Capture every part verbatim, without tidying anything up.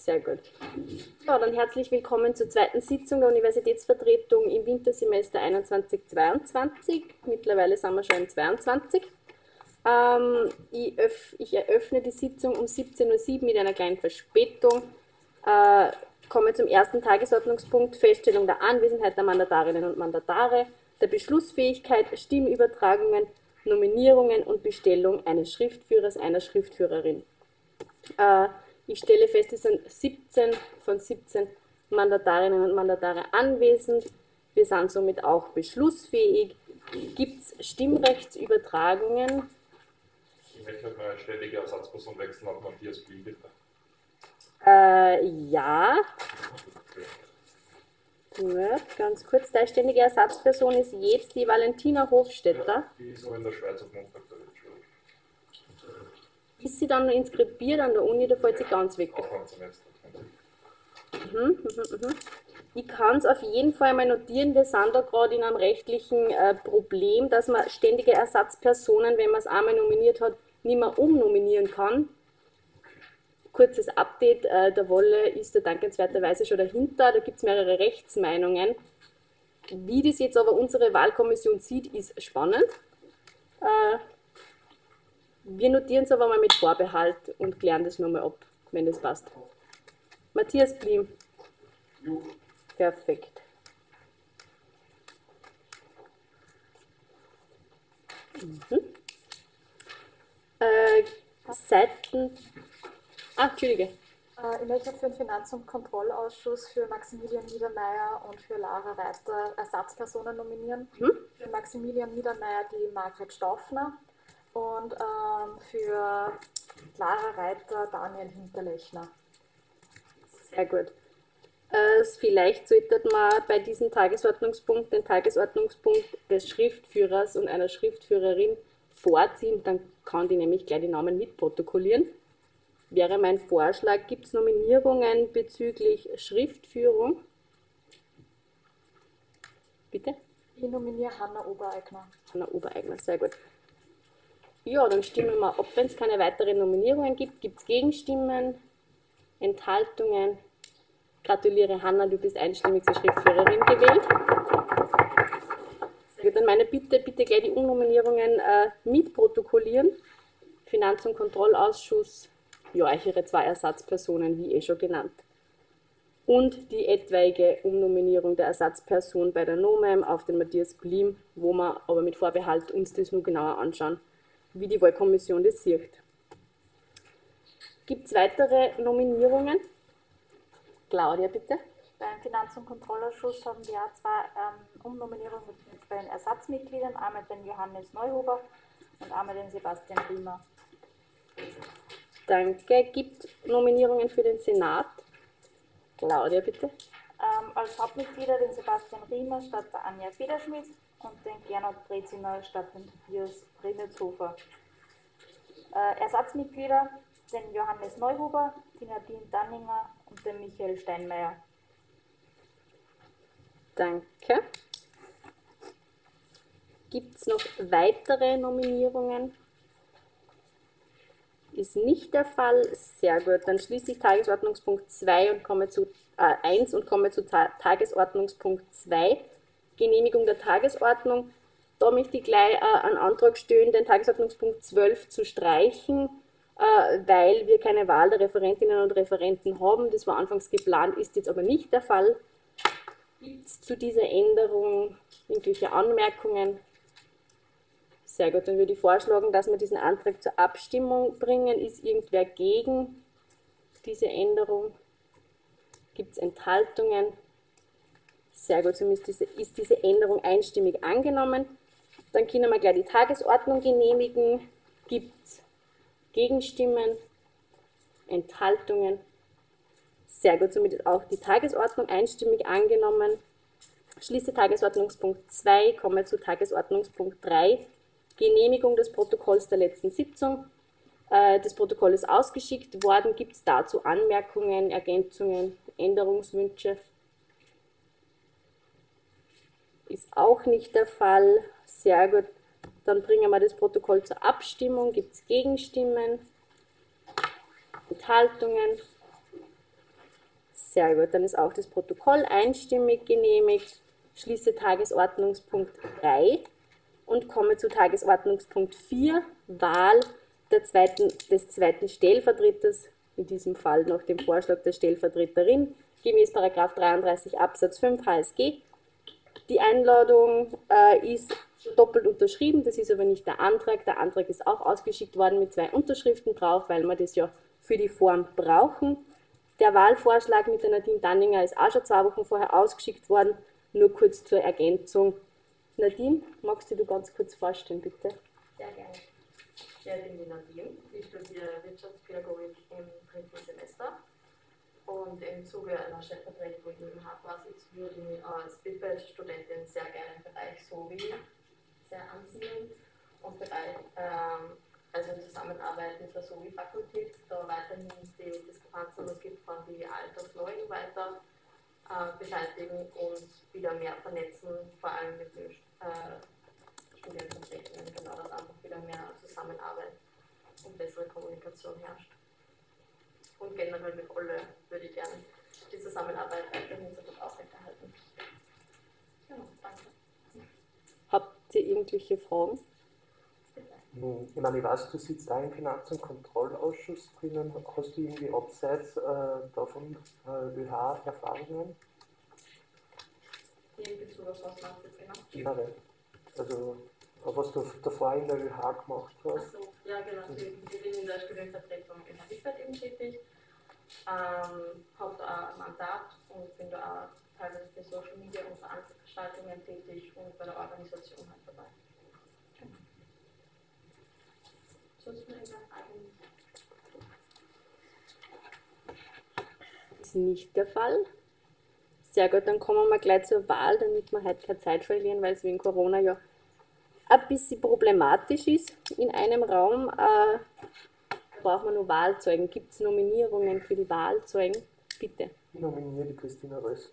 Sehr gut. Ja, dann herzlich willkommen zur zweiten Sitzung der Universitätsvertretung im Wintersemester einundzwanzig zweiundzwanzig. Mittlerweile sind wir schon im zweiundzwanzig. Ähm, ich, öff, ich eröffne die Sitzung um siebzehn Uhr sieben mit einer kleinen Verspätung. Äh, komme zum ersten Tagesordnungspunkt, Feststellung der Anwesenheit der Mandatarinnen und Mandatare, der Beschlussfähigkeit, Stimmübertragungen, Nominierungen und Bestellung eines Schriftführers, einer Schriftführerin. Äh, ich stelle fest, es sind siebzehn von siebzehn Mandatarinnen und Mandatare anwesend. Wir sind somit auch beschlussfähig. Gibt es Stimmrechtsübertragungen? Ich möchte noch mal eine ständige Ersatzperson wechseln auf Matthias Blieb, bitte. Äh, ja. Gut, ganz kurz. Die ständige Ersatzperson ist jetzt die Valentina Hofstetter. Ja, die ist aber in der Schweiz auf Montag da. Ist sie dann noch inskribiert an der Uni, da fällt sie ganz weg? Auslandssemester. Mhm, mhm, mhm. Ich kann es auf jeden Fall mal notieren, wir sind da gerade in einem rechtlichen äh, Problem, dass man ständige Ersatzpersonen, wenn man es einmal nominiert hat, nicht mehr umnominieren kann. Kurzes Update, äh, der Wolle ist da dankenswerterweise schon dahinter, da gibt es mehrere Rechtsmeinungen. Wie das jetzt aber unsere Wahlkommission sieht, ist spannend. Äh, wir notieren es aber mal mit Vorbehalt und klären das nochmal ab, wenn das passt. Matthias Blim. Jo. Perfekt. Mhm. Äh, Seiten. Ah, Entschuldige. Ich möchte für den Finanz- und Kontrollausschuss für Maximilian Niedermeyer und für Lara Reiter Ersatzpersonen nominieren. Mhm. Für Maximilian Niedermeyer die Margret Staufner und ähm, für Lara Reiter Daniel Hinterlechner. Sehr gut. Äh, vielleicht sollte man bei diesem Tagesordnungspunkt den Tagesordnungspunkt des Schriftführers und einer Schriftführerin vorziehen, dann kann die nämlich gleich die Namen mitprotokollieren. Wäre mein Vorschlag, gibt es Nominierungen bezüglich Schriftführung? Bitte? Ich nominiere Hanna Obereigner. Hanna Obereigner, sehr gut. Ja, dann stimmen wir ab, wenn es keine weiteren Nominierungen gibt. Gibt es Gegenstimmen? Enthaltungen? Gratuliere Hanna, du bist einstimmig zur Schriftführerin gewählt. Sehr gut, dann meine Bitte, bitte gleich die Umnominierungen äh, mitprotokollieren. Finanz- und Kontrollausschuss, ja, ihre zwei Ersatzpersonen, wie eh schon genannt. Und die etwaige Umnominierung der Ersatzperson bei der NOMEM auf den Matthias Blim, wo wir aber mit Vorbehalt uns das nur genauer anschauen, wie die Wahlkommission das sieht. Gibt es weitere Nominierungen? Claudia, bitte. Beim Finanz- und Kontrollausschuss haben wir auch zwei ähm, Umnominierungen mit bei den Ersatzmitgliedern, einmal den Johannes Neuhuber und einmal den Sebastian Riemer. Danke. Gibt es Nominierungen für den Senat? Claudia, bitte. Ähm, als Hauptmitglieder den Sebastian Riemer statt der Anja Federschmidt und den Gernot Breziner statt den Tobias Remitzhofer. Äh, Ersatzmitglieder den Johannes Neuhuber, die Nadine Danninger und den Michael Steinmeier. Danke. Gibt es noch weitere Nominierungen? Ist nicht der Fall. Sehr gut. Dann schließe ich Tagesordnungspunkt zwei und komme zu äh, eins und komme zu Ta Tagesordnungspunkt zwei. Genehmigung der Tagesordnung. Da möchte ich gleich äh, einen Antrag stellen, den Tagesordnungspunkt zwölf zu streichen, äh, weil wir keine Wahl der Referentinnen und Referenten haben. Das war anfangs geplant, ist jetzt aber nicht der Fall. Gibt es zu dieser Änderung irgendwelche Anmerkungen? Sehr gut, dann würde ich vorschlagen, dass wir diesen Antrag zur Abstimmung bringen. Ist irgendwer gegen diese Änderung? Gibt es Enthaltungen? Sehr gut, somit ist diese, ist diese Änderung einstimmig angenommen. Dann können wir gleich die Tagesordnung genehmigen. Gibt es Gegenstimmen? Enthaltungen? Sehr gut, somit ist auch die Tagesordnung einstimmig angenommen. Schließe Tagesordnungspunkt zwei, komme zu Tagesordnungspunkt drei. Genehmigung des Protokolls der letzten Sitzung. Das Protokoll ist ausgeschickt worden. Gibt es dazu Anmerkungen, Ergänzungen, Änderungswünsche? Ist auch nicht der Fall. Sehr gut. Dann bringen wir das Protokoll zur Abstimmung. Gibt es Gegenstimmen? Enthaltungen? Sehr gut, dann ist auch das Protokoll einstimmig genehmigt. Schließe Tagesordnungspunkt drei und komme zu Tagesordnungspunkt vier, Wahl der zweiten, des zweiten Stellvertreters, in diesem Fall nach dem Vorschlag der Stellvertreterin, gemäß Paragraph dreiunddreißig Absatz fünf H S G. Die Einladung äh, ist doppelt unterschrieben, das ist aber nicht der Antrag. Der Antrag ist auch ausgeschickt worden mit zwei Unterschriften drauf, weil wir das ja für die Form brauchen. Der Wahlvorschlag mit der Nadine Danninger ist auch schon zwei Wochen vorher ausgeschickt worden. Nur kurz zur Ergänzung. Nadine, magst du dich ganz kurz vorstellen, bitte? Sehr gerne. Ja, ich bin die Nadine. Ich studiere Wirtschaftspädagogik im dritten Semester. Und im Zuge einer Stellvertretung im H-Vorsitz würde ich als Bibel-Studentin sehr gerne im Bereich SOVI sehr ansiedeln und Bereich, ähm, also in Zusammenarbeit mit der SOVI-Fakultät, da weiterhin die Diskrepanzen, die es gibt, von die Altersleuten weiter äh, beseitigen und wieder mehr vernetzen, vor allem mit den äh, Studienvertretungen, genau, dass einfach wieder mehr Zusammenarbeit und bessere Kommunikation herrscht. Und generell mit Olle würde ich gerne die Zusammenarbeit weiterhin so gut aufrechterhalten. Genau, danke. Habt ihr irgendwelche Fragen? Ich meine, ich weiß, du sitzt da im Finanz- und Kontrollausschuss drinnen. Hast du irgendwie abseits äh, davon äh, ÖH-Erfahrungen? In Bezug auf was meinst du jetzt genau? Generell. Also, was du davor in der ÖH gemacht hast. Achso, ja genau. Ich bin in der Studienvertretung in der Wiesbaden eben tätig, ähm, habe da auch ein Mandat und bin da auch teilweise für Social Media und Veranstaltungen tätig und bei der Organisation halt dabei. Genau. Sonst noch irgendeine Frage? Ist nicht der Fall. Sehr gut, dann kommen wir gleich zur Wahl, damit wir heute keine Zeit verlieren, weil es wegen Corona ja ein bisschen problematisch ist. In einem Raum äh, braucht man nur Wahlzeugen. Gibt es Nominierungen für die Wahlzeugen? Bitte. Ich nominiere die Christina Röss.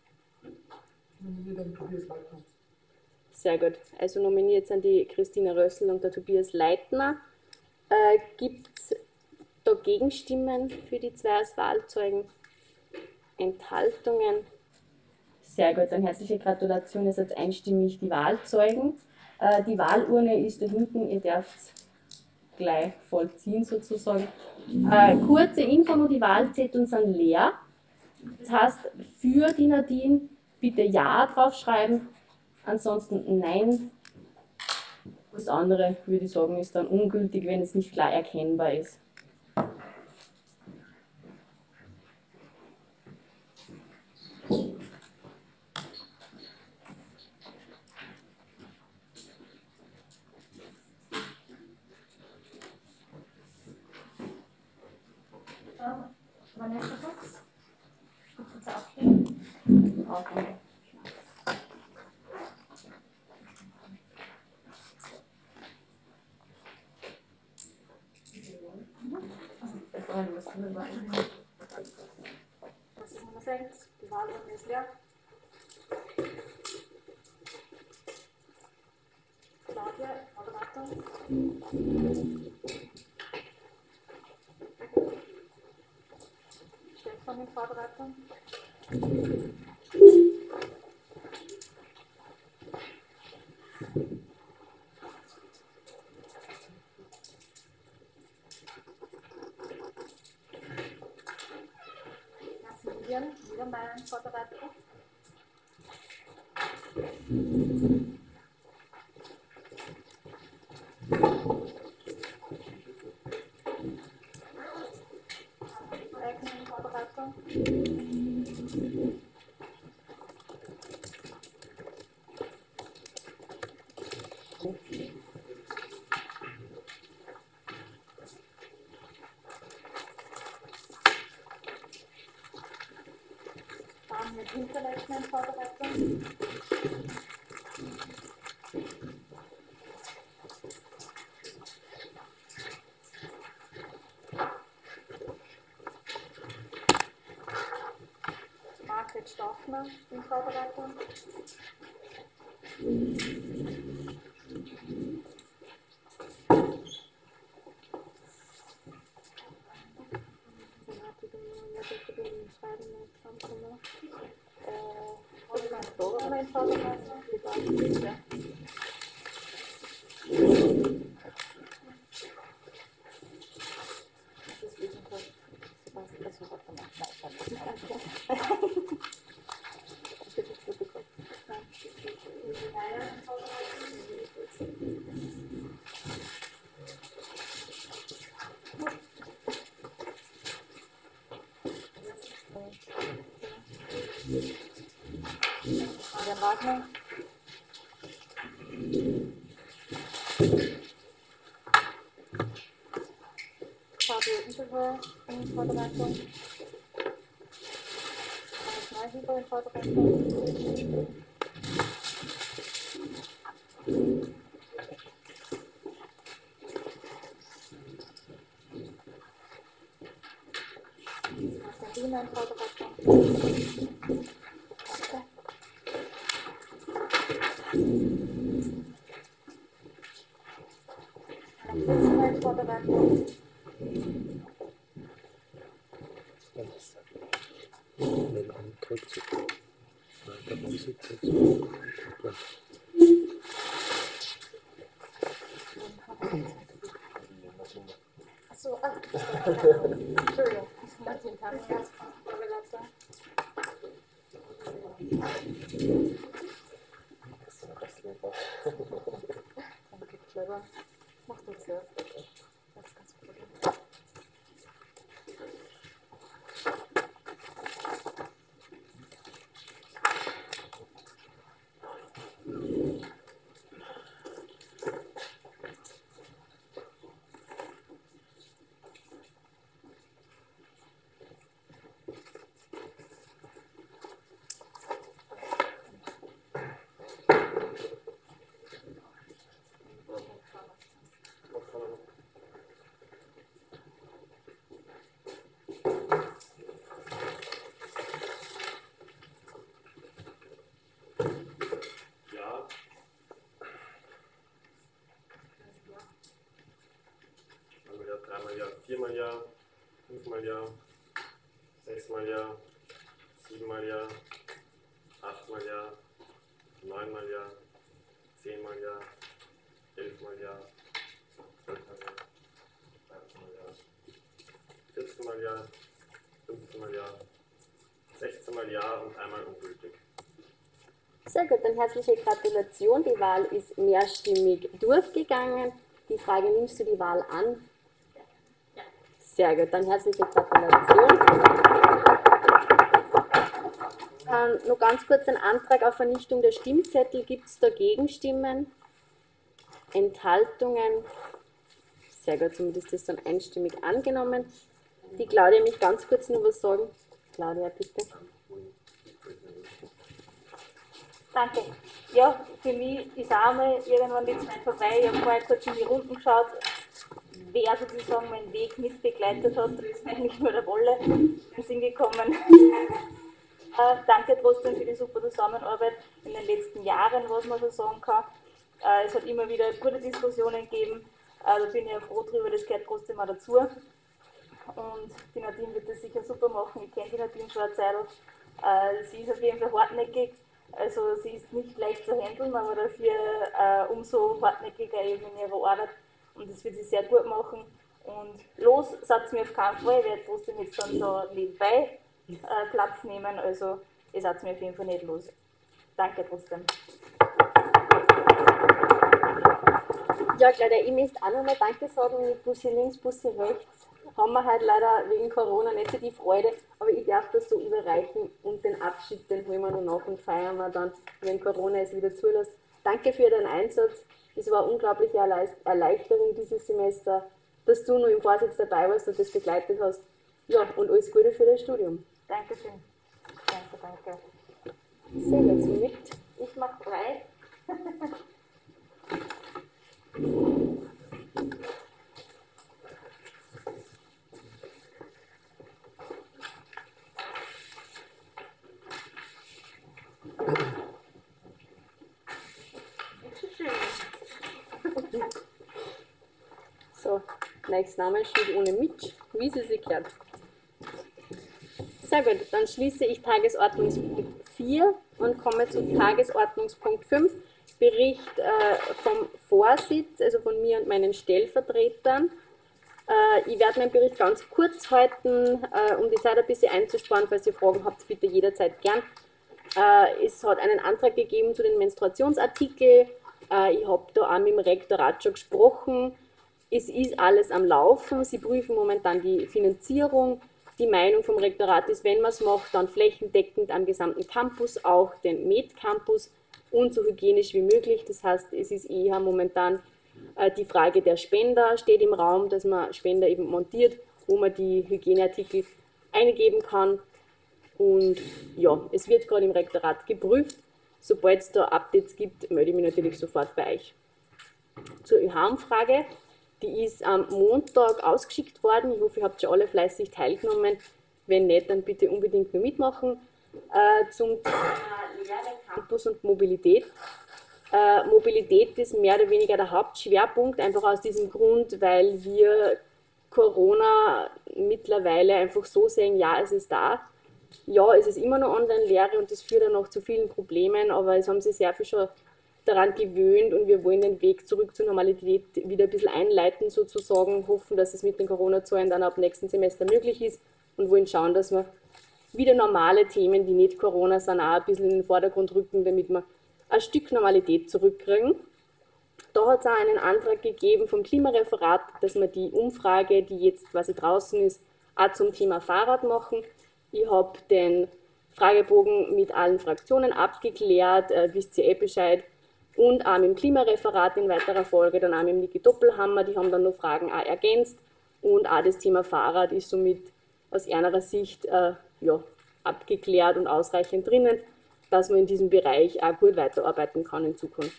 Sehr gut. Also nominiert sind die Christina Rössel und der Tobias Leitner. Äh, Gibt es da Gegenstimmen für die zwei als Wahlzeugen? Enthaltungen? Sehr gut, dann herzliche Gratulation, ihr seid einstimmig die Wahlzeugen. Äh, die Wahlurne ist da hinten, ihr dürft gleich vollziehen sozusagen. Äh, kurze Info, nur die Wahlzettel sind leer. Das heißt, für die Nadine bitte Ja draufschreiben, ansonsten Nein. Das andere, würde ich sagen, ist dann ungültig, wenn es nicht klar erkennbar ist. Vanessa Fuchs. Bitte abstimmen. Okay. Das ist Nummer sechs. Die Wahlurne ist leer. Claudia, Moderator. Stefan in Vorbereitung. Maximilian Niedermeyer in Vorbereitung. Eigner in Vorbereitung. Daniel Hinterleitner in Vorbereitung. Margret Staufner in Vorbereitung. Jan Wagner. Fabio Überhöhe in Vorbereitung. Hannes Neuhuber in Vorbereitung. Bastian Wiener in Vorbereitung. Danke. Alex Witzmer in Vorbereitung. Wenn am Rückzug. Weiter am Sitzung. Achso, ach, Entschuldigung. Martin Tangas, Vorbereitung. Danke, clever. Mach du zuerst. Das ist ganz gut. Dreimal Ja, viermal Ja, fünfmal Ja, sechsmal Ja, siebenmal Ja, achtmal Ja, neunmal Ja, zehnmal Ja, elfmal Ja, zwölfmal Ja, dreizehnmal Ja, vierzehnmal Ja, fünfzehnmal Ja, sechzehnmal Ja und einmal ungültig. Sehr gut, dann herzliche Gratulation. Die Wahl ist mehrstimmig durchgegangen. Die Frage, nimmst du die Wahl an? Ja. Sehr gut, dann herzliche Gratulation. Ähm, noch ganz kurz ein Antrag auf Vernichtung der Stimmzettel. Gibt es da Gegenstimmen? Enthaltungen? Sehr gut, somit ist das dann einstimmig angenommen. Die Claudia mich ganz kurz noch was sagen. Claudia, bitte. Danke. Ja, für mich ist auch mal irgendwann die Zeit vorbei. Ich habe vorher kurz in die Runden geschaut, wer sozusagen meinen Weg mitbegleitet hat. Da ist mir eigentlich nur der Wolle in den Sinn gekommen. äh, danke trotzdem für die super Zusammenarbeit in den letzten Jahren, was man so sagen kann. Äh, es hat immer wieder gute Diskussionen gegeben. Äh, da bin ich ja froh drüber, das gehört trotzdem auch dazu. Und die Nadine wird das sicher super machen. Ich kenne die Nadine schon eine Zeit lang. Äh, sie ist auf jeden Fall hartnäckig. Also sie ist nicht leicht zu handeln, aber dafür äh, umso hartnäckiger eben in ihrer Arbeit. Und das wird sie sehr gut machen. Und los, sagt mir auf keinen Fall. Ich werde trotzdem jetzt dann so nebenbei äh, Platz nehmen. Also ihr seid mir auf jeden Fall nicht los. Danke trotzdem. Ja, Claudia, ich möchte auch nochmal Danke sagen mit Bussi links, Bussi rechts. Haben wir halt leider wegen Corona nicht so die Freude, aber ich darf das so überreichen und den Abschied, den holen wir noch nach und feiern wir dann, wenn Corona es wieder zulässt. Danke für deinen Einsatz. Es war eine unglaubliche Erleichterung dieses Semester, dass du noch im Vorsitz dabei warst und das begleitet hast. Ja, und alles Gute für das Studium. Dankeschön. Danke, danke. Sehr gut, somit. Ich mache frei. So, nächstes Namensschild ohne Mitch, wie sie sich gehört. Sehr gut, dann schließe ich Tagesordnungspunkt vier und komme zu Tagesordnungspunkt fünf, Bericht äh, vom Vorsitz, also von mir und meinen Stellvertretern. Äh, ich werde meinen Bericht ganz kurz halten, äh, um die Zeit ein bisschen einzusparen. Falls ihr Fragen habt, bitte jederzeit gern. Äh, es hat einen Antrag gegeben zu den Menstruationsartikeln. Äh, ich habe da auch mit dem Rektorat schon gesprochen. Es ist alles am Laufen. Sie prüfen momentan die Finanzierung. Die Meinung vom Rektorat ist, wenn man es macht, dann flächendeckend am gesamten Campus, auch den Med-Campus und so hygienisch wie möglich. Das heißt, es ist eher momentan äh, die Frage der Spender steht im Raum, dass man Spender eben montiert, wo man die Hygieneartikel eingeben kann. Und ja, es wird gerade im Rektorat geprüft. Sobald es da Updates gibt, melde ich mich natürlich sofort bei euch. Zur Ö H-Umfrage. Die ist am Montag ausgeschickt worden. Ich hoffe, ihr habt schon alle fleißig teilgenommen. Wenn nicht, dann bitte unbedingt nur mitmachen. Äh, zum Thema Lehre, Campus und Mobilität. Äh, Mobilität ist mehr oder weniger der Hauptschwerpunkt, einfach aus diesem Grund, weil wir Corona mittlerweile einfach so sehen, ja, es ist da. Ja, es ist immer noch Online-Lehre und das führt dann noch zu vielen Problemen, aber es haben sich sehr viel schon daran gewöhnt und wir wollen den Weg zurück zur Normalität wieder ein bisschen einleiten sozusagen, hoffen, dass es mit den Corona-Zahlen dann ab nächsten Semester möglich ist und wollen schauen, dass wir wieder normale Themen, die nicht Corona sind, auch ein bisschen in den Vordergrund rücken, damit wir ein Stück Normalität zurückkriegen. Da hat es auch einen Antrag gegeben vom Klimareferat, dass wir die Umfrage, die jetzt quasi draußen ist, auch zum Thema Fahrrad machen. Ich habe den Fragebogen mit allen Fraktionen abgeklärt, äh, wisst ihr eh Bescheid. Und auch mit dem Klimareferat in weiterer Folge, dann auch mit dem Niki Doppelhammer, die haben dann noch Fragen auch ergänzt. Und auch das Thema Fahrrad ist somit aus ihrer Sicht äh, ja, abgeklärt und ausreichend drinnen, dass man in diesem Bereich auch gut weiterarbeiten kann in Zukunft.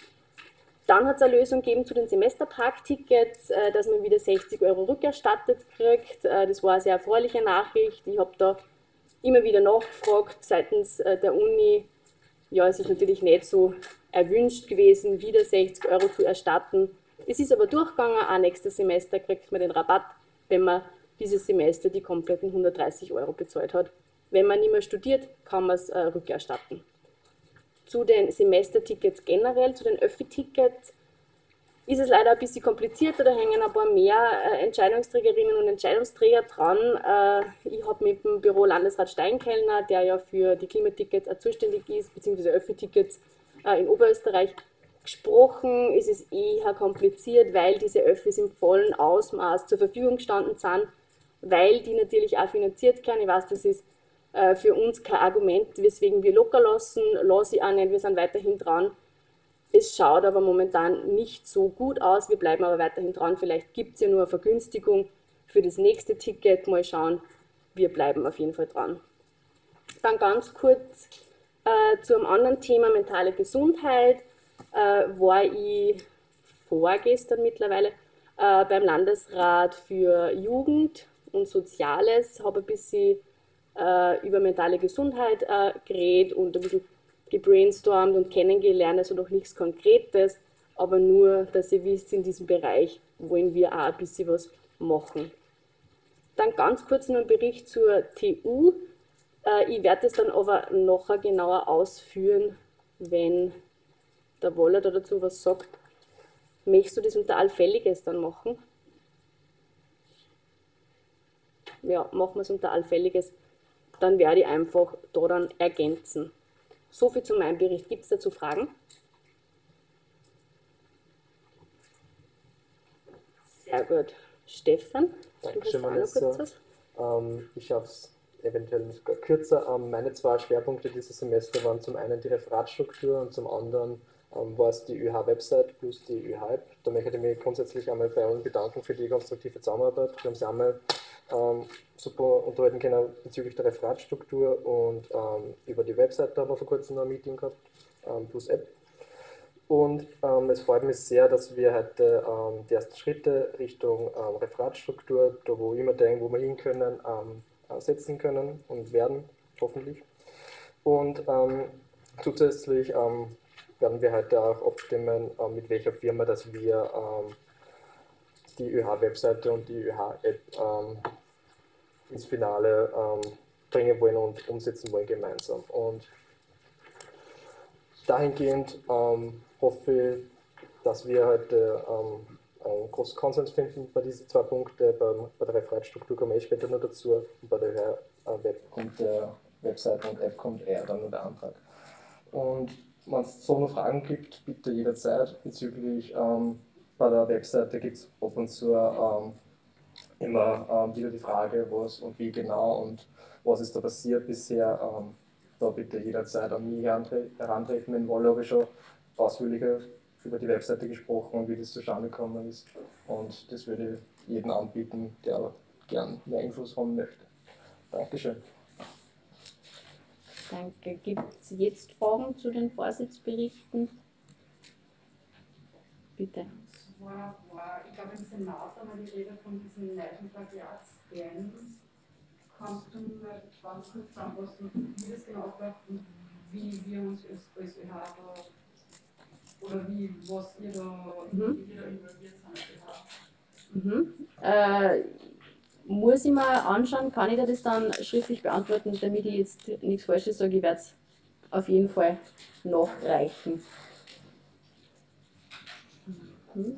Dann hat es eine Lösung gegeben zu den Semesterparktickets, äh, dass man wieder sechzig Euro rückerstattet kriegt. Äh, das war eine sehr erfreuliche Nachricht. Ich habe da immer wieder nachgefragt seitens äh, der Uni. Ja, es ist natürlich nicht so erwünscht gewesen, wieder sechzig Euro zu erstatten. Es ist aber durchgegangen, auch nächstes Semester kriegt man den Rabatt, wenn man dieses Semester die kompletten hundertdreißig Euro bezahlt hat. Wenn man nicht mehr studiert, kann man es äh, rückerstatten. Zu den Semestertickets generell, zu den Öffi-Tickets, ist es leider ein bisschen komplizierter, da hängen ein paar mehr äh, Entscheidungsträgerinnen und Entscheidungsträger dran. Äh, ich habe mit dem Büro Landesrat Steinkellner, der ja für die Klimatickets auch zuständig ist, beziehungsweise Öffi-Tickets äh, in Oberösterreich, gesprochen. Es ist eher kompliziert, weil diese Öffis im vollen Ausmaß zur Verfügung gestanden sind, weil die natürlich auch finanziert werden. Ich weiß, das ist äh, für uns kein Argument, weswegen wir locker lassen, lasse ich auch nicht, wir sind weiterhin dran. Es schaut aber momentan nicht so gut aus, wir bleiben aber weiterhin dran. Vielleicht gibt es ja nur eine Vergünstigung für das nächste Ticket, mal schauen. Wir bleiben auf jeden Fall dran. Dann ganz kurz äh, zu einem anderen Thema, mentale Gesundheit. Äh, war ich vorgestern mittlerweile äh, beim Landesrat für Jugend und Soziales, habe ein bisschen äh, über mentale Gesundheit äh, geredet und ein bisschen gebrainstormt und kennengelernt, also noch nichts Konkretes, aber nur, dass ihr wisst, in diesem Bereich wollen wir auch ein bisschen was machen. Dann ganz kurz noch ein Bericht zur T U. Äh, ich werde es dann aber nachher genauer ausführen, wenn der Woller da dazu was sagt. Möchtest du das unter Allfälliges dann machen? Ja, machen wir es unter Allfälliges. Dann werde ich einfach da dann ergänzen. So viel zu meinem Bericht. Gibt es dazu Fragen? Sehr gut. Stefan, Dankeschön, du hast auch noch kurz was? Ähm, ich habe es eventuell sogar kürzer. Ähm, meine zwei Schwerpunkte dieses Semester waren zum einen die Referatsstruktur und zum anderen ähm, war es die Ö H-Website plus die Ö H-App. Da möchte ich mich grundsätzlich einmal bei allen bedanken für die konstruktive Zusammenarbeit. Wir haben sie einmal ähm, super unterhalten können bezüglich der Referatsstruktur und ähm, über die Website haben wir vor kurzem noch ein Meeting gehabt, ähm, plus App. Und ähm, es freut mich sehr, dass wir heute ähm, die ersten Schritte Richtung ähm, Referatsstruktur, da wo immer denken, wo wir hin können, ähm, setzen können und werden, hoffentlich. Und ähm, zusätzlich ähm, werden wir heute auch abstimmen, ähm, mit welcher Firma, dass wir ähm, die Ö H-Webseite und die Ö H-App ähm, ins Finale ähm, bringen wollen und umsetzen wollen gemeinsam. Und dahingehend ähm, hoffe ich, dass wir heute ähm, einen großen Konsens finden bei diesen zwei Punkten. Bei, bei der Referatstruktur kommen wir eh später noch dazu und bei der äh, Web und der Webseite und App kommt eher dann nur der Antrag. Und wenn es so noch Fragen gibt, bitte jederzeit bezüglich ähm, bei der Webseite gibt es ab und zu ähm, immer ähm, wieder die Frage, was und wie genau und was ist da passiert bisher. Ähm, da bitte jederzeit an mich herantre herantreten. In Wolle habe ich schon ausführlicher über die Webseite gesprochen und wie das zustande gekommen ist. Und das würde ich jedem anbieten, der gern mehr Infos haben möchte. Dankeschön. Danke. Gibt es jetzt Fragen zu den Vorsitzberichten? Bitte. War, war, ich glaube, im Senat einmal die Rede von diesen neuen Plagiatsfällen. Kannst du mir ganz kurz zusammenfassen, wie das genau abläuft und wie wir uns als, als ÖH da, oder wie, was ihr da, Mhm. wie wir da involviert sind als ÖH? Mhm. Äh, muss ich mal anschauen, kann ich dir das dann schriftlich beantworten, damit ich jetzt nichts Falsches sage, ich werde es auf jeden Fall nachreichen. Mhm.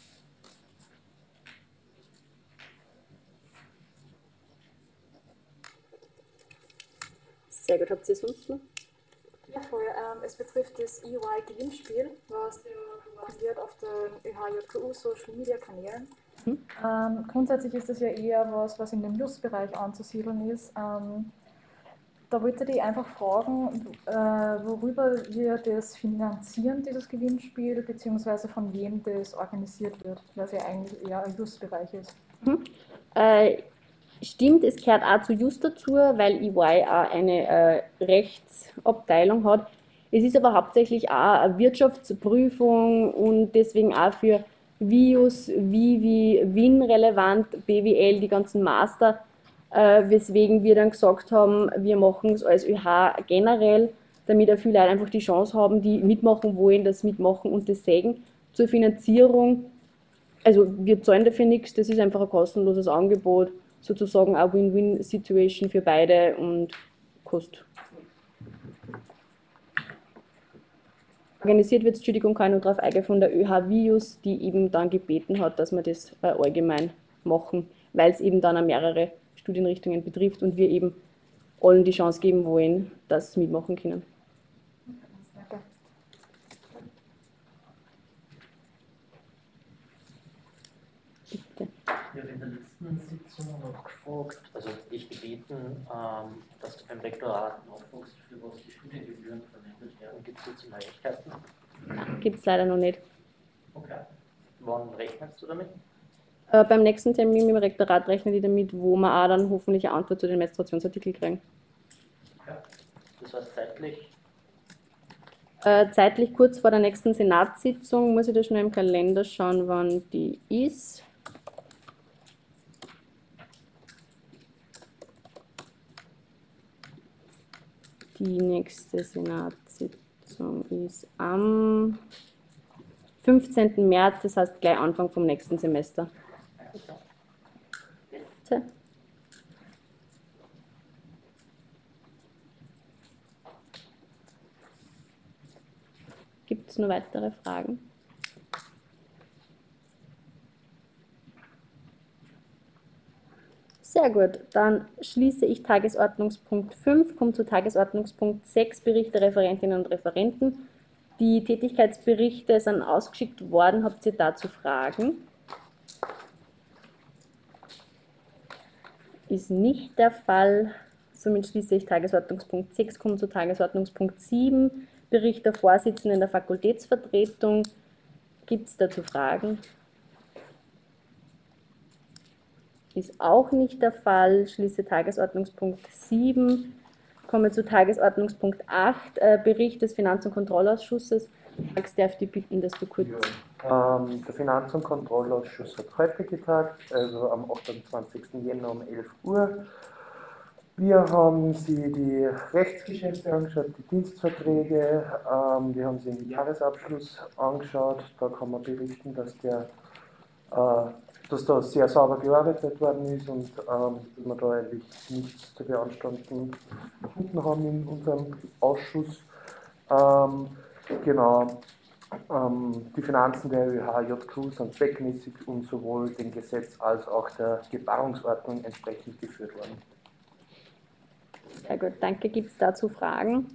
Sehr gut, habt ihr sonst noch? Ja, voll. Ähm, es betrifft das E Y-Gewinnspiel, was wird auf den ÖH-JKU Social Media Kanälen. Mhm. Ähm, grundsätzlich ist das ja eher was, was in dem Just-Bereich anzusiedeln ist. Ähm, da wollte ich einfach fragen, äh, worüber wir das finanzieren, dieses Gewinnspiel, beziehungsweise von wem das organisiert wird, weil es ja eigentlich eher ein Just-Bereich ist. Mhm. Äh, stimmt, es gehört auch zu Just dazu, weil E Y auch eine äh, Rechtsabteilung hat. Es ist aber hauptsächlich auch eine Wirtschaftsprüfung und deswegen auch für Vius, Vivi, Win relevant, B W L, die ganzen Master, äh, weswegen wir dann gesagt haben, wir machen es als ÖH generell, damit auch viele Leute einfach die Chance haben, die mitmachen wollen, das mitmachen und das sägen. Zur Finanzierung, also wir zahlen dafür nichts, das ist einfach ein kostenloses Angebot, sozusagen eine Win-Win-Situation für beide und kostet. Organisiert wird, Entschuldigung, kann ich nur darauf eingehen, von der ÖH Vius, die eben dann gebeten hat, dass wir das äh, allgemein machen, weil es eben dann auch mehrere Studienrichtungen betrifft und wir eben allen die Chance geben wollen, dass sie mitmachen können. Danke. Bitte. Ich habe in der letzten Sitzung noch gefragt, also ich gebeten, ähm, dass du beim Rektorat nachfragst, für was die Studiengebühren verwendet werden. Gibt es dazu Neuigkeiten? Gibt es leider noch nicht. Okay. Wann rechnest du damit? Äh, beim nächsten Termin mit dem Rektorat rechnen die damit, wo wir auch dann hoffentlich eine Antwort zu den Menstruationsartikeln kriegen. Okay. Das heißt zeitlich? Äh, zeitlich kurz vor der nächsten Senatssitzung, muss ich da schnell im Kalender schauen, wann die ist. Die nächste Senatssitzung ist am fünfzehnten März, das heißt gleich Anfang vom nächsten Semester. Bitte. Gibt es noch weitere Fragen? Sehr gut, dann schließe ich Tagesordnungspunkt fünf, komme zu Tagesordnungspunkt sechs, Bericht der Referentinnen und Referenten. Die Tätigkeitsberichte sind ausgeschickt worden. Habt ihr dazu Fragen? Ist nicht der Fall. Somit schließe ich Tagesordnungspunkt sechs, komme zu Tagesordnungspunkt sieben, Bericht der Vorsitzenden der Fakultätsvertretung. Gibt es dazu Fragen? Ist auch nicht der Fall. Schließe Tagesordnungspunkt sieben. Komme zu Tagesordnungspunkt acht, äh, Bericht des Finanz- und Kontrollausschusses. Max, darf ich dich bitten, dass du kurz... Ähm, der Finanz- und Kontrollausschuss hat heute getagt, also am achtundzwanzigsten Jänner um elf Uhr. Wir haben sie die Rechtsgeschäfte angeschaut, die Dienstverträge, ähm, wir haben sie den Jahresabschluss angeschaut. Da kann man berichten, dass, der, äh, dass da sehr sauber gearbeitet worden ist und ähm, dass wir da eigentlich nichts zu beanstanden gefunden haben in unserem Ausschuss. Ähm, Genau. Ähm, die Finanzen der Ö H J Q sind zweckmäßig und sowohl dem Gesetz als auch der Gebarungsordnung entsprechend geführt worden. Sehr gut, danke. Gibt es dazu Fragen?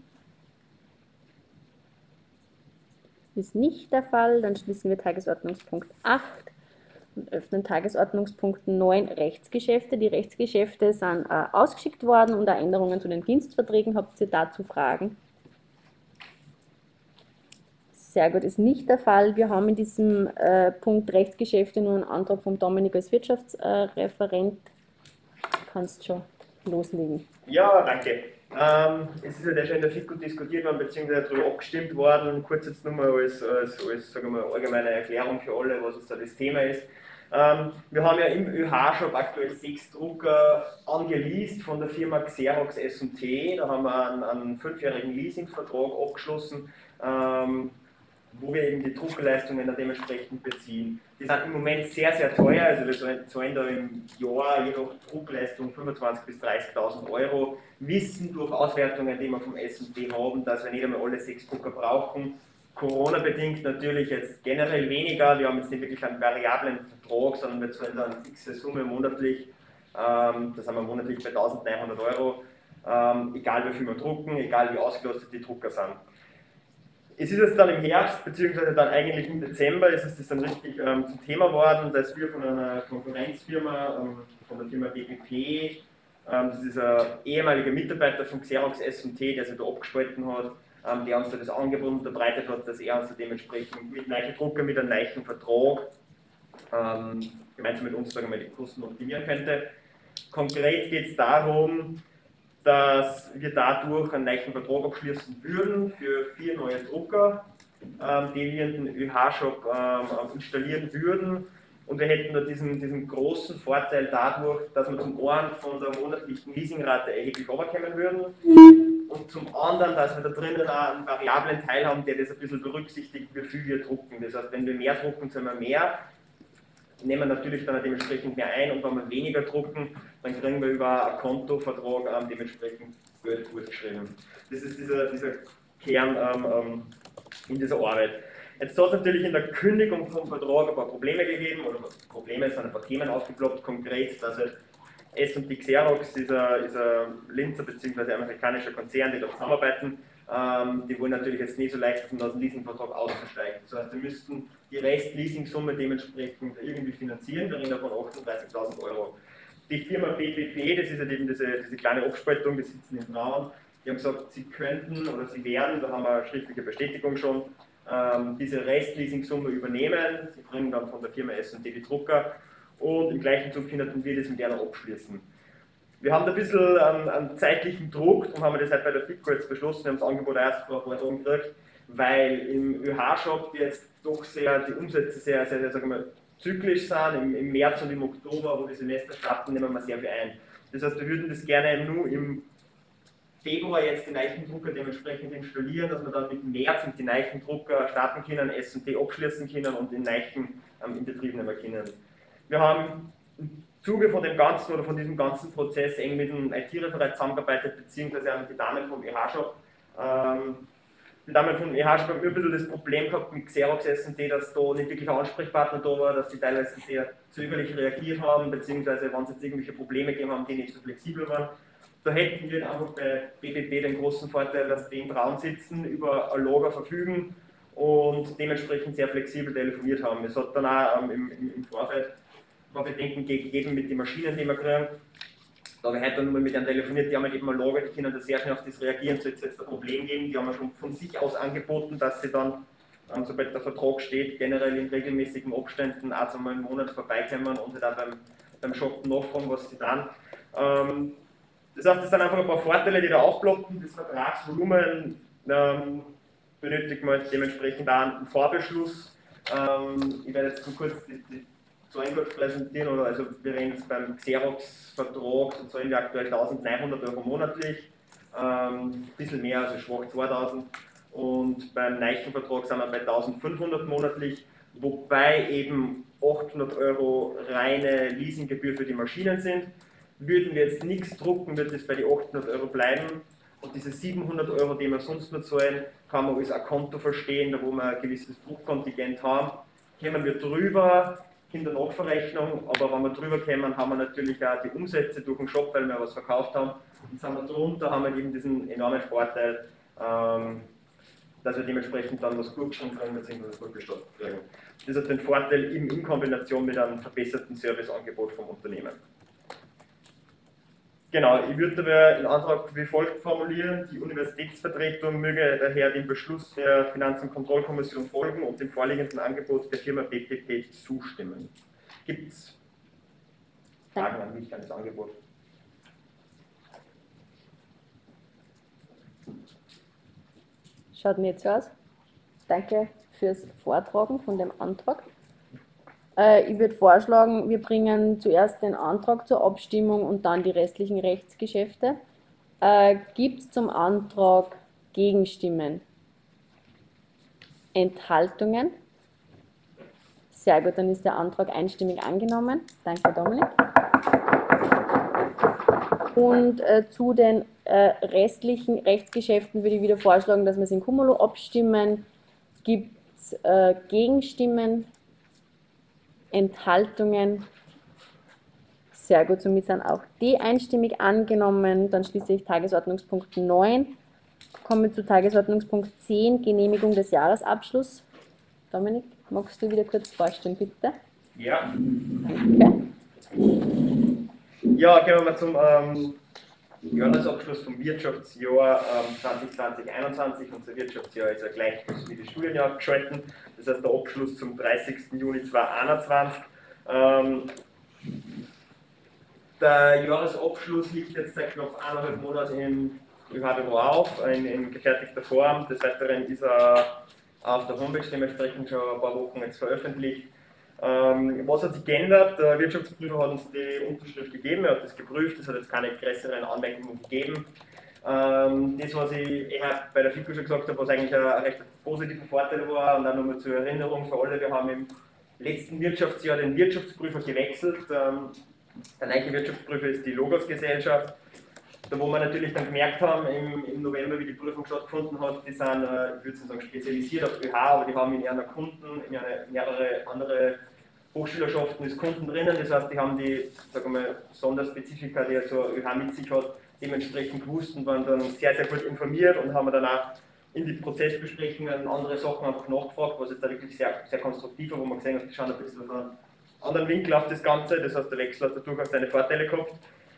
Ist nicht der Fall, dann schließen wir Tagesordnungspunkt acht und öffnen Tagesordnungspunkt neun, Rechtsgeschäfte. Die Rechtsgeschäfte sind äh, ausgeschickt worden und auch Änderungen zu den Dienstverträgen. Habt ihr dazu Fragen? Sehr gut, ist nicht der Fall. Wir haben in diesem äh, Punkt Rechtsgeschäfte nur einen Antrag vom Dominik als Wirtschaftsreferent. Du kannst schon loslegen. Ja, danke. Ähm, es ist ja der schon in der F I C O diskutiert worden, beziehungsweise darüber abgestimmt worden. Kurz jetzt nur mal als, als, als sagen wir mal, allgemeine Erklärung für alle, was jetzt da das Thema ist. Ähm, wir haben ja im Ö H-Shop aktuell sechs Drucker angeleast von der Firma Xerox S und T. Da haben wir einen, einen fünfjährigen Leasingvertrag abgeschlossen, ähm, wo wir eben die Druckleistungen dann dementsprechend beziehen. Die sind im Moment sehr, sehr teuer, also wir zahlen da im Jahr je nach Druckleistung fünfundzwanzigtausend bis dreißigtausend Euro, wissen durch Auswertungen, die wir vom S und T haben, dass wir nicht einmal alle sechs Drucker brauchen. Corona-bedingt natürlich jetzt generell weniger, wir haben jetzt nicht wirklich einen variablen Vertrag, sondern wir zahlen da eine fixe Summe monatlich, ähm, das haben wir monatlich bei eintausendneunhundert Euro, ähm, egal wie viel wir drucken, egal wie ausgelastet die Drucker sind. Es ist jetzt dann im Herbst, beziehungsweise dann eigentlich im Dezember, ist es das dann richtig ähm, zum Thema geworden, dass wir von einer Konkurrenzfirma, ähm, von der Firma B P P, ähm, das ist ein ehemaliger Mitarbeiter von Xerox S und T, der sich da abgespalten hat, ähm, der uns da das Angebot unterbreitet hat, dass er uns da dementsprechend mit neuen Drucker, mit einem neuen Vertrag ähm, gemeinsam mit uns sagen wir, die Kosten optimieren könnte. Konkret geht es darum, dass wir dadurch einen neuen Vertrag abschließen würden für vier neue Drucker, ähm, die wir in den Ö H-Shop ähm, installieren würden. Und wir hätten da diesen, diesen großen Vorteil dadurch, dass wir zum einen von der monatlichen Leasingrate erheblich runterkommen würden und zum anderen, dass wir da drinnen auch einen variablen Teil haben, der das ein bisschen berücksichtigt, wie viel wir drucken. Das heißt, wenn wir mehr drucken, zahlen wir mehr, nehmen wir natürlich dann dementsprechend mehr ein und wenn wir weniger drucken, dann kriegen wir über einen Kontovertrag ähm, dementsprechend Geld gut geschrieben. Das ist dieser, dieser Kern ähm, in dieser Arbeit. Jetzt hat es natürlich in der Kündigung vom Vertrag ein paar Probleme gegeben, oder Probleme, es sind ein paar Themen aufgeploppt, konkret, dass halt S und T Xerox, dieser, dieser Linzer bzw. amerikanischer Konzern, die da zusammenarbeiten, ähm, die wollen natürlich jetzt nicht so leicht von diesem Leasingvertrag auszusteigen. Das heißt, sie müssten die Rest-Leasing-Summe dementsprechend irgendwie finanzieren, wir reden davon achtunddreißigtausend Euro. Die Firma B P P, das ist halt eben diese, diese kleine Abspaltung, die sitzen in Braun, die haben gesagt, sie könnten oder sie werden, da haben wir eine schriftliche Bestätigung schon, ähm, diese Rest-Leasing-Summe übernehmen, sie bringen dann von der Firma S und T die Drucker und im gleichen Zug könnten wir das mit der abschließen. Wir haben da ein bisschen einen, einen zeitlichen Druck, darum haben wir das halt bei der F I C O jetzt beschlossen, wir haben das Angebot erst vor ein paar Tagen gekriegt, weil im Ö H-Shop jetzt doch sehr, die Umsätze sehr, sehr, sehr sagen wir, zyklisch sind, Im, im März und im Oktober, wo die Semester starten, nehmen wir sehr viel ein. Das heißt, wir würden das gerne nur im Februar jetzt die neuen Drucker dementsprechend installieren, dass wir dann mit März mit den neuen Drucker starten können, S und T abschließen können und den neuen ähm, in Betrieb nehmen können. Wir haben im Zuge von dem ganzen oder von diesem ganzen Prozess eng mit dem I T-Referat zusammengearbeitet, beziehungsweise auch mit den Damen vom Ö H-Shop. Ähm, die Damen vom Ö H-Shop haben ein bisschen das Problem gehabt mit Xerox S und T, dass da nicht wirklich ein Ansprechpartner da war, dass die teilweise sehr zögerlich reagiert haben, beziehungsweise wenn es jetzt irgendwelche Probleme gegeben haben, die nicht so flexibel waren. Da hätten wir einfach bei B P P den großen Vorteil, dass die im Raum sitzen, über ein Lager verfügen und dementsprechend sehr flexibel telefoniert haben. Es hat dann auch ähm, im, im Vorfeld ein paar Bedenken gegeben mit den Maschinen, die wir kriegen. Da habe ich heute nochmal mit einem telefoniert, die haben halt eben ein Lager, die können da sehr schnell auf das reagieren, soll es jetzt ein Problem geben. Die haben wir schon von sich aus angeboten, dass sie dann, ähm, sobald der Vertrag steht, generell in regelmäßigen Abständen auch einmal im Monat vorbeikommen und halt auch beim, beim Shoppen nachfragen, was sie dann. Ähm, Das heißt, das sind einfach ein paar Vorteile, die da aufploppen. Das Vertragsvolumen ähm, benötigt man dementsprechend auch einen Vorbeschluss. Ähm, ich werde jetzt kurz die, die Zahlen kurz präsentieren. Oder also wir reden jetzt beim Xerox-Vertrag, da zahlen wir aktuell eintausendneunhundert Euro monatlich. Ähm, ein bisschen mehr, also schwach zweitausend. Und beim neuen Vertrag sind wir bei eintausendfünfhundert monatlich, wobei eben achthundert Euro reine Leasinggebühr für die Maschinen sind. Würden wir jetzt nichts drucken, wird es bei den achthundert Euro bleiben Und diese siebenhundert Euro, die wir sonst nur zahlen, kann man als ein Konto verstehen, da wo wir ein gewisses Druckkontingent haben. Kommen wir drüber, in der Nachverrechnung, aber wenn wir drüber kommen, haben wir natürlich auch die Umsätze durch den Shop, weil wir was verkauft haben. Und sind wir drunter, haben wir eben diesen enormen Vorteil, ähm, dass wir dementsprechend dann was gut geschrieben kriegen, beziehungsweise gut gestattet kriegen. Das hat den Vorteil in, in Kombination mit einem verbesserten Serviceangebot vom Unternehmen. Genau, ich würde aber den Antrag wie folgt formulieren: Die Universitätsvertretung möge daher dem Beschluss der Finanz- und Kontrollkommission folgen und dem vorliegenden Angebot der Firma B T P zustimmen. Gibt es Fragen an mich, an das Angebot? Schaut mir jetzt so aus. Danke fürs Vortragen von dem Antrag. Äh, ich würde vorschlagen, wir bringen zuerst den Antrag zur Abstimmung und dann die restlichen Rechtsgeschäfte. Äh, Gibt es zum Antrag Gegenstimmen? Enthaltungen? Sehr gut, dann ist der Antrag einstimmig angenommen. Danke, Dominik. Und äh, zu den äh, restlichen Rechtsgeschäften würde ich wieder vorschlagen, dass wir es in Cumulo abstimmen. Gibt es äh, Gegenstimmen? Enthaltungen? Sehr gut, somit sind auch die einstimmig angenommen. Dann schließe ich Tagesordnungspunkt neun. Kommen wir zu Tagesordnungspunkt zehn, Genehmigung des Jahresabschlusses. Dominik, magst du wieder kurz vorstellen, bitte? Ja. Danke. Ja, gehen wir mal zum ähm, Jahresabschluss vom Wirtschaftsjahr ähm, zwanzig zwanzig einundzwanzig. Unser Wirtschaftsjahr ist ja gleich wie das Studienjahr geschalten. Das heißt, der Abschluss zum dreißigsten Juni zweitausendeinundzwanzig. Ähm, der Jahresabschluss liegt jetzt seit knapp eineinhalb Monaten im Ö H B W auf, in, in gefertigter Form. Des Weiteren ist er auf der Homepage dementsprechend schon ein paar Wochen jetzt veröffentlicht. Ähm, was hat sich geändert? Der Wirtschaftsprüfer hat uns die Unterschrift gegeben, er hat das geprüft, es hat jetzt keine größeren Anmerkungen gegeben. Ähm, das, was ich eher bei der FICO schon gesagt habe, was eigentlich ein, ein recht positiver Vorteil war, und auch nochmal zur Erinnerung für alle, wir haben im letzten Wirtschaftsjahr den Wirtschaftsprüfer gewechselt. Ähm, der neue Wirtschaftsprüfer ist die Logos-Gesellschaft. Da wo wir natürlich dann gemerkt haben, im, im November, wie die Prüfung stattgefunden hat, die sind, äh, ich würde sagen, spezialisiert auf Ö H, aber die haben in ihren Kunden, in eine, mehrere andere Hochschülerschaften als Kunden drinnen. Das heißt, die haben die, sagen wir mal, Sonderspezifika, die so Ö H mit sich hat, dementsprechend gewusst und waren dann sehr, sehr gut informiert und haben dann auch in die Prozessbesprechungen andere Sachen einfach nachgefragt, was jetzt da wirklich sehr, sehr konstruktiv war, wo man gesehen hat, die schauen ein bisschen auf einen anderen Winkel auf das Ganze. Das heißt, der Wechsel hat da durchaus seine Vorteile gehabt.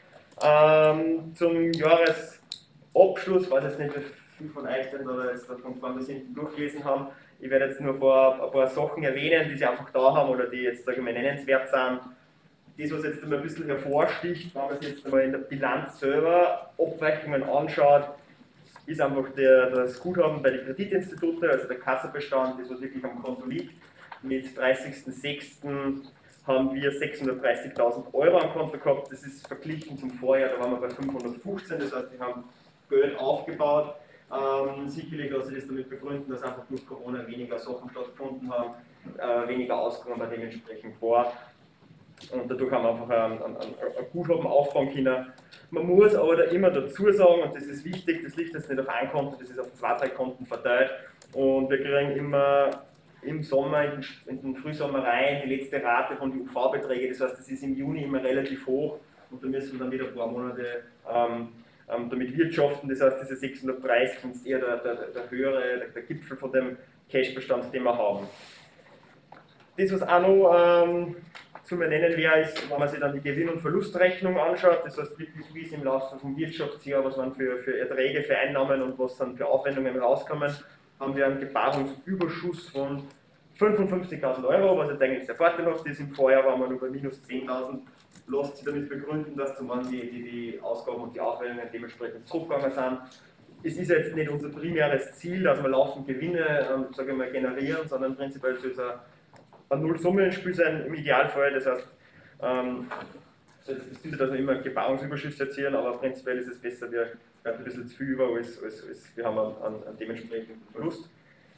Ähm, zum Jahresabschluss, ich weiß jetzt nicht, wie viele von euch denn da jetzt davon von bis hinten durchgelesen haben. Ich werde jetzt nur ein paar, ein paar Sachen erwähnen, die sie einfach da haben oder die jetzt, sage ich mal, nennenswert sind. Das, was jetzt einmal ein bisschen hervorsticht, wenn man sich jetzt einmal in der Bilanz selber Abweichungen anschaut, ist einfach der, das Guthaben bei den Kreditinstituten, also der Kassabestand, das was wirklich am Konto liegt. Mit dreißigsten sechsten haben wir sechshundertdreißigtausend Euro am Konto gehabt. Das ist verglichen zum Vorjahr, da waren wir bei fünfhundertfünfzehn, das heißt, wir haben Geld aufgebaut. Ähm, sicherlich lasse ich das damit begründen, dass einfach durch Corona weniger Sachen stattgefunden haben, äh, weniger Ausgaben dementsprechend vor. Und dadurch haben wir einfach ein, ein, ein Guthaben aufbauen können. Man muss aber da immer dazu sagen, und das ist wichtig, das liegt jetzt nicht auf ein Konto, das ist auf zwei, drei Konten verteilt. Und wir kriegen immer im Sommer, in den, in den Frühsommer rein, die letzte Rate von den U V-Beträgen. Das heißt, das ist im Juni immer relativ hoch und da müssen wir dann wieder ein paar Monate ähm, ähm, damit wirtschaften. Das heißt, diese sechshundertdreißig ist eher der, der, der höhere, der, der Gipfel von dem Cashbestand, den wir haben. Das, was auch noch ähm, zu nennen wäre, ist, wenn man sich dann die Gewinn- und Verlustrechnung anschaut, das heißt wirklich, wie es im Laufe vom Wirtschaftsjahr, was man für, für Erträge, für Einnahmen und was dann für Aufwendungen rauskommen, haben wir einen Gebarungsüberschuss von fünfundfünfzigtausend Euro, was jetzt eigentlich sehr vorteilhaft ist. Im Vorjahr waren wir nur bei minus zehntausend. Lässt sich damit begründen, dass zum einen die, die, die Ausgaben und die Aufwendungen dementsprechend zurückgegangen sind. Es ist jetzt nicht unser primäres Ziel, dass wir laufend Gewinne ähm, sage ich mal, generieren, sondern prinzipiell soll es ein, ein Nullsummenspiel sein im Idealfall. Das heißt, ähm, das bedeutet, dass wir immer Gebarungsüberschüsse erzielen, aber prinzipiell ist es besser, wir bleiben ein bisschen zu viel über, als, als, als wir haben einen, einen dementsprechenden Verlust.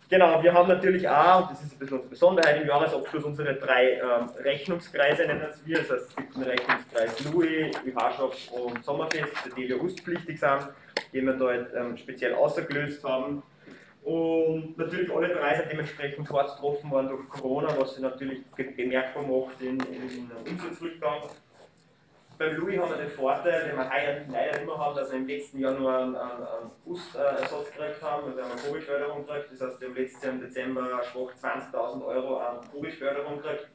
Genau, wir haben natürlich auch, und das ist ein bisschen unsere Besonderheit, im Jahresabschluss unsere drei ähm, Rechnungskreise, nennen es wir. Das heißt, es gibt einen Rechnungskreis Louis, Ü H-Shop und Sommerfest, die wir rustpflichtig sind, die wir da halt, ähm, speziell ausgelöst haben. Und natürlich alle drei sind dementsprechend hart getroffen worden durch Corona, was sich natürlich bemerkbar macht in, in, in einem Umsatzrückgang. Beim Louis haben wir den Vorteil, den wir heuer leider nicht mehr haben, dass wir im letzten Jahr nur einen, einen, einen Boostersatz gekriegt haben, wir haben eine Covid-Förderung gekriegt, das heißt, wir haben letztes Jahr im Dezember schwach zwanzigtausend Euro an Covid-Förderung gekriegt.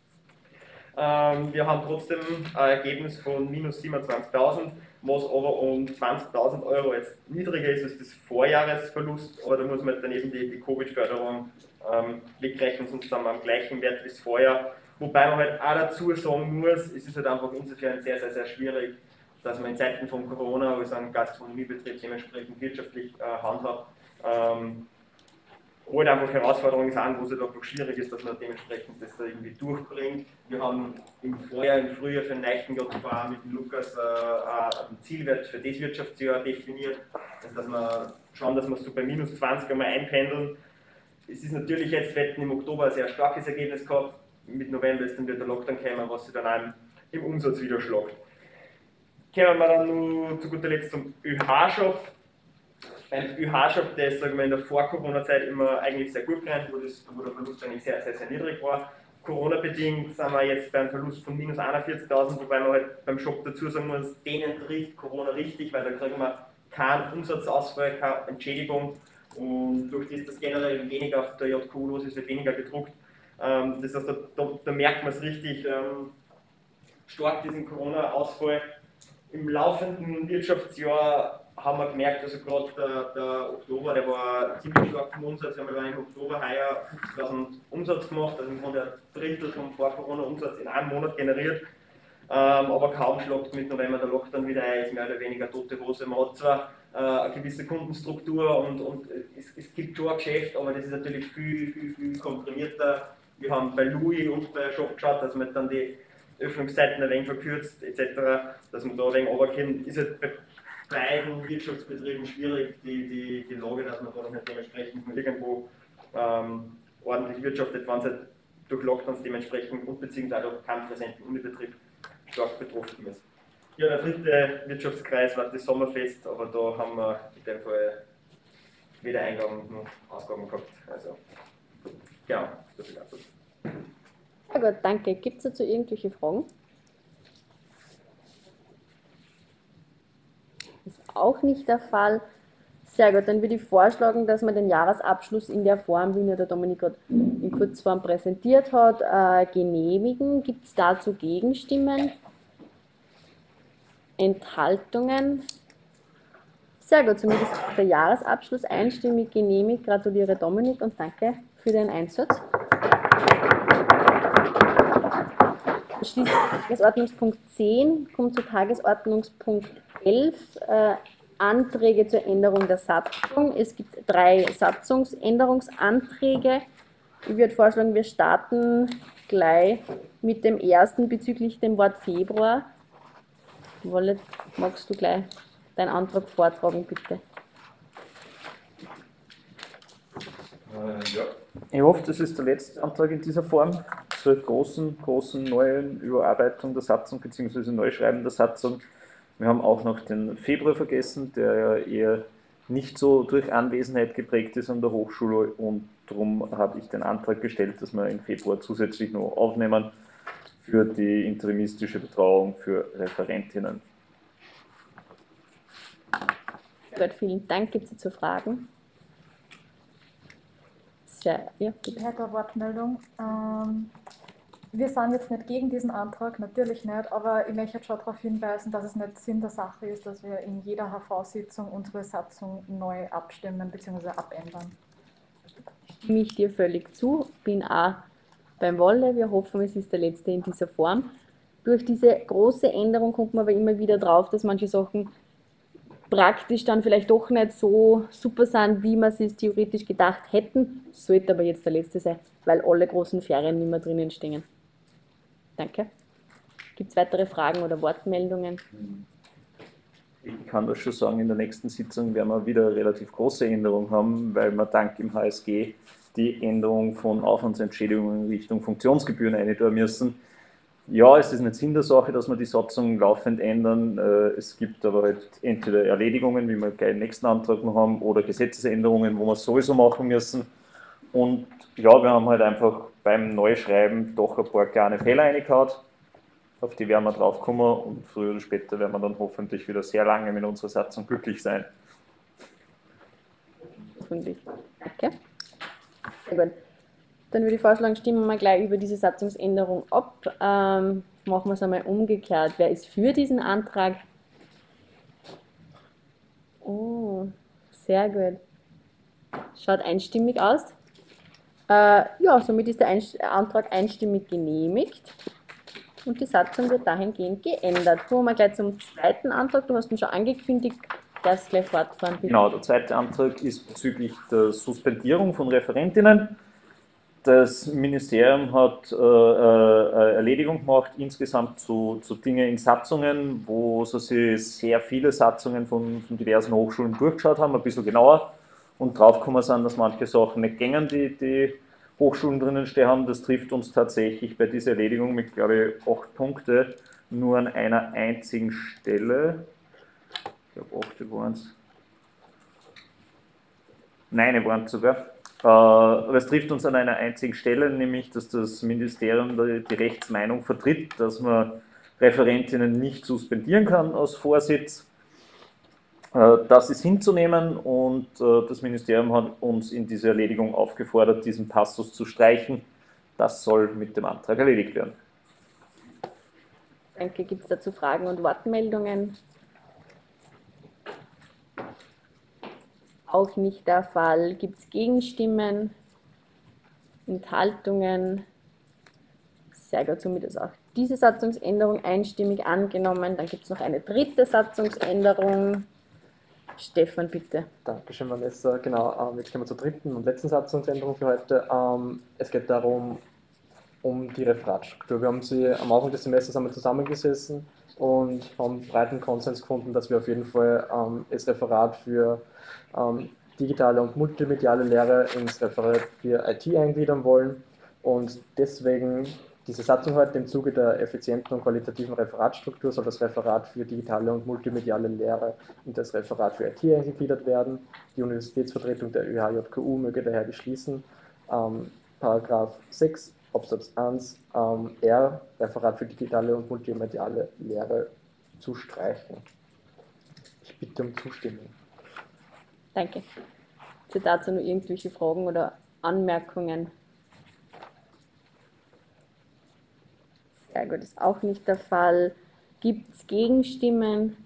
Ähm, wir haben trotzdem ein Ergebnis von minus siebenundzwanzigtausend, was aber um zwanzigtausend Euro jetzt niedriger ist als das Vorjahresverlust, aber da muss man dann eben die, die Covid-Förderung ähm, wegrechnen, sonst sind wir am gleichen Wert wie das Vorjahr. Wobei man halt auch dazu sagen muss, es ist halt einfach insofern sehr, sehr, sehr schwierig, dass man in Zeiten von Corona als ein Gastronomiebetrieb dementsprechend wirtschaftlich äh, handhabt, ähm, wo halt einfach Herausforderungen sind, wo es halt einfach schwierig ist, dass man dementsprechend das da irgendwie durchbringt. Wir haben im Vorjahr, im Frühjahr für den neuen J V A mit dem Lukas äh, einen Zielwert für das Wirtschaftsjahr definiert, und dass wir schauen, dass wir so bei minus zwanzig einmal einpendeln. Es ist natürlich jetzt, wir hätten im Oktober ein sehr starkes Ergebnis gehabt, mit November ist dann wieder der Lockdown gekommen, was sich dann auch im Umsatz wieder schlagt. Kommen wir dann nur zu guter Letzt zum Ü H-Shop. Beim Ü H-Shop, der ist, sagen wir, in der Vor-Corona-Zeit immer eigentlich sehr gut gerannt, wo, das, wo der Verlust eigentlich sehr, sehr, sehr niedrig war. Corona-bedingt sind wir jetzt beim Verlust von minus einundvierzigtausend, wobei man halt beim Shop dazu sagen muss, denen trifft Corona richtig, weil da kriegen wir keinen Umsatzausfall, keine Entschädigung, und durch das, dass generell weniger auf der J Q los ist, wird weniger gedruckt. Ähm, das heißt, da, da, da merkt man es richtig ähm, stark, diesen Corona-Ausfall. Im laufenden Wirtschaftsjahr haben wir gemerkt, also gerade der, der Oktober, der war ziemlich stark vom Umsatz. Wir haben im Oktober heuer fünfzigtausend Umsatz gemacht, also im Grunde ein Drittel vom Vor-Corona-Umsatz in einem Monat generiert. Ähm, aber kaum schlagt mit November der Lockdown wieder ein, ist mehr oder weniger tote Hose. Man hat zwar äh, eine gewisse Kundenstruktur und, und es, es gibt schon ein Geschäft, aber das ist natürlich viel, viel, viel komprimierter. Wir haben bei Louis und bei Shop geschaut, dass man dann die Öffnungszeiten ein wenig verkürzt et cetera, dass man da ein wenig runterkommt. Ist halt bei beiden Wirtschaftsbetrieben schwierig, die, die, die Lage, dass man da noch nicht dementsprechend irgendwo ähm, ordentlich wirtschaftet, wenn es halt durch Lockdowns dementsprechend und beziehungsweise auch keinen präsenten Unibetrieb stark betroffen ist. Ja, der dritte Wirtschaftskreis war das Sommerfest, aber da haben wir in dem Fall weder Eingaben noch Ausgaben gehabt. Also, ja, das ist dazu. Ja gut, danke. Gibt es dazu irgendwelche Fragen? Ist auch nicht der Fall. Sehr gut, dann würde ich vorschlagen, dass wir den Jahresabschluss in der Form, wie mir der Dominik gerade in Kurzform präsentiert hat, äh, genehmigen. Gibt es dazu Gegenstimmen? Enthaltungen? Sehr gut, somit ist der Jahresabschluss einstimmig genehmigt. Gratuliere Dominik und danke für den Einsatz. Schließt Tagesordnungspunkt zehn, kommt zu Tagesordnungspunkt elf, äh, Anträge zur Änderung der Satzung. Es gibt drei Satzungsänderungsanträge. Ich würde vorschlagen, wir starten gleich mit dem ersten bezüglich dem Wort Februar. Wallet, magst du gleich deinen Antrag vortragen, bitte? Äh, ja. Ich hoffe, das ist der letzte Antrag in dieser Form zur großen, großen neuen Überarbeitung der Satzung bzw. Neuschreiben der Satzung. Wir haben auch noch den Februar vergessen, der ja eher nicht so durch Anwesenheit geprägt ist an der Hochschule, und darum habe ich den Antrag gestellt, dass wir im Februar zusätzlich noch aufnehmen für die interimistische Betreuung für Referentinnen. Gut, vielen Dank. Gibt es dazu Fragen? Sehr, ja, bitte. Ich hätte eine Wortmeldung. Ähm, wir sind jetzt nicht gegen diesen Antrag, natürlich nicht, aber ich möchte schon darauf hinweisen, dass es nicht Sinn der Sache ist, dass wir in jeder H V-Sitzung unsere Satzung neu abstimmen bzw. abändern. Stimme ich dir völlig zu, bin auch beim Wolle. Wir hoffen, es ist der letzte in dieser Form. Durch diese große Änderung kommt man aber immer wieder drauf, dass manche Sachen praktisch dann vielleicht doch nicht so super sind, wie wir es theoretisch gedacht hätten. Sollte aber jetzt der letzte sein, weil alle großen Ferien nicht mehr drinnen stehen. Danke. Gibt es weitere Fragen oder Wortmeldungen? ich kann das schon sagen, in der nächsten Sitzung werden wir wieder eine relativ große Änderung haben, weil wir dank im H S G die Änderung von Aufwandsentschädigungen in Richtung Funktionsgebühren eintun müssen. Ja, es ist nicht Sinn der Sache, dass wir die Satzung laufend ändern. Es gibt aber halt entweder Erledigungen, wie wir gleich den nächsten Antrag noch haben, oder Gesetzesänderungen, wo wir es sowieso machen müssen. Und ja, wir haben halt einfach beim Neuschreiben doch ein paar kleine Fehler reingehauen. Auf die werden wir drauf kommen und früher oder später werden wir dann hoffentlich wieder sehr lange mit unserer Satzung glücklich sein. Hoffentlich. Okay. Sehr gut. Dann würde ich vorschlagen, stimmen wir gleich über diese Satzungsänderung ab. Ähm, machen wir es einmal umgekehrt. Wer ist für diesen Antrag? Oh, sehr gut. Schaut einstimmig aus. Äh, ja, somit ist der Einst- Antrag einstimmig genehmigt und die Satzung wird dahingehend geändert. Kommen wir gleich zum zweiten Antrag. Du hast ihn schon angekündigt. Darfst gleich fortfahren, bitte. Genau, der zweite Antrag ist bezüglich der Suspendierung von Referentinnen. Das Ministerium hat äh, äh, Erledigung gemacht, insgesamt zu, zu Dingen in Satzungen, wo sie sich sehr viele Satzungen von, von diversen Hochschulen durchgeschaut haben, ein bisschen genauer und draufgekommen sind, dass manche Sachen nicht gängen, die die Hochschulen drinnen stehen haben. Das trifft uns tatsächlich bei dieser Erledigung mit, glaube ich, acht Punkte nur an einer einzigen Stelle. Ich glaube, acht waren es. Nein, waren es sogar. Aber es trifft uns an einer einzigen Stelle, nämlich, dass das Ministerium die Rechtsmeinung vertritt, dass man Referentinnen nicht suspendieren kann aus Vorsitz. Das ist hinzunehmen und das Ministerium hat uns in dieser Erledigung aufgefordert, diesen Passus zu streichen. Das soll mit dem Antrag erledigt werden. Danke. Gibt es dazu Fragen und Wortmeldungen? Auch nicht der Fall. Gibt es Gegenstimmen? Enthaltungen? Sehr gut, somit ist auch diese Satzungsänderung einstimmig angenommen. Dann gibt es noch eine dritte Satzungsänderung. Stefan, bitte. Dankeschön, Vanessa. Genau, jetzt kommen wir zur dritten und letzten Satzungsänderung für heute. Es geht darum, um die Referatsstruktur. Wir haben sie am Anfang des Semesters einmal zusammengesessen und haben breiten Konsens gefunden, dass wir auf jeden Fall ähm, das Referat für ähm, digitale und multimediale Lehre ins Referat für I T eingliedern wollen. Und deswegen diese Satzung heute im Zuge der effizienten und qualitativen Referatsstruktur soll das Referat für digitale und multimediale Lehre in das Referat für I T eingegliedert werden. Die Universitätsvertretung der Ö H J K U möge daher beschließen, ähm, Paragraph sechs Absatz eins ähm, R, Referat für digitale und multimediale Lehre, zu streichen. Ich bitte um Zustimmung. Danke. Gibt es dazu noch irgendwelche Fragen oder Anmerkungen? Sehr gut, ist auch nicht der Fall. Gibt es Gegenstimmen?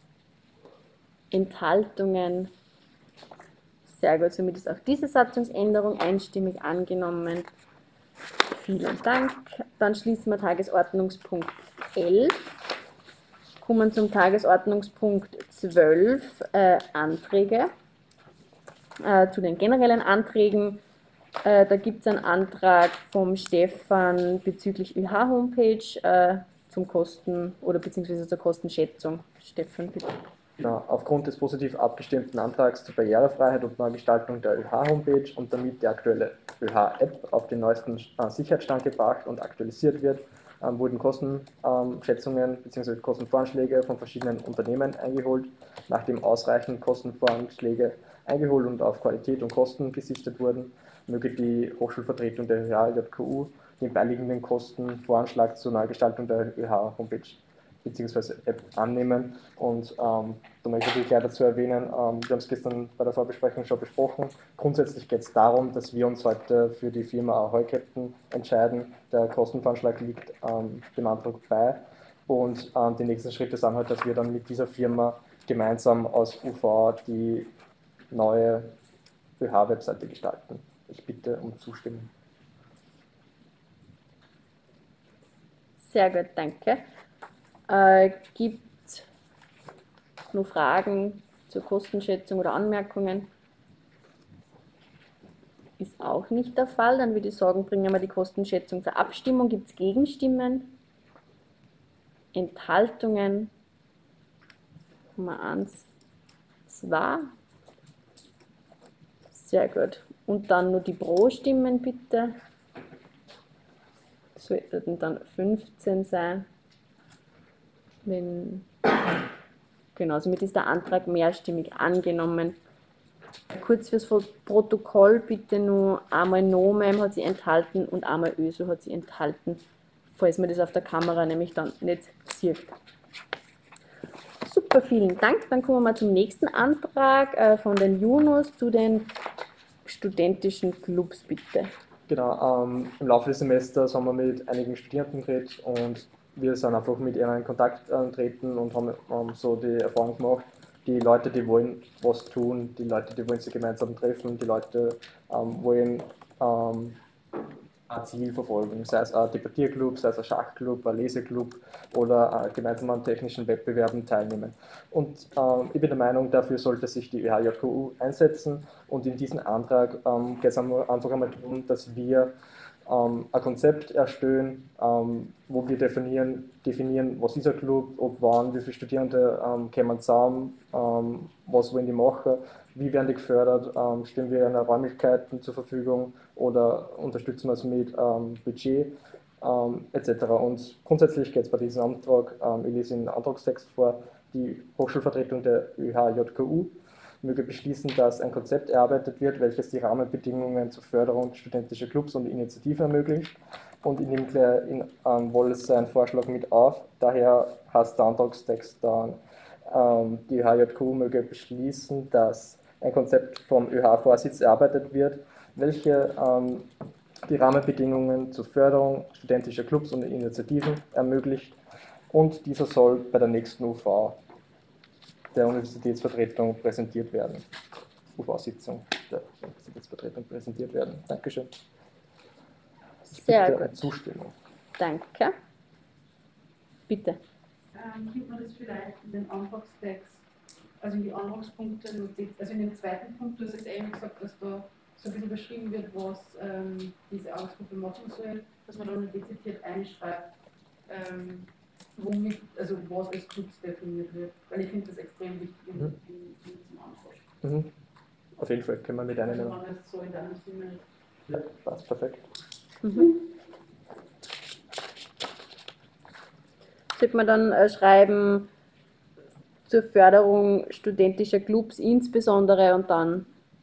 Enthaltungen? Sehr gut, somit ist auch diese Satzungsänderung einstimmig angenommen. Vielen Dank. Dann schließen wir Tagesordnungspunkt elf. Kommen zum Tagesordnungspunkt zwölf, äh, Anträge. Äh, zu den generellen Anträgen. Äh, da gibt es einen Antrag vom Stefan bezüglich Ö H-Homepage äh, zum Kosten- oder beziehungsweise zur Kostenschätzung. Stefan, bitte. Ja, aufgrund des positiv abgestimmten Antrags zur Barrierefreiheit und Neugestaltung der Ö H-Homepage und damit die aktuelle Ö H-App auf den neuesten äh, Sicherheitsstand gebracht und aktualisiert wird, ähm, wurden Kostenschätzungen ähm, bzw. Kostenvoranschläge von verschiedenen Unternehmen eingeholt. Nachdem ausreichend Kostenvoranschläge eingeholt und auf Qualität und Kosten gesichtet wurden, möge die Hochschulvertretung der Ö H J K U den beiliegenden Kostenvoranschlag zur Neugestaltung der Ö H-Homepage bzw. App annehmen. Und ähm, da möchte ich gleich dazu erwähnen, ähm, wir haben es gestern bei der Vorbesprechung schon besprochen. Grundsätzlich geht es darum, dass wir uns heute für die Firma Ahoy Captain entscheiden. Der Kostenvoranschlag liegt ähm, dem Antrag bei. Und ähm, die nächsten Schritte sind halt, dass wir dann mit dieser Firma gemeinsam aus U V die neue Ö H-Webseite gestalten. Ich bitte um Zustimmung. Sehr gut, danke. Äh, gibt es noch Fragen zur Kostenschätzung oder Anmerkungen? Ist auch nicht der Fall. Dann würde ich sagen, bringen wir die Kostenschätzung zur Abstimmung. Gibt es Gegenstimmen? Enthaltungen? Machen wir eins, zwei. Sehr gut. Und dann nur die Pro-Stimmen bitte. Das sollten dann fünfzehn sein. Wenn, genau, somit ist der Antrag mehrstimmig angenommen. Kurz fürs Protokoll bitte nur einmal Nomen hat sie enthalten und einmal Öso hat sie enthalten, falls man das auf der Kamera nämlich dann nicht sieht. Super, vielen Dank. Dann kommen wir mal zum nächsten Antrag äh, von den Junos zu den studentischen Clubs, bitte. Genau, ähm, im Laufe des Semesters haben wir mit einigen Studierenden geredet und wir sind einfach mit ihnen in Kontakt äh, treten und haben ähm, so die Erfahrung gemacht, die Leute, die wollen was tun, die Leute, die wollen sich gemeinsam treffen, die Leute ähm, wollen ähm, ein Ziel verfolgen, sei es ein Debattierclub, sei es ein Schachclub, ein Leseclub oder äh, gemeinsam an technischen Wettbewerben teilnehmen. Und ähm, ich bin der Meinung, dafür sollte sich die Ö H J K U einsetzen und in diesem Antrag ähm, geht es einfach einmal darum, dass wir ähm, ein Konzept erstellen, ähm, wo wir definieren, definieren, was ist ein Club, ob wann, wie viele Studierende ähm, kommen zusammen, ähm, was wollen die machen, wie werden die gefördert, ähm, stellen wir ihnen Räumlichkeiten zur Verfügung oder unterstützen wir es mit ähm, Budget ähm, et cetera. Und grundsätzlich geht es bei diesem Antrag, ähm, ich lese den Antragstext vor, die Hochschulvertretung der Ö H J K U möge beschließen, dass ein Konzept erarbeitet wird, welches die Rahmenbedingungen zur Förderung studentischer Clubs und Initiativen ermöglicht. Und ich nehme gleich in ähm, Wallace seinen Vorschlag mit auf. Daher heißt der Antragstext dann, ähm, die Ö H J K U möge beschließen, dass ein Konzept vom Ö H-Vorsitz erarbeitet wird, welche ähm, die Rahmenbedingungen zur Förderung studentischer Clubs und Initiativen ermöglicht. Und dieser soll bei der nächsten U V der Universitätsvertretung präsentiert werden. U V-Sitzung der Universitätsvertretung präsentiert werden. Dankeschön. Ich Sehr bitte um gut. Zustimmung. Danke. Bitte. Ähm, gibt man das vielleicht in den Antragstext, also in die Antragspunkte, also in dem zweiten Punkt, du hast jetzt eben gesagt, dass da so ein bisschen beschrieben wird, was ähm, diese Arbeitsgruppe machen soll, dass man dann dezidiert einschreibt, ähm, womit, also was als Clubs definiert wird. Weil ich finde das extrem wichtig in, Mhm. in, in diesem Antrag. Mhm. Auf jeden Fall können wir mit einem. Also wenn das so in deinem Sinne ist. Ja, passt perfekt. Mhm. Sollte man dann äh, schreiben zur Förderung studentischer Clubs insbesondere und dann.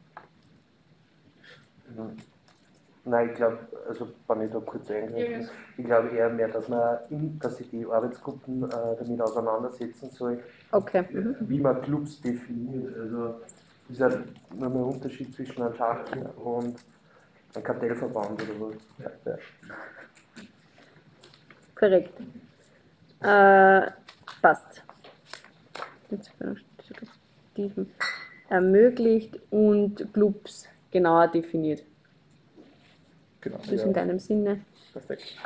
Nein, ich glaube, also wenn ich da kurz eingreifen, ich glaube eher mehr, dass man, in, dass sich die Arbeitsgruppen äh, damit auseinandersetzen soll, Okay. Mhm. wie man Clubs definiert. Also es ist ja nur ein Unterschied zwischen einem Schachclub und einem Kartellverband oder was. Ja, ja. Korrekt. Äh, passt. Ermöglicht und Clubs genauer definiert. Genau. Das ist Ja. in deinem Sinne. Perfekt.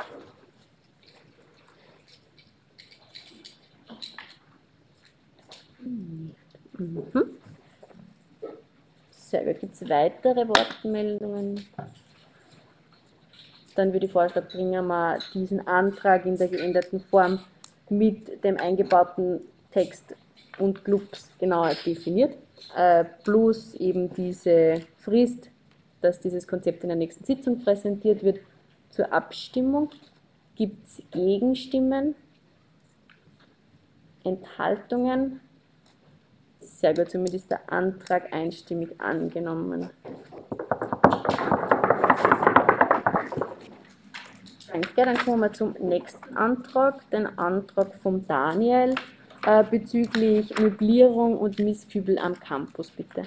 Mhm. Sehr gut. Gibt es weitere Wortmeldungen? Dann würde ich vorschlagen, bringen wir diesen Antrag in der geänderten Form mit dem eingebauten Text und Clubs genauer definiert, äh, plus eben diese Frist, dass dieses Konzept in der nächsten Sitzung präsentiert wird, zur Abstimmung. Gibt es Gegenstimmen? Enthaltungen? Sehr gut, somit ist der Antrag einstimmig angenommen. Danke, dann kommen wir zum nächsten Antrag, den Antrag von Daniel äh, bezüglich Möblierung und Misskübel am Campus, bitte.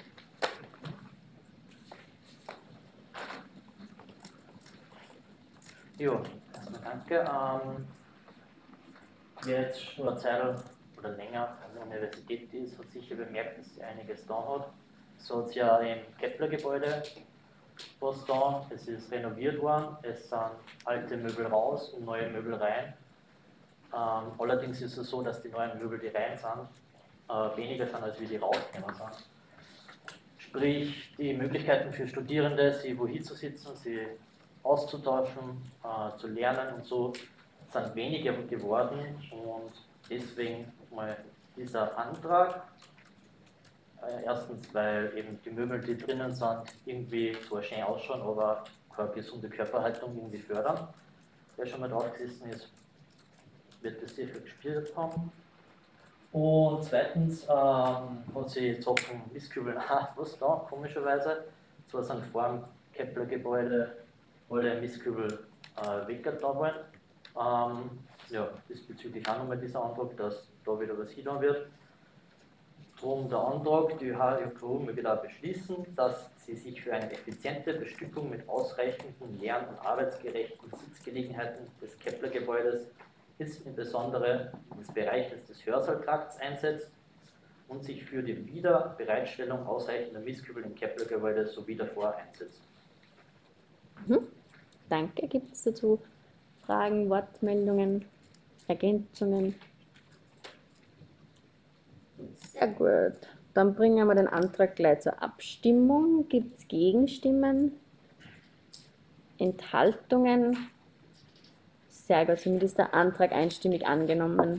Ja, erstmal danke. Ähm, wer jetzt schon eine Zeit oder länger an der Universität ist, hat sicher bemerkt, dass sie einiges da hat. So hat es ja im Kepler-Gebäude was da, es ist renoviert worden, es sind alte Möbel raus und neue Möbel rein. Ähm, allerdings ist es so, dass die neuen Möbel, die rein sind, äh, weniger sind, als wie die rausgekommen sind. Sprich, die Möglichkeiten für Studierende, sie wohin zu sitzen, sie auszutauschen, äh, zu lernen und so, sind weniger geworden und deswegen mal dieser Antrag. Äh, erstens, weil eben die Möbel, die drinnen sind, irgendwie zwar schön ausschauen, aber keine gesunde Körperhaltung irgendwie fördern. Wer schon mal drauf gesessen ist, wird das sicher gespürt haben. Und zweitens ähm, hat sie Sachen Mistkübeln, ah, was da, komischerweise. Zwar sind vor dem Kepler-Gebäude alle Mistkübel äh, weggetan worden. Ähm, ja, diesbezüglich auch nochmal dieser Antrag, dass da wieder was hinhauen wird. Drum der Antrag, die H J K U möge da beschließen, dass sie sich für eine effiziente Bestückung mit ausreichenden lern- und arbeitsgerechten Sitzgelegenheiten des Kepler-Gebäudes insbesondere des Bereiches des Hörsaaltrakts einsetzt und sich für die Wiederbereitstellung ausreichender Mistkübel im Kepler-Gebäude sowie davor einsetzt. Mhm. Danke. Gibt es dazu Fragen, Wortmeldungen, Ergänzungen? Sehr gut. Dann bringen wir den Antrag gleich zur Abstimmung. Gibt es Gegenstimmen? Enthaltungen? Sehr gut, somit ist der Antrag einstimmig angenommen.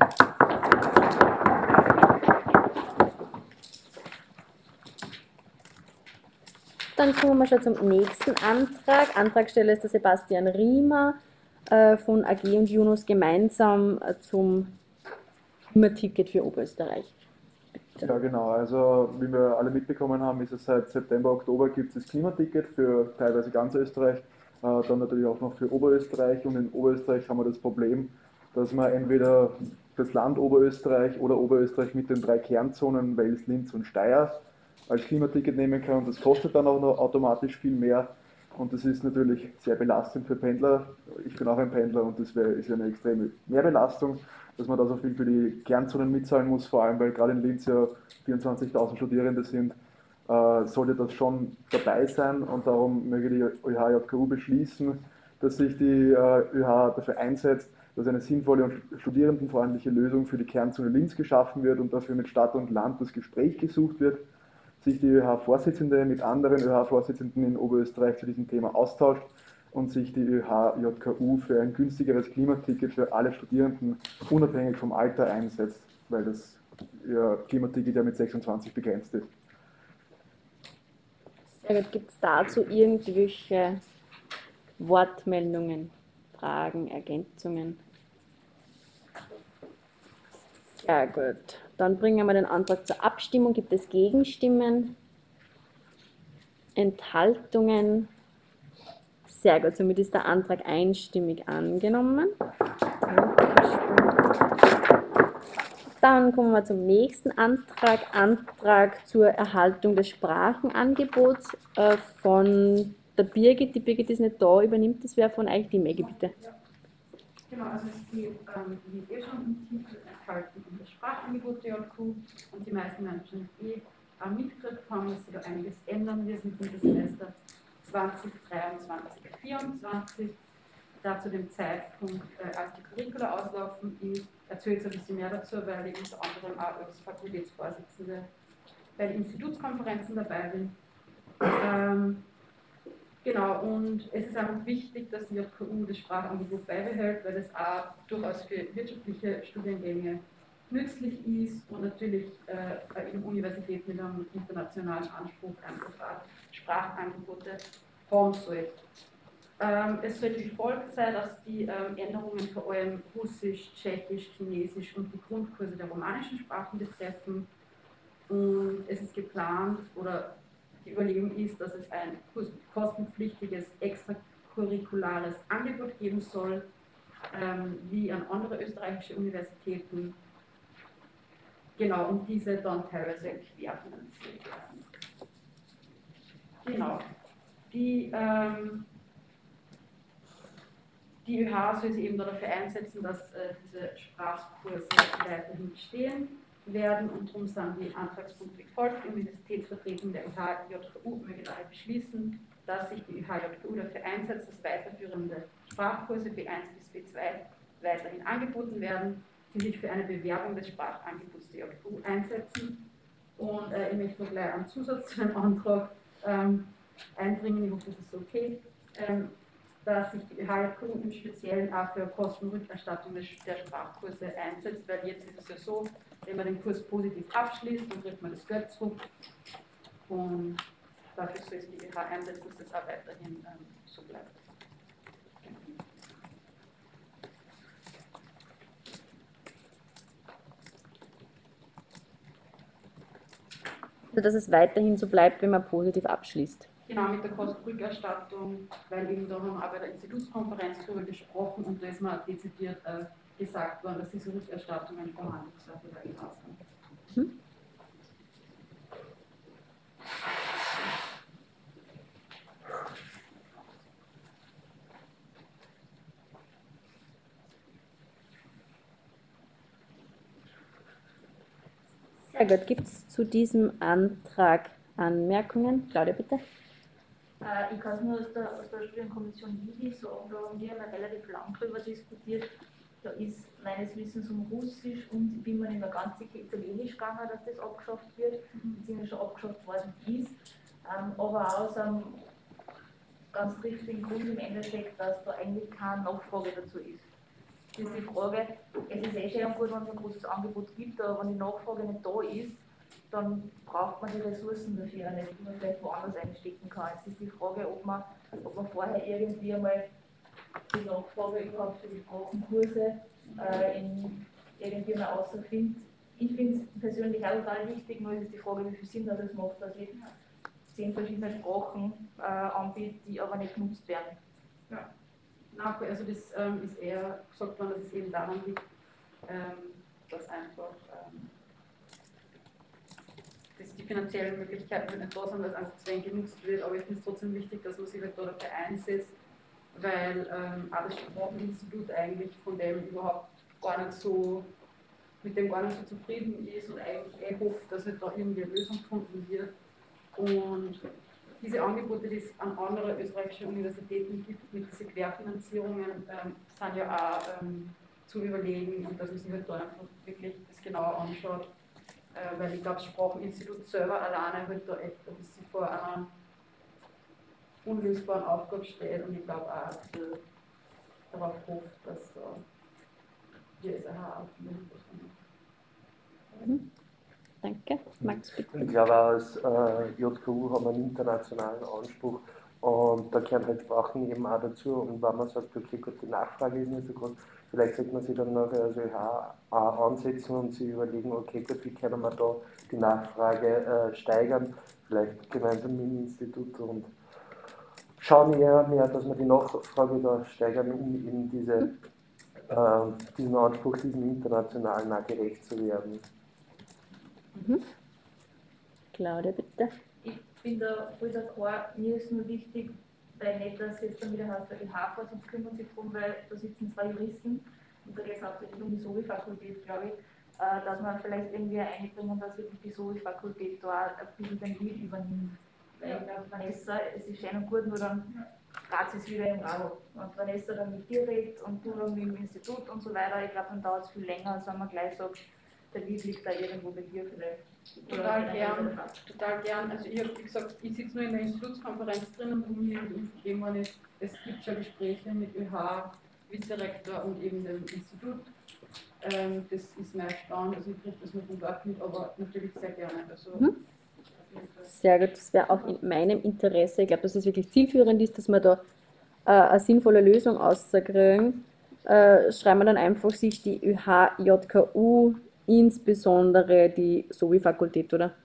Dann kommen wir schon zum nächsten Antrag. Antragsteller ist der Sebastian Riemer äh, von A G und Junus gemeinsam äh, zum Klimaticket für Oberösterreich. Bitte. Ja, genau. Also, wie wir alle mitbekommen haben, ist es seit September, Oktober gibt es das Klimaticket für teilweise ganz Österreich, äh, dann natürlich auch noch für Oberösterreich. Und in Oberösterreich haben wir das Problem, dass man entweder das Land Oberösterreich oder Oberösterreich mit den drei Kernzonen Wels, Linz und Steyr als Klimaticket nehmen kann. Und das kostet dann auch noch automatisch viel mehr. Und das ist natürlich sehr belastend für Pendler. Ich bin auch ein Pendler und das wär, ist ja eine extreme Mehrbelastung, dass man da so viel für die Kernzonen mitzahlen muss, vor allem weil gerade in Linz ja vierundzwanzigtausend Studierende sind, äh, sollte das schon dabei sein und darum möge die Ö H J K U beschließen, dass sich die äh, Ö H dafür einsetzt, dass eine sinnvolle und studierendenfreundliche Lösung für die Kernzone Linz geschaffen wird und dafür mit Stadt und Land das Gespräch gesucht wird, sich die Ö H-Vorsitzende mit anderen Ö H-Vorsitzenden in Oberösterreich zu diesem Thema austauscht und sich die Ö H J K U für ein günstigeres Klimaticket für alle Studierenden unabhängig vom Alter einsetzt, weil das ja, Klimaticket ja mit sechsundzwanzig begrenzt ist. Sehr gut. Gibt es dazu irgendwelche Wortmeldungen, Fragen, Ergänzungen? Sehr gut. Dann bringen wir den Antrag zur Abstimmung. Gibt es Gegenstimmen? Enthaltungen? Sehr gut, somit ist der Antrag einstimmig angenommen. Dann kommen wir zum nächsten Antrag, Antrag zur Erhaltung des Sprachenangebots äh, von der Birgit. Die Birgit ist nicht da, übernimmt das wer von euch? Die Maggie, bitte. Ja. Genau, also es geht, ähm, wie eh schon im Titel enthalten, um das Sprachangebot der J K U und die meisten Menschen eh äh, mitgekriegt haben, dass sie da einiges ändern. Wir sind im Semester zwanzig dreiundzwanzig vierundzwanzig, da zu dem Zeitpunkt, äh, als die Curricula auslaufen. Ich erzähle jetzt ein bisschen mehr dazu, weil ich unter anderem auch als Fakultätsvorsitzende bei den Institutskonferenzen dabei bin. Ähm, genau, und es ist einfach wichtig, dass die J K U das Sprachangebot beibehält, weil es auch durchaus für wirtschaftliche Studiengänge nützlich ist und natürlich äh, in Universitäten mit einem internationalen Anspruch einfach Sprachangebote haben soll. Ähm, es soll wie folgt sein, dass die ähm, Änderungen vor allem Russisch, Tschechisch, Chinesisch und die Grundkurse der romanischen Sprachen betreffen. Und es ist geplant, oder die Überlegung ist, dass es ein kostenpflichtiges extracurriculares Angebot geben soll, ähm, wie an andere österreichische Universitäten. Genau, und diese dann teilweise querfinanziert werden. Genau. Die, ähm, die Ö H soll sich eben dafür einsetzen, dass äh, diese Sprachkurse weiterhin bestehen werden und darum sind die Antragspunkte wie folgt. Die Universitätsvertretung der Ö H J K U möge daher beschließen, dass sich die Ö H J K U dafür einsetzt, dass weiterführende Sprachkurse B eins bis B zwei weiterhin angeboten werden, die sich für eine Bewerbung des Sprachangebots der J K U einsetzen. Und äh, ich möchte noch gleich einen Zusatz zu dem Antrag ähm, einbringen, ich hoffe, das ist okay. Ähm, dass sich die Ö H J K U im Speziellen auch für Kostenrückerstattung der Sprachkurse einsetzt, weil jetzt ist es ja so, wenn man den Kurs positiv abschließt, dann kriegt man das Geld zurück und dafür soll sich die Ö H einsetzen, dass das auch weiterhin ähm, so bleibt. Also dass es weiterhin so bleibt, wenn man positiv abschließt. Genau, mit der Kostenrückerstattung, weil eben da haben wir auch bei der Institutskonferenz darüber gesprochen und da ist mal dezidiert äh, gesagt worden, dass diese Rückerstattungen Verhandlungssache der Ö H sind. Hm? Sehr gut. Gibt es zu diesem Antrag Anmerkungen? Claudia, bitte. Äh, ich kann es nur aus der, aus der Studienkommission Wien sagen, da haben wir einmal relativ lang darüber diskutiert. Da ist meines Wissens um Russisch und ich bin mir nicht mehr ganz sicher Italienisch gegangen, dass das abgeschafft wird, beziehungsweise schon abgeschafft worden ist. Ähm, aber auch aus einem ganz triftigen Grund im Endeffekt, dass da eigentlich keine Nachfrage dazu ist. Das ist die Frage, es ist eh schön und gut, wenn es ein großes Angebot gibt, aber wenn die Nachfrage nicht da ist, dann braucht man die Ressourcen dafür nicht, die man vielleicht woanders einstecken kann. Es ist die Frage, ob man, ob man vorher irgendwie einmal die Nachfrage überhaupt für die Sprachenkurse äh, in, irgendwie mal außerfindet. Ich finde es persönlich auch total wichtig, nur ist es die Frage, wie viel Sinn das es macht, dass ich zehn verschiedene Sprachen äh, anbiete, die aber nicht genutzt werden. Ja. Na, also das ähm, ist eher gesagt worden, dass es eben daran liegt, ähm, dass einfach ähm, dass die finanziellen Möglichkeiten nicht da sind, dass einfach zu wenig genutzt wird, aber ich finde es trotzdem wichtig, dass man sich halt da dafür einsetzt, weil ähm, auch das Spracheninstitut eigentlich von dem überhaupt gar nicht so, mit dem gar nicht so zufrieden ist und eigentlich eh hofft, dass halt da irgendwie eine Lösung gefunden wird. Und diese Angebote, die es an andere österreichische Universitäten gibt, mit diesen Querfinanzierungen, ähm, sind ja auch ähm, zu überlegen und dass man sich halt da einfach wirklich das genauer anschaut. Äh, weil ich glaube, das Spracheninstitut selber alleine halt da echt ein bisschen vor einer unlösbaren Aufgabe steht und ich glaube auch, dass wir darauf hofft, dass da die S R H auch viel Mhm. Danke. Max, bitte. Ich glaube, als äh, J K U haben wir einen internationalen Anspruch und da gehören halt Sprachen eben auch dazu. Und wenn man sagt, okay, gut, die Nachfrage ist nicht so groß, vielleicht sollte man sich dann nachher als Ö H auch ansetzen und sich überlegen, okay, gut, wie können wir da die Nachfrage äh, steigern, vielleicht gemeinsam mit dem Institut und schauen eher mehr, dass wir die Nachfrage da steigern, um eben diese, äh, diesem Anspruch, diesem internationalen auch gerecht zu werden. Mhm. Claudia, bitte. Ich bin da voll d'accord, mir ist nur wichtig, weil nicht, dass jetzt dann wieder heißt, der Ö H sonst kümmern sich darum, weil da sitzen zwei Juristen und da geht es hauptsächlich um die S O I Fakultät, glaube ich, äh, dass man vielleicht irgendwie einbringen, dass wirklich die S O I Fakultät da auch ein bisschen den Lead übernimmt. Weil ich glaube, Vanessa, es ist schön und gut, nur dann geht es wieder im Rau. Und Vanessa dann mit dir redet und du dann mit dem Institut und so weiter, ich glaube, dann dauert es viel länger, als wenn man gleich sagt, der Lied liegt da irgendwo bei dir vielleicht. Total gern, total gern. Also ich habe, wie gesagt, ich sitze nur in der Institutskonferenz drin und mir gegeben worden ist, es gibt schon Gespräche mit Ö H, Vizerektor und eben dem Institut. Ähm, das ist mein Stand, also ich kriege das nur von dort mit, aber natürlich sehr gerne. Also, Mhm. Sehr gut, das wäre auch in meinem Interesse. Ich glaube, dass es wirklich zielführend ist, dass wir da äh, eine sinnvolle Lösung rauskriegen. Äh, schreiben wir dann einfach sich die Ö H J K U, insbesondere die S O I-Fakultät, oder?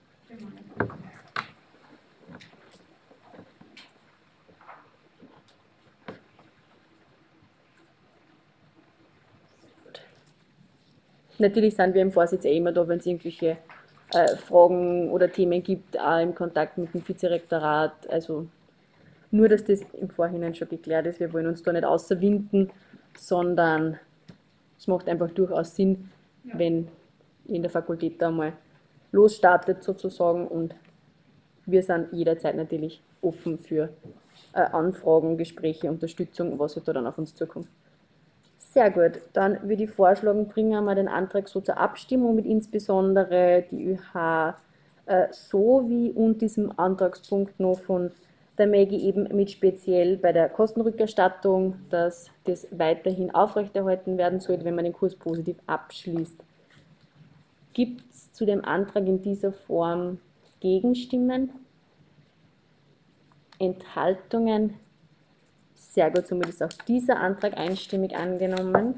Natürlich sind wir im Vorsitz eh immer da, wenn es irgendwelche äh, Fragen oder Themen gibt, auch im Kontakt mit dem Vizerektorat. Also nur, dass das im Vorhinein schon geklärt ist. Wir wollen uns da nicht außerwinden, sondern es macht einfach durchaus Sinn, ja, wenn in der Fakultät da mal losstartet sozusagen, und wir sind jederzeit natürlich offen für äh, Anfragen, Gespräche, Unterstützung, was halt da dann auf uns zukommt. Sehr gut, dann würde ich vorschlagen, bringen wir den Antrag so zur Abstimmung mit insbesondere die Ö H äh, sowie und diesem Antragspunkt noch von Da möchte ich eben mit speziell bei der Kostenrückerstattung, dass das weiterhin aufrechterhalten werden sollte, wenn man den Kurs positiv abschließt. Gibt es zu dem Antrag in dieser Form Gegenstimmen? Enthaltungen? Sehr gut, somit ist auch dieser Antrag einstimmig angenommen.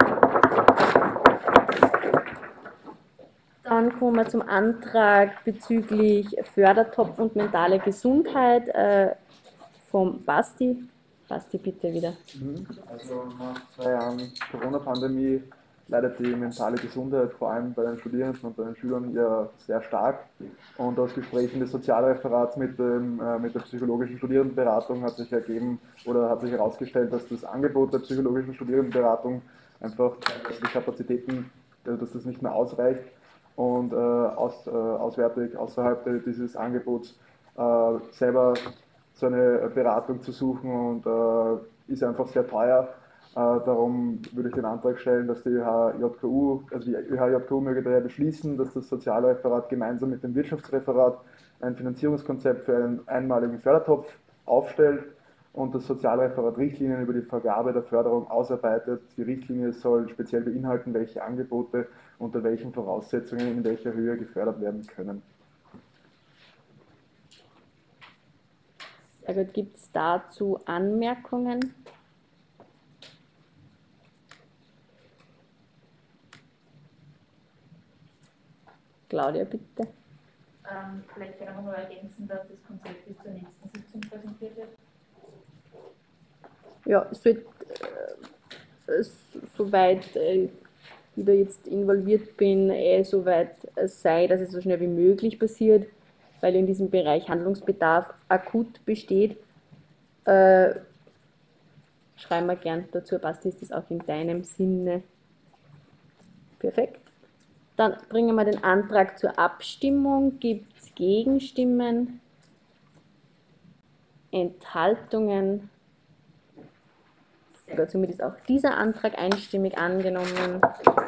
Dann kommen wir zum Antrag bezüglich Fördertopf und mentale Gesundheit äh, vom Basti. Basti, bitte wieder. Also nach zwei Jahren Corona-Pandemie leidet die mentale Gesundheit vor allem bei den Studierenden und bei den Schülern ja sehr stark. Und aus Gesprächen des Sozialreferats mit, dem, äh, mit der psychologischen Studierendenberatung hat sich ergeben oder hat sich herausgestellt, dass das Angebot der psychologischen Studierendenberatung einfach die Kapazitäten, dass das nicht mehr ausreicht. Und äh, aus, äh, auswärtig, außerhalb dieses Angebots, äh, selber so eine Beratung zu suchen und äh, ist einfach sehr teuer. Äh, darum würde ich den Antrag stellen, dass die Ö H J K U, also die Ö H J K U möge daher beschließen, dass das Sozialreferat gemeinsam mit dem Wirtschaftsreferat ein Finanzierungskonzept für einen einmaligen Fördertopf aufstellt und das Sozialreferat Richtlinien über die Vergabe der Förderung ausarbeitet. Die Richtlinie soll speziell beinhalten, welche Angebote unter welchen Voraussetzungen in welcher Höhe gefördert werden können. Sehr gut, gibt es dazu Anmerkungen? Claudia, bitte. Ähm, vielleicht kann man nur ergänzen, dass das Konzept bis zur nächsten Sitzung präsentiert wird. Ja, es wird, äh, soweit äh, ich da jetzt involviert bin, eh soweit es sei, dass es so schnell wie möglich passiert, weil in diesem Bereich Handlungsbedarf akut besteht. Äh, schreiben wir gern dazu, Basti, ist das auch in deinem Sinne. Perfekt. Dann bringen wir den Antrag zur Abstimmung. Gibt es Gegenstimmen? Enthaltungen? Sehr gut, somit ist auch dieser Antrag einstimmig angenommen.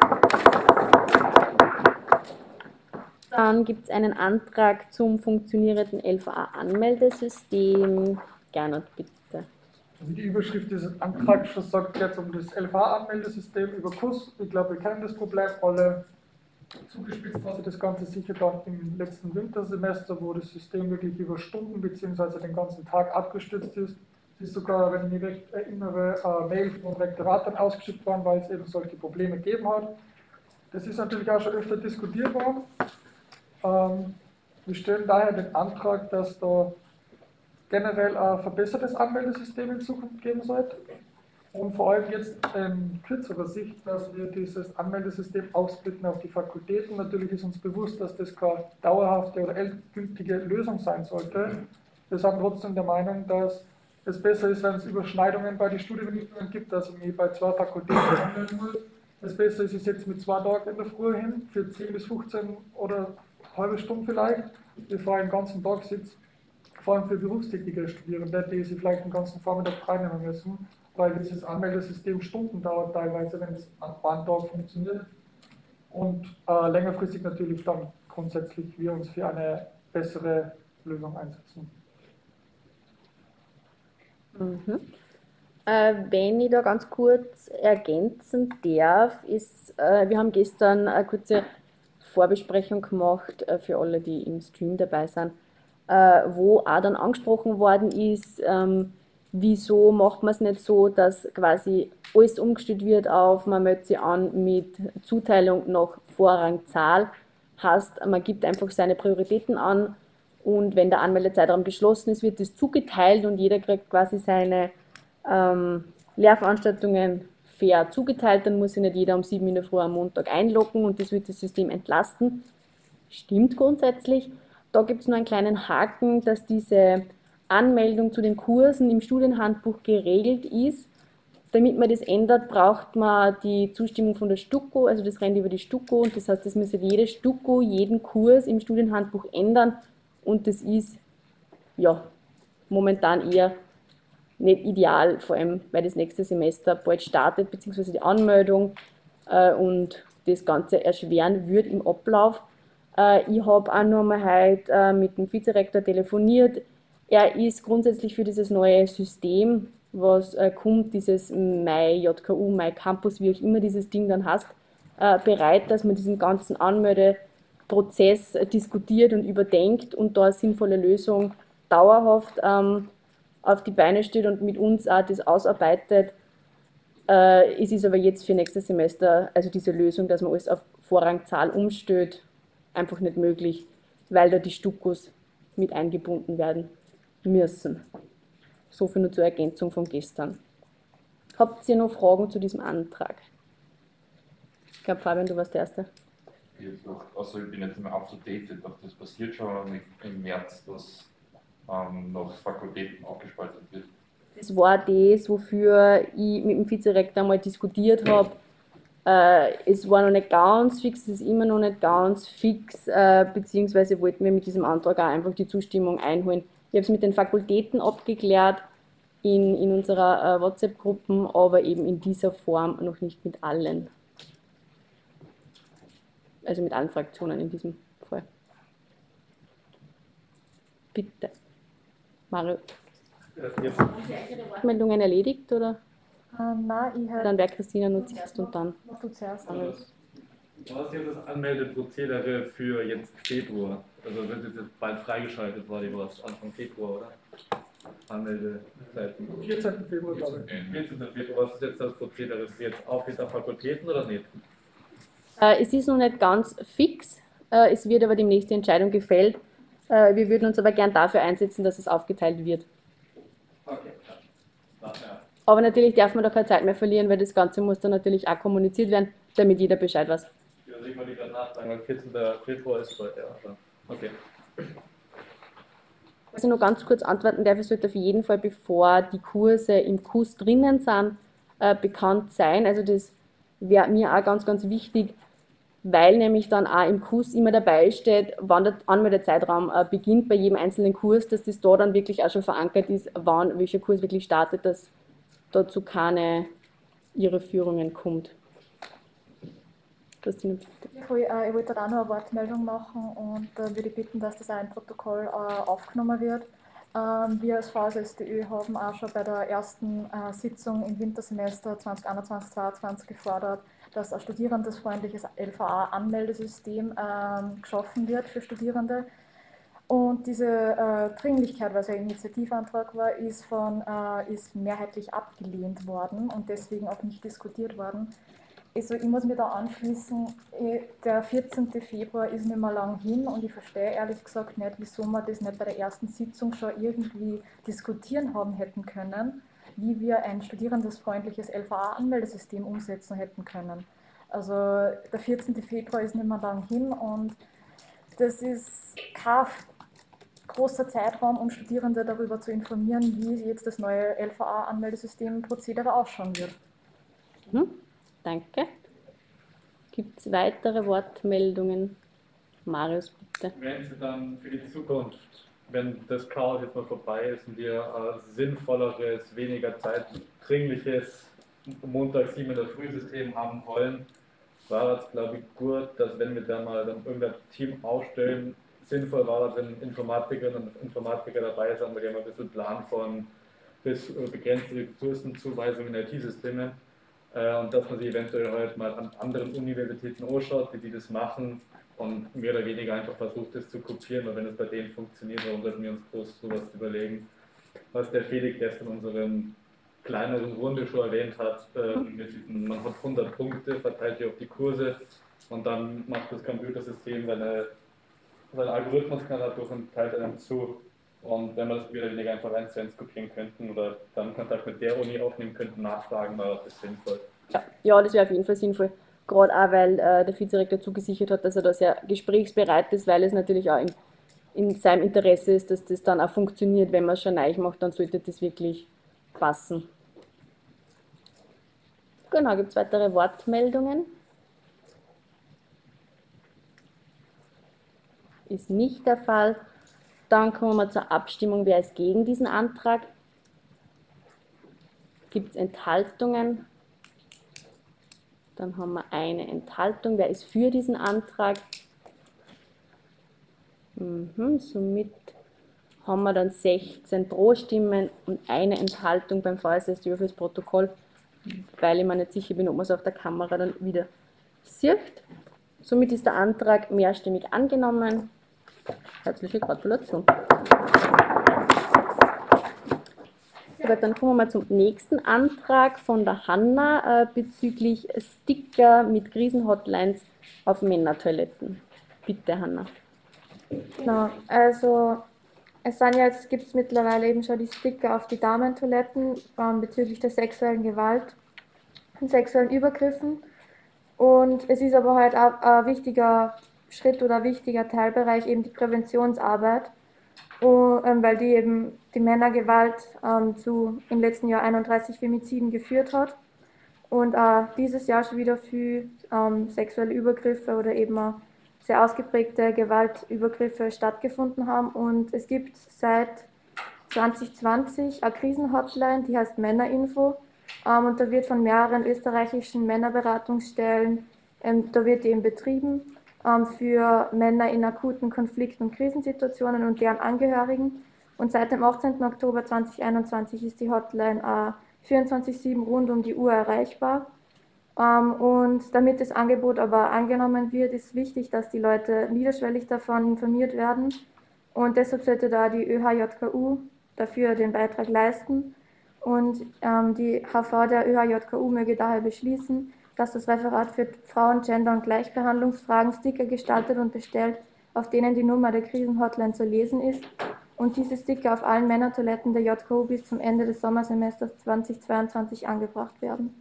Dann gibt es einen Antrag zum funktionierenden L V A-Anmeldesystem. Gernot, bitte. Also die Überschrift dieses Antrags schon sagt jetzt um das L V A-Anmeldesystem über Kurs. Ich glaube, wir kennen das Problem alle. Zugespitzt hat sich das Ganze sicher dann im letzten Wintersemester, wo das System wirklich über Stunden bzw. den ganzen Tag abgestürzt ist. Es ist sogar, wenn ich mich recht erinnere, eine Mail vom Rektorat dann ausgeschickt worden, weil es eben solche Probleme gegeben hat. Das ist natürlich auch schon öfter diskutiert worden. Ähm, wir stellen daher den Antrag, dass da generell ein verbessertes Anmeldesystem in Zukunft geben sollte. Und vor allem jetzt in kürzerer Sicht, dass wir dieses Anmeldesystem ausblicken auf die Fakultäten. Natürlich ist uns bewusst, dass das keine dauerhafte oder endgültige Lösung sein sollte. Wir sind trotzdem der Meinung, dass es besser ist, wenn es Überschneidungen bei den Studienrichtungen gibt, dass ich mich bei zwei Fakultäten anmelden muss. Das Beste ist, ich setze mit zwei Tagen in der Früh hin, für zehn bis fünfzehn oder eine halbe Stunde vielleicht, bevor ich den ganzen Tag sitze. Vor allem für berufstätige Studierende, die sich vielleicht den ganzen Vormittag freinehmen müssen, weil dieses Anmeldesystem Stunden dauert teilweise, wenn es an einem Tag funktioniert. Und äh, längerfristig natürlich dann grundsätzlich wir uns für eine bessere Lösung einsetzen. Mhm. Äh, wenn ich da ganz kurz ergänzen darf, ist, äh, wir haben gestern eine kurze Vorbesprechung gemacht äh, für alle, die im Stream dabei sind, äh, wo auch dann angesprochen worden ist, ähm, wieso macht man es nicht so, dass quasi alles umgestellt wird auf, man meldet sich an mit Zuteilung nach Vorrangzahl, heißt, man gibt einfach seine Prioritäten an und wenn der Anmeldezeitraum geschlossen ist, wird das zugeteilt und jeder kriegt quasi seine ähm, Lehrveranstaltungen fair zugeteilt, dann muss sich nicht jeder um sieben in der Früh am Montag einloggen und das wird das System entlasten. Stimmt grundsätzlich. Da gibt es nur einen kleinen Haken, dass diese Anmeldung zu den Kursen im Studienhandbuch geregelt ist. Damit man das ändert, braucht man die Zustimmung von der STUKO, also das rennt über die STUKO und das heißt, das müsste jede STUKO jeden Kurs im Studienhandbuch ändern und das ist ja momentan eher nicht ideal, vor allem weil das nächste Semester bald startet, beziehungsweise die Anmeldung äh, und das Ganze erschweren wird im Ablauf. Äh, ich habe auch noch mal heute äh, mit dem Vizerektor telefoniert. er ist grundsätzlich für dieses neue System, was äh, kommt, dieses MyJKU, MyCampus, wie auch immer dieses Ding dann heißt, äh, bereit, dass man diesen ganzen Anmeldeprozess äh, diskutiert und überdenkt und da eine sinnvolle Lösung dauerhaft ähm, auf die Beine stellt und mit uns auch das ausarbeitet. Äh, es ist aber jetzt für nächstes Semester, also diese Lösung, dass man alles auf Vorrangzahl umstellt, einfach nicht möglich, weil da die Stukos mit eingebunden werden müssen. So viel nur zur Ergänzung von gestern. Habt ihr noch Fragen zu diesem Antrag? Ich glaube, Fabian, du warst der Erste. Also ich bin jetzt nicht mehr up to date, ich dachte, das passiert schon im März, dass ähm, nach Fakultäten aufgespaltet wird. Das war das, wofür ich mit dem Vizerektor einmal diskutiert habe. Äh, es war noch nicht ganz fix, es ist immer noch nicht ganz fix, äh, beziehungsweise wollten wir mit diesem Antrag auch einfach die Zustimmung einholen. Ich habe es mit den Fakultäten abgeklärt in, in unserer äh, WhatsApp-Gruppen, aber eben in dieser Form noch nicht mit allen. Also mit allen Fraktionen in diesem Fall. Bitte. Mario. Jetzt. Haben Sie eigentlich Wortmeldungen erledigt, oder? Äh, nein, ich hätte... Dann wäre Christina nur zuerst und dann. Du zuerst. Was ist jetzt das Anmeldeprozedere für jetzt Februar? Also wird jetzt bald freigeschaltet, war die was Anfang Februar, oder? Anmeldezeiten. vierzehnten Februar, glaube ich. vierzehnten Februar, was ist jetzt das Prozedere? Ist es jetzt auch wieder Fakultäten oder nicht? Äh, es ist noch nicht ganz fix, äh, es wird aber demnächst die Entscheidung gefällt. Äh, wir würden uns aber gern dafür einsetzen, dass es aufgeteilt wird. Okay. Ja. Aber natürlich darf man da keine Zeit mehr verlieren, weil das Ganze muss dann natürlich auch kommuniziert werden, damit jeder Bescheid weiß. Ja, also ich wollte gerade nachfragen, weil vierzehnten Februar ist heute, ja. Okay. Was ich noch ganz kurz antworten darf, es sollte auf jeden Fall, bevor die Kurse im Kurs drinnen sind, äh, bekannt sein. Also das wäre mir auch ganz, ganz wichtig, weil nämlich dann auch im Kurs immer dabei steht, wann der Anmeldezeitraum äh, beginnt bei jedem einzelnen Kurs, dass das da dann wirklich auch schon verankert ist, wann welcher Kurs wirklich startet, dass dazu keine Irreführungen kommt. Christine, bitte. Ich wollte da auch noch eine Wortmeldung machen und äh, würde bitten, dass das auch im Protokoll äh, aufgenommen wird. Ähm, wir als V S S D Ö haben auch schon bei der ersten äh, Sitzung im Wintersemester zwanzig einundzwanzig zweiundzwanzig gefordert, dass ein studierendenfreundliches L V A-Anmeldesystem ähm, geschaffen wird für Studierende. Und diese äh, Dringlichkeit, weil es ein Initiativantrag war, ist, von, äh, ist mehrheitlich abgelehnt worden und deswegen auch nicht diskutiert worden. Also ich muss mir da anschließen, der vierzehnten Februar ist nicht mehr lang hin und ich verstehe ehrlich gesagt nicht, wieso wir das nicht bei der ersten Sitzung schon irgendwie diskutieren haben hätten können, wie wir ein studierendesfreundliches L V A-Anmeldesystem umsetzen hätten können. Also der vierzehnten Februar ist nicht mehr lang hin und das ist kein großer Zeitraum, um Studierende darüber zu informieren, wie jetzt das neue L V A-Anmeldesystem Prozedere ausschauen wird. Mhm. Danke. Gibt es weitere Wortmeldungen? Marius, bitte. Wenn Sie dann für die Zukunft, wenn das Chaos jetzt mal vorbei ist und wir ein sinnvolleres, weniger zeitdringliches Montag sieben in der Früh-System haben wollen, war es, glaube ich, gut, dass wenn wir da mal dann irgendein Team aufstellen, sinnvoll war das, wenn Informatikerinnen und Informatiker dabei sind, weil die haben ein bisschen Plan von bis begrenzte Ressourcenzuweisung in I T-Systemen. Und dass man sich eventuell halt mal an anderen Universitäten anschaut, wie die das machen und mehr oder weniger einfach versucht, das zu kopieren. Und wenn es bei denen funktioniert, warum sollten wir uns groß sowas überlegen? Was der Felix gestern in unserem kleineren Runde schon erwähnt hat, äh, mit diesen, man hat hundert Punkte, verteilt die auf die Kurse und dann macht das Computersystem seine, seinen Algorithmuskanal durch und teilt einem zu. Und wenn wir das mehr oder weniger einfach eins zu eins kopieren könnten oder dann Kontakt mit der Uni aufnehmen könnten, nachfragen, war das sinnvoll. Ja, ja, das wäre auf jeden Fall sinnvoll. Gerade auch, weil äh, der Vizerektor zugesichert hat, dass er da sehr gesprächsbereit ist, weil es natürlich auch in, in seinem Interesse ist, dass das dann auch funktioniert. Wenn man es schon neu macht, dann sollte das wirklich passen. Genau, gibt es weitere Wortmeldungen? Ist nicht der Fall. Dann kommen wir zur Abstimmung. Wer ist gegen diesen Antrag? Gibt es Enthaltungen? Dann haben wir eine Enthaltung. Wer ist für diesen Antrag? Mhm, somit haben wir dann sechzehn Pro-Stimmen und eine Enthaltung beim V S S D fürs Protokoll, weil ich mir nicht sicher bin, ob man es auf der Kamera dann wieder sieht. Somit ist der Antrag mehrstimmig angenommen. Herzliche Gratulation. Aber dann kommen wir mal zum nächsten Antrag von der Hanna äh, bezüglich Sticker mit Krisenhotlines auf Männertoiletten. Bitte, Hanna. Genau, also es sind ja jetzt, gibt es mittlerweile eben schon die Sticker auf die Damentoiletten ähm, bezüglich der sexuellen Gewalt und sexuellen Übergriffen. Und es ist aber halt auch ein wichtiger Schritt oder ein wichtiger Teilbereich eben die Präventionsarbeit, und, ähm, weil die eben die Männergewalt ähm, zu im letzten Jahr einunddreißig Femiziden geführt hat und auch dieses Jahr schon wieder viel ähm, sexuelle Übergriffe oder eben auch sehr ausgeprägte Gewaltübergriffe stattgefunden haben. Und es gibt seit zwanzig zwanzig eine Krisenhotline, die heißt Männerinfo. Ähm, und da wird von mehreren österreichischen Männerberatungsstellen, ähm, da wird die eben betrieben ähm, für Männer in akuten Konflikt- und Krisensituationen und deren Angehörigen. Und seit dem achtzehnten Oktober zweitausendeinundzwanzig ist die Hotline äh, vierundzwanzig sieben rund um die Uhr erreichbar. Ähm, und damit das Angebot aber angenommen wird, ist wichtig, dass die Leute niederschwellig davon informiert werden. Und deshalb sollte da die Ö H J K U dafür den Beitrag leisten. Und ähm, die H V der Ö H J K U möge daher beschließen, dass das Referat für Frauen-, Gender- und Gleichbehandlungsfragen Sticker gestaltet und bestellt, auf denen die Nummer der Krisenhotline zu lesen ist. Und diese Sticker auf allen Männertoiletten der J K U bis zum Ende des Sommersemesters zweitausendzweiundzwanzig angebracht werden.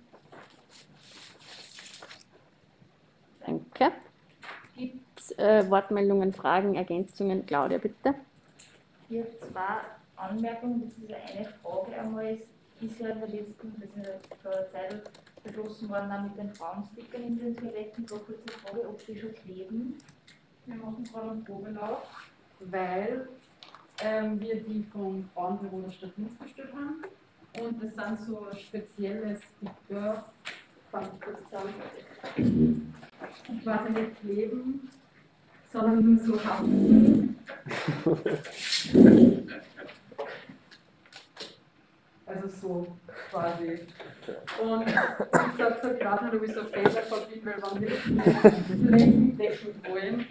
Danke. Gibt es äh, Wortmeldungen, Fragen, Ergänzungen? Claudia, bitte. Ich habe zwei Anmerkungen, das ist eine Frage einmal, ist, ist ja in der letzten, das ist ja vor einer Zeit beschlossen worden, auch mit den Frauenstickern in den Toiletten, da kurz die Frage, ob die schon kleben. Wir machen gerade einen Probelauf, weil ähm, wir die vom Frauenbüro der Stadt Linz bestellt haben. Und das sind so spezielle Sticker, kann ich kurz sagen, quasi nicht kleben, sondern nur so haften. Also so quasi. Und ich sage es gerade nicht, ob ich so Fehler verbinden will, wenn wir flächendeckend wollen.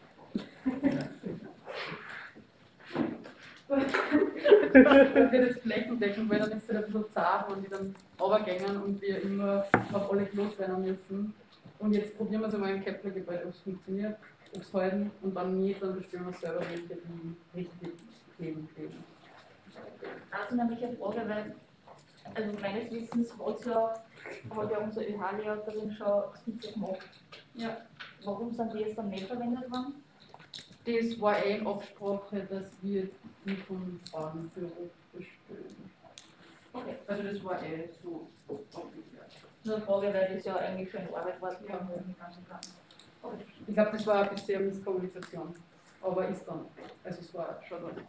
Wenn wir das flächendeckend wollen, dann ist es halt ein bisschen zart, wenn die dann runtergehen und wir immer auf alle Klos rennen müssen. Und jetzt probieren wir es einmal im Kepler-Gebäude, ob es funktioniert, ob es halten und dann nicht, dann bestellen wir selber welche, die richtig kleben, kleben. Also nämlich eine Frage, weil, also meines Wissens hat ja, hat ja unser Ö H-Lehrerin schon Sticker gemacht. Ja. Warum sind die jetzt dann nicht verwendet worden? Das war eh in Absprache, dass wir die vom Frauenbüro bestellen. Okay. Also das war eh so abgeklärt. Nur eine Frage, weil das ja eigentlich schon in Arbeit war, Ja. Okay. Ich glaube, das war ein bisschen Misskommunikation, aber ist dann. Also es war schon da.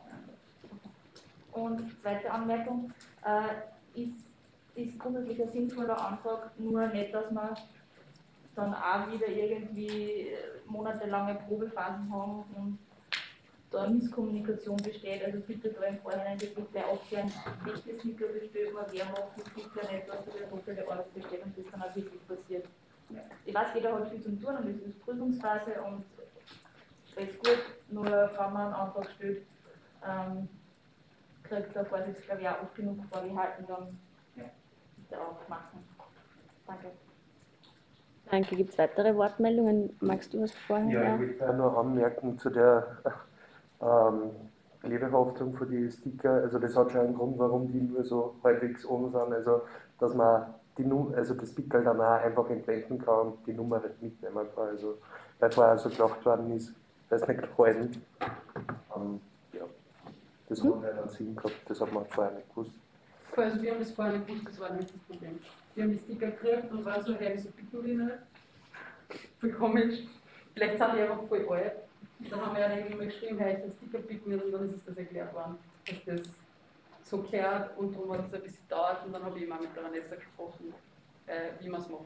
Und zweite Anmerkung, äh, ist, ist grundsätzlich ein sinnvoller Antrag, nur nicht, dass wir dann auch wieder irgendwie monatelange Probephasen haben und da Misskommunikation besteht. Also bitte da im Vorhinein wirklich gleich aufklären, welche Sticker bestellt man, wer macht die Sticker, nicht, dass wieder doppelte Arbeit besteht und das dann auch wirklich passiert. Ich weiß, jeder hat viel zu tun und es ist Prüfungsphase und das ist gut, nur wenn man einen Antrag stellt, ähm, kriegt der Vorsitz, glaube ich, auch oft genug vorgehalten, dann bitte auch machen. Danke. Danke. Gibt es weitere Wortmeldungen? Magst du was vorher? Ja, ich will auch noch anmerken zu der ähm, Klebehaftung für die Sticker. Also das hat schon einen Grund, warum die nur so halbwegs oben sind. Also dass man die Num also das Pickel dann auch einfach entwenden kann und die Nummer nicht mitnehmen kann. Also weil vorher so gedacht worden ist, weil es nicht gehalten. Ähm, ja. Das hat halt einen Sinn gehabt, das hat man vorher nicht gewusst. Also wir haben das vorher nicht gewusst, das war nicht das Problem. Wir haben die Sticker gekriegt und waren so, hey, so Piccoline. Voll komisch. Vielleicht sind die einfach voll alt. Dann haben wir ja irgendwie mal geschrieben, hey, ich kann Sticker picken und dann ist uns das erklärt worden, dass das so klärt und darum hat es ein bisschen gedauert und dann habe ich immer mit der Vanessa gesprochen, äh, wie wir es machen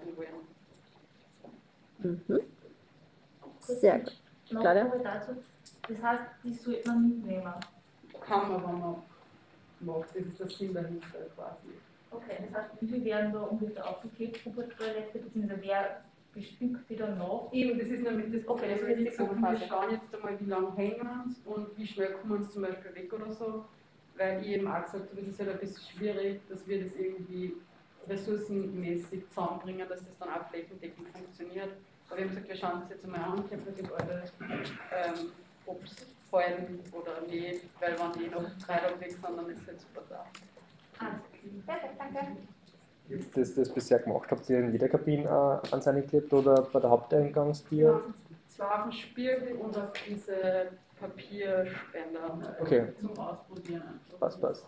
wollen. Mhm. Sehr gut. Noch Claudia? dazu. Das heißt, die sollte man mitnehmen. kann man, wenn man macht. Das ist der Sinn dahinter quasi. Okay, das heißt, wie viel werden da ungefähr aufgeklebt pro Toilette, beziehungsweise wer bestückt die dann nach? Eben, das ist nämlich das Okay, das ist Problem. die Wir Probenphase. schauen jetzt einmal, wie lange hängen sie und wie schnell kommen sie zum Beispiel weg oder so. Weil ich eben auch gesagt habe, es ist halt ein bisschen schwierig, dass wir das irgendwie ressourcenmäßig zusammenbringen, dass das dann auch flächendeckend funktioniert. Aber wir haben gesagt, wir schauen das jetzt einmal an, Kepler-Gebäude, ähm, ob es fallen oder nicht, weil wenn die noch drei Tage weg sind, dann ist es halt super da. Ah, perfekt, danke. Ist das, das bisher gemacht? Habt ihr in jeder Kabine äh, ans eingeklebt oder bei der Haupteingangstür? Ja, zwar auf den Spiegel und auf diese Papierspender Okay. zum Ausprobieren. Einfach. Passt, passt.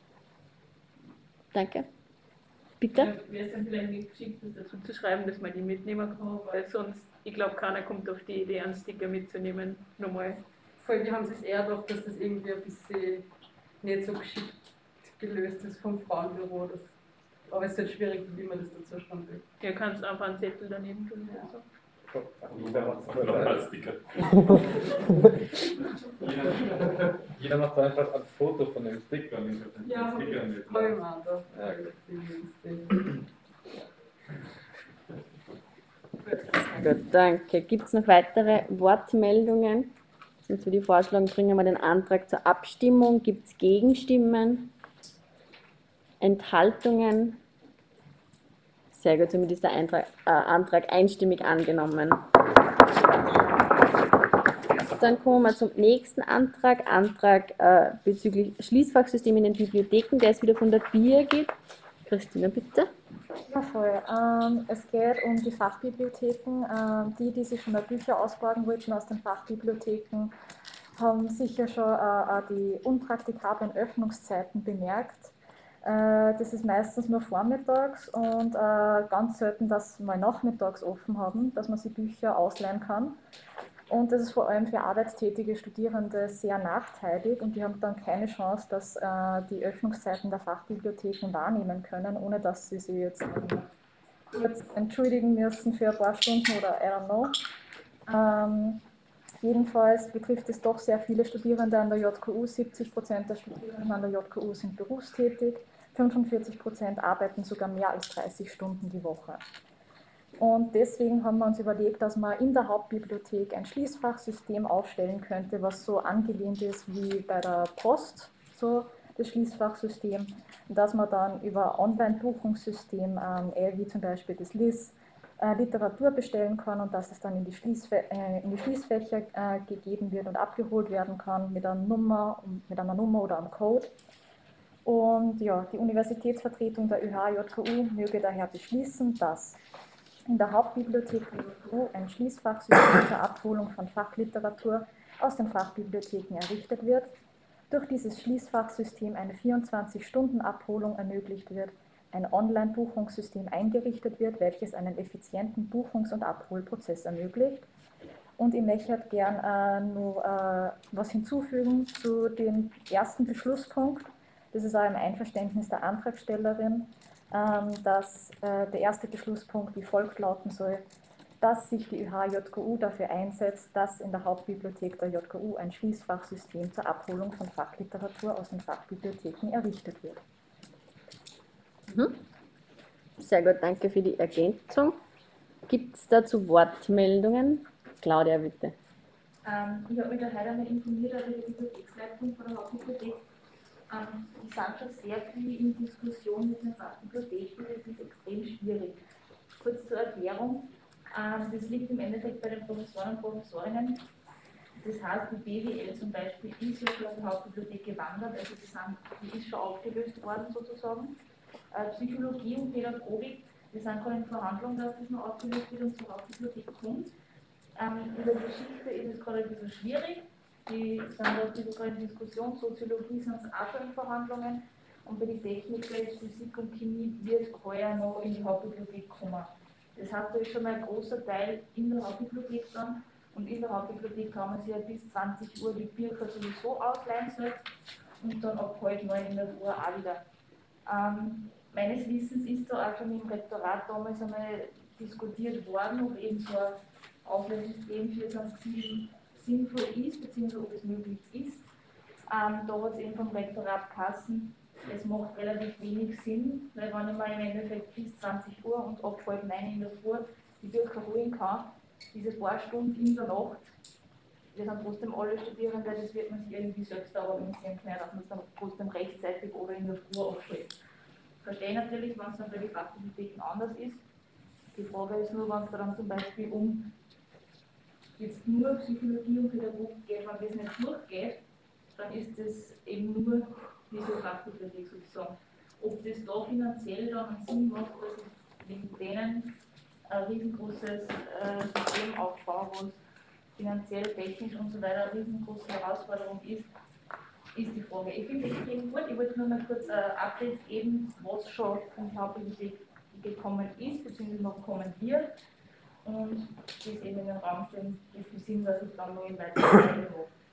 Danke. Bitte? Wäre es dann vielleicht nicht geschickt, das dazu zu schreiben, dass man die mitnehmen kann, weil sonst, ich glaube, keiner kommt auf die Idee, einen Sticker mitzunehmen. Nochmal. Voll, wir haben es eher gedacht, dass das irgendwie ein bisschen nicht so geschickt gelöst ist vom Frauenbüro. Das, aber es ist halt schwierig, wie man das dazu schreiben will. Ihr könnt einfach einen Zettel daneben tun. Ja. So. Sticker. jeder, jeder macht einfach ein Foto von dem Sticker und nimmt den Ja, Sticker mit. habe ich mir auch gedacht. Gut, danke. Gibt es noch weitere Wortmeldungen? Sonst würde ich vorschlagen, bringen wir den Antrag zur Abstimmung. Gibt es Gegenstimmen? Enthaltungen? Sehr gut, somit ist der Eintrag, äh, Antrag einstimmig angenommen. Dann kommen wir zum nächsten Antrag, Antrag äh, bezüglich Schließfachsystem in den Bibliotheken, der ist wieder von der B I A G. Christina, bitte. Ja, voll. Ähm, es geht um die Fachbibliotheken. Ähm, die, die sich schon mal Bücher ausborgen wollten aus den Fachbibliotheken, haben sicher schon äh, die unpraktikablen Öffnungszeiten bemerkt. Äh, das ist meistens nur vormittags und äh, ganz selten, dass wir nachmittags offen haben, dass man sich Bücher ausleihen kann. Und das ist vor allem für arbeitstätige Studierende sehr nachteilig und die haben dann keine Chance, dass äh, die Öffnungszeiten der Fachbibliotheken wahrnehmen können, ohne dass sie sich jetzt ähm, kurz entschuldigen müssen für ein paar Stunden oder I don't know. Ähm, jedenfalls betrifft es doch sehr viele Studierende an der J K U. siebzig Prozent der Studierenden an der J K U sind berufstätig, fünfundvierzig Prozent arbeiten sogar mehr als dreißig Stunden die Woche. Und deswegen haben wir uns überlegt, dass man in der Hauptbibliothek ein Schließfachsystem aufstellen könnte, was so angelehnt ist wie bei der Post, so das Schließfachsystem, dass man dann über Online-Buchungssystem, ähm, wie zum Beispiel das L I S, äh, Literatur bestellen kann und dass es dann in die, Schließfä äh, in die Schließfächer äh, gegeben wird und abgeholt werden kann mit einer Nummer, mit einer Nummer oder einem Code. Und ja, die Universitätsvertretung der Ö H J K U möge daher beschließen, dass in der Hauptbibliothek der J K U ein Schließfachsystem zur Abholung von Fachliteratur aus den Fachbibliotheken errichtet wird. Durch dieses Schließfachsystem eine vierundzwanzig-Stunden-Abholung ermöglicht wird, ein Online-Buchungssystem eingerichtet wird, welches einen effizienten Buchungs- und Abholprozess ermöglicht. Und ich möchte gern äh, noch äh, was hinzufügen zu dem ersten Beschlusspunkt. Das ist auch im Einverständnis der Antragstellerin, dass äh, der erste Beschlusspunkt wie folgt lauten soll, dass sich die Ö H J K U dafür einsetzt, dass in der Hauptbibliothek der J K U ein Schließfachsystem zur Abholung von Fachliteratur aus den Fachbibliotheken errichtet wird. Mhm. Sehr gut, danke für die Ergänzung. Gibt es dazu Wortmeldungen? Claudia, bitte. Ähm, ich habe mich da heute einmal informiert über die Bibliotheksleitung von der Hauptbibliothek. Ähm, die sind schon sehr viel in Diskussion mit den Fachbibliotheken, das ist extrem schwierig. Kurz zur Erklärung, ähm, das liegt im Endeffekt bei den Professoren und Professorinnen. Das heißt, die B W L zum Beispiel ist ja schon aus der Hauptbibliothek gewandert, also die, sind, die ist schon aufgelöst worden sozusagen. Äh, Psychologie und Pädagogik, wir sind gerade in Verhandlungen, dass das noch aufgelöst wird und zur Hauptbibliothek kommt. Ähm, in der Geschichte ist es gerade ein bisschen schwierig. Die sind da ein bisschen in Diskussion, Soziologie sind es auch schon in Verhandlungen und bei den Techniken, Physik und Chemie wird heuer noch in die Hauptbibliothek kommen. Das heißt, da ist schon mal ein großer Teil in der Hauptbibliothek dann und in der Hauptbibliothek kann man sich ja bis zwanzig Uhr die Bücher sowieso ausleihen selbst und dann ab halb neun in der Uhr auch wieder. Ähm, meines Wissens ist da auch schon im Rektorat damals einmal diskutiert worden, ob eben so ein Aufleihsystem vierundzwanzig sieben sinnvoll ist, beziehungsweise ob es möglich ist. Ähm, da hat es eben vom Rektorat Kassen, es macht relativ wenig Sinn, weil wenn ich mal im Endeffekt bis zwanzig Uhr und ab halb neun in der Früh die Bücher holen kann, diese paar Stunden in der Nacht, wir sind trotzdem alle Studierende, das wird man sich irgendwie selbst organisieren können, dass man es dann trotzdem rechtzeitig oder in der Früh abschließt. Ich verstehe natürlich, wenn es dann bei den Fachbibliotheken anders ist. Die Frage ist nur, wenn es dann zum Beispiel um jetzt nur Psychologie und Pädagogik geht, wenn das nicht durchgeht, dann ist das eben nur diese Fachbibliothek sozusagen. Ob das da finanziell dann einen Sinn macht, dass ich wegen denen ein riesengroßes äh, System aufbaue, wo es finanziell, technisch und so weiter eine riesengroße Herausforderung ist, ist die Frage. Ich finde das extrem gut. Ich wollte nur mal kurz ein Update geben, was schon von der Hauptbibliothek gekommen ist, beziehungsweise noch kommen wird. Und das eben in den Raum stellen, wie viel Sinn, dass ich dann noch in weiteren habe.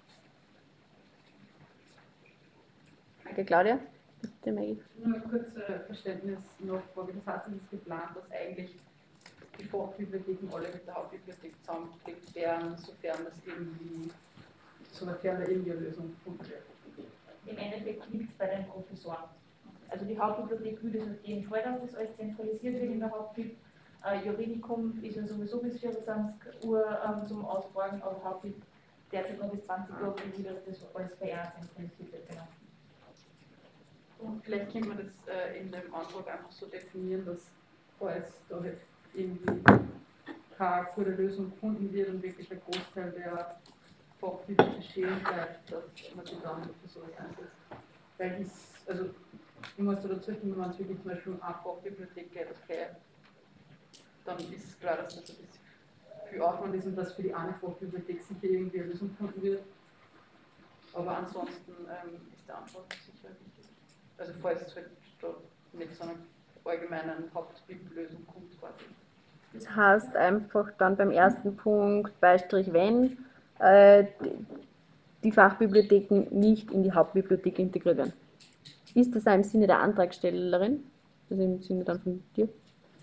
Danke, Claudia. Bitte, Maggie. Nur ein kurzes Verständnis noch, Frage des Satzes ist geplant, dass eigentlich die Fachbibliotheken alle mit der Hauptbibliothek zusammengelegt werden, sofern das irgendwie, sofern da irgendwie eine Lösung gefunden wird. Im Endeffekt liegt es bei den Professoren. Also die Hauptbibliothek will das auf jeden Fall, dass das alles zentralisiert wird in der Hauptbib. Äh, Juridikum ist ja sowieso bis vierundzwanzig Uhr ähm, zum Ausborgen, aber Hauptbib derzeit noch bis zwanzig Uhr, wie dass das alles bei einer zentralisiert wird. Genau. Und vielleicht kann man das äh, in dem Antrag einfach so definieren, dass falls da halt irgendwie keine gute Lösung gefunden wird und wirklich ein Großteil der Fachbibliothek bestehen bleibt, dass man sich dann für sowas einsetzt. Weil ich, also ich muss da dazu stimmen, wenn es wirklich zum Beispiel um eine Fachbibliothek geht, okay, dann ist klar, dass das ein bisschen viel Aufwand ist und dass für die eine Fachbibliothek sicher irgendwie eine Lösung gefunden wird. Aber ansonsten ähm, ist der Antrag sicher wichtig. Also falls es halt da mit so einer allgemeinen Hauptbiblösung kommt quasi. Das heißt einfach dann beim ersten Punkt Beistrich wenn äh, die Fachbibliotheken nicht in die Hauptbibliothek integriert werden. Ist das auch im Sinne der Antragstellerin? Also im Sinne dann von dir?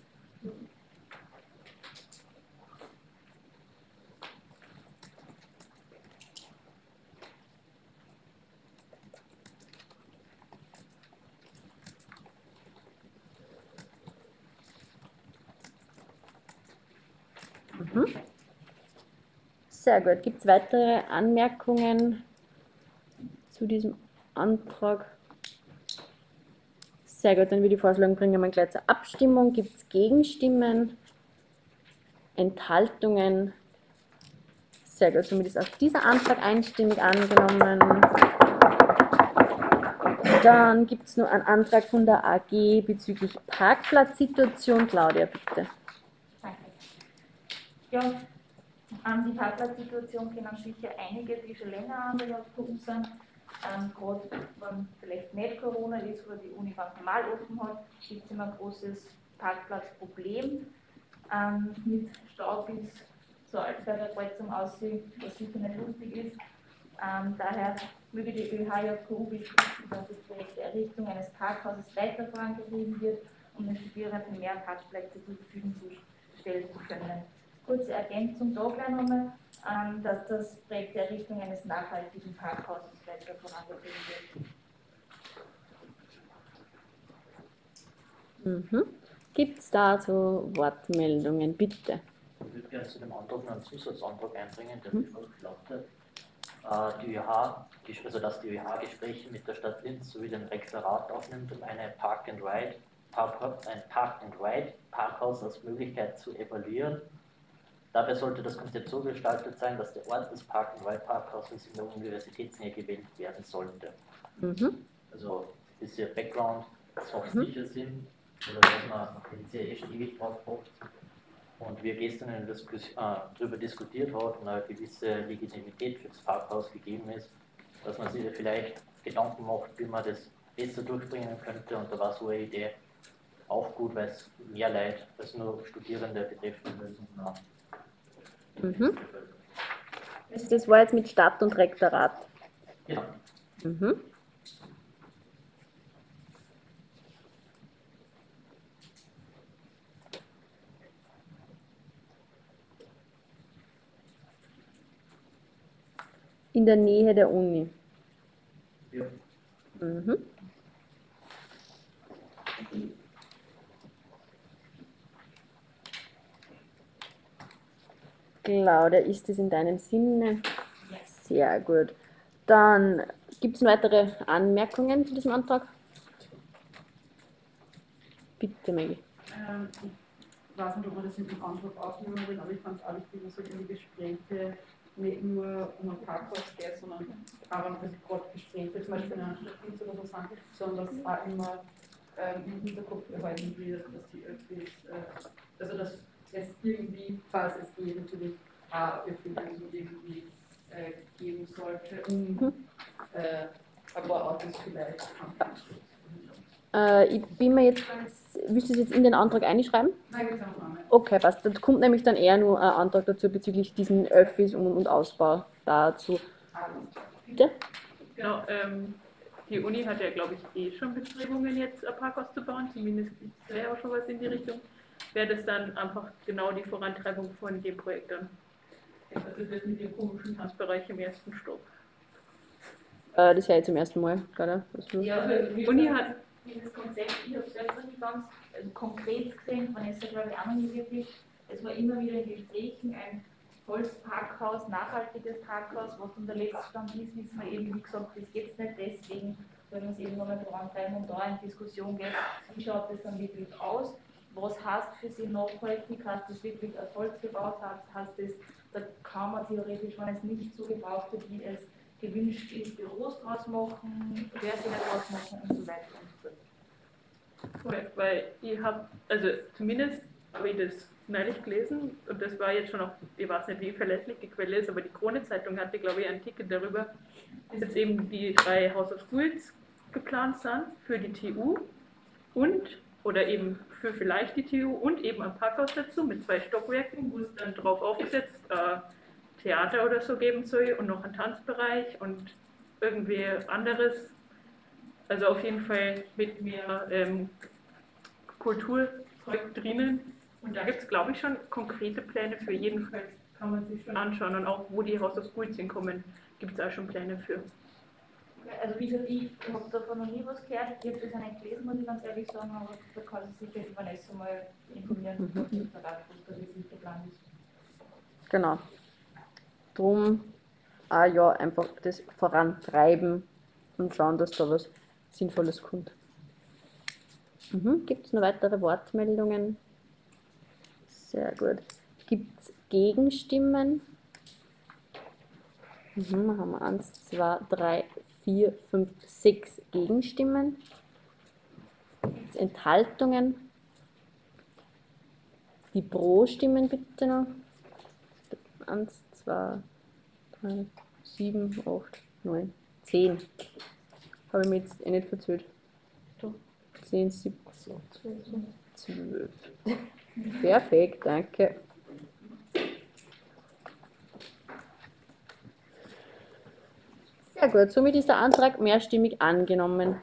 Mhm. Sehr gut. Gibt es weitere Anmerkungen zu diesem Antrag? Sehr gut, dann würde ich vorschlagen, bringen wir gleich zur Abstimmung. Gibt es Gegenstimmen? Enthaltungen? Sehr gut, somit ist auch dieser Antrag einstimmig angenommen. Dann gibt es noch einen Antrag von der A G bezüglich Parkplatzsituation. Claudia, bitte. Danke. Ja, ähm, die Parkplatzsituation kennen sicher einige, die schon länger an der J K U sind. Ähm, Gerade wenn vielleicht nicht Corona ist oder die Uni ganz normal offen hat, gibt es immer ein großes Parkplatzproblem. Ähm, mit Staub ist so Altberger Kreuzung aussehen, was sicher nicht lustig ist. Ähm, daher würde die Ö H J K U beschließen, dass das Projekt der Errichtung eines Parkhauses weiter vorangetrieben wird, um den Studierenden mehr Parkplätze zur Verfügung zu stellen zu können. Kurze Ergänzung da gleich nochmal, ähm, dass das Projekt der Errichtung eines nachhaltigen Parkhauses weiter vorangetrieben wird. Mhm. Gibt es dazu Wortmeldungen? Bitte. Ich würde gerne zu dem Antrag noch einen Zusatzantrag einbringen, der wie folgt lautet. Äh, die Ö H, also dass die Ö H Gespräche mit der Stadt Linz sowie dem Rektorat aufnimmt, um eine Park and Ride, Park, ein Park and Ride Parkhaus als Möglichkeit zu evaluieren. Dabei sollte das Konzept so gestaltet sein, dass der Ort des Park and Ride Parkhauses in der Universitätsnähe gewählt werden sollte. Mhm. Also ein bisschen Background, das macht Mhm. sicher Sinn, oder dass man den C A E schon ewig drauf braucht. Und wir gestern in der Diskussion, äh, darüber diskutiert haben und eine gewisse Legitimität für das Parkhaus gegeben ist, dass man sich da vielleicht Gedanken macht, wie man das besser durchbringen könnte. Und da war so eine Idee auch gut, weil es mehr Leute als nur Studierende betreffende Lösungen haben. Mhm. Also das war jetzt mit Stadt und Rektorat. Ja. Mhm. In der Nähe der Uni. Mhm. Claudia, ist es in deinem Sinne? Sehr gut. Dann gibt es weitere Anmerkungen zu diesem Antrag? Bitte, Maggie. Ähm, ich weiß nicht, ob man das mit dem Antrag aufnehmen will, aber ich fand es auch wichtig, dass halt in die Gespräche nicht nur um ein Parkhaus geht, sondern auch wenn also gerade Gespräche, zum Beispiel in einer Stadt oder so sind, sondern dass auch immer ähm, im Hinterkopf behalten wird, dass die Öffis, äh, also dass es irgendwie, falls es geht, natürlich auch Öffis irgendwie äh, geben sollte, um äh, ein paar Autos vielleicht anzuschließen. Äh, ich bin mir jetzt ganz, willst du es jetzt in den Antrag einschreiben? Nein, ich kann auch nicht. Okay, passt. Dann kommt nämlich dann eher nur ein Antrag dazu bezüglich diesen Öffis und, und Ausbau dazu. Bitte? Genau, ähm, die Uni hat ja, glaube ich, eh schon Bestrebungen, jetzt ein Parkhaus zu bauen, zumindest wäre ja auch schon was in die Richtung. Wäre das dann einfach genau die Vorantreibung von dem Projekt dann? Also das mit dem komischen Tanzbereich im ersten Stock. Äh, das höre ich zum ersten Mal, gerade. Ja, also die Uni hat dieses Konzept, ich habe es selbst noch nicht ganz also konkret gesehen, Vanessa glaube ich auch noch nicht wirklich. Es war immer wieder in Gesprächen ein Holzparkhaus, nachhaltiges Parkhaus, was dann der letzte Stand ist, wissen wir eben, wie gesagt, das geht nicht, deswegen wollen wir es eben nochmal vorantreiben und da in Diskussion gehen, wie schaut das dann wirklich aus, was heißt für sie nachhaltig, heißt das wirklich aus Holz gebaut, heißt, heißt das, da kann man theoretisch, wenn es nicht so gebraucht wird, wie es gewünscht ist, Büros draus machen, Quersinne draus machen und so weiter und so fort. Cool, weil ich habe, also zumindest habe ich das neulich gelesen und das war jetzt schon auch, ich weiß nicht, wie verlässlich die Quelle ist, aber die Krone-Zeitung hatte, glaube ich, einen Ticket darüber, dass jetzt eben die drei House of Schools geplant sind für die T U und, oder eben für vielleicht die T U und eben ein Parkhaus dazu mit zwei Stockwerken, wo es dann drauf aufgesetzt äh, Theater oder so geben soll und noch einen Tanzbereich und irgendwie anderes. Also auf jeden Fall mit mehr ähm, Kulturzeug drinnen. Und da gibt es, glaube ich, schon konkrete Pläne für. Jedenfalls kann man sich schon anschauen. Und auch wo die House of Schools hinkommen, gibt es auch schon Pläne für. Also wie gesagt, ich habe davon noch nie was gehört. Ich habe das auch nicht gelesen, muss ich ganz ehrlich sagen, aber da kann sich sicher die Vanessa mal informieren, Mhm. was das da was da wirklich der Plan ist. Genau. Drum, ah ja, einfach das vorantreiben und schauen, dass da was Sinnvolles kommt. Mhm. Gibt es noch weitere Wortmeldungen? Sehr gut. Gibt es Gegenstimmen? Mhm, haben wir eins, zwei, drei, vier, fünf, sechs Gegenstimmen. Gibt es Enthaltungen? Die Pro-Stimmen bitte noch. eins, zwei, drei, sieben, acht, neun, zehn. Habe ich mir jetzt eh nicht verzählt. zehn, siebzehn, zwölf. Perfekt, danke. Sehr gut, somit ist der Antrag mehrstimmig angenommen.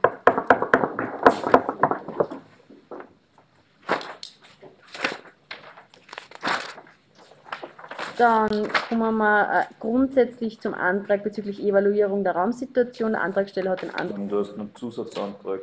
Dann kommen wir äh, grundsätzlich zum Antrag bezüglich Evaluierung der Raumsituation. Der Antragsteller hat den Antrag. Und du hast einen Zusatzantrag.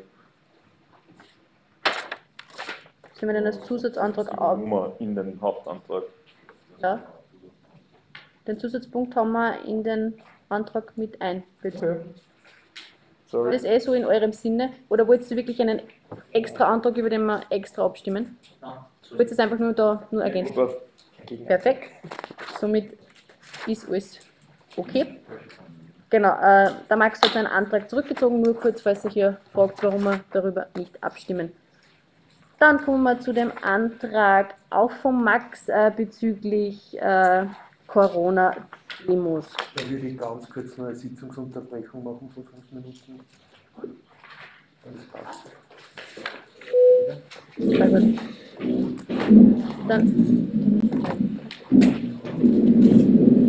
Sollen wir denn als Zusatzantrag auf? Nummer in den Hauptantrag. Ja. Den Zusatzpunkt haben wir in den Antrag mit einbezogen. Sorry. Das ist eh so in eurem Sinne? Oder wollt ihr wirklich einen extra Antrag, über den wir extra abstimmen? Wollt ihr es einfach nur da nur ergänzen? Perfekt. Somit ist alles okay. Genau, äh, der Max hat seinen Antrag zurückgezogen, nur kurz, falls ihr hier fragt, warum wir darüber nicht abstimmen. Dann kommen wir zu dem Antrag auch von Max äh, bezüglich äh, Corona-Demos. Da würde ich ganz kurz noch eine Sitzungsunterbrechung machen von fünf Minuten. Das passt. Sehr gut. Dann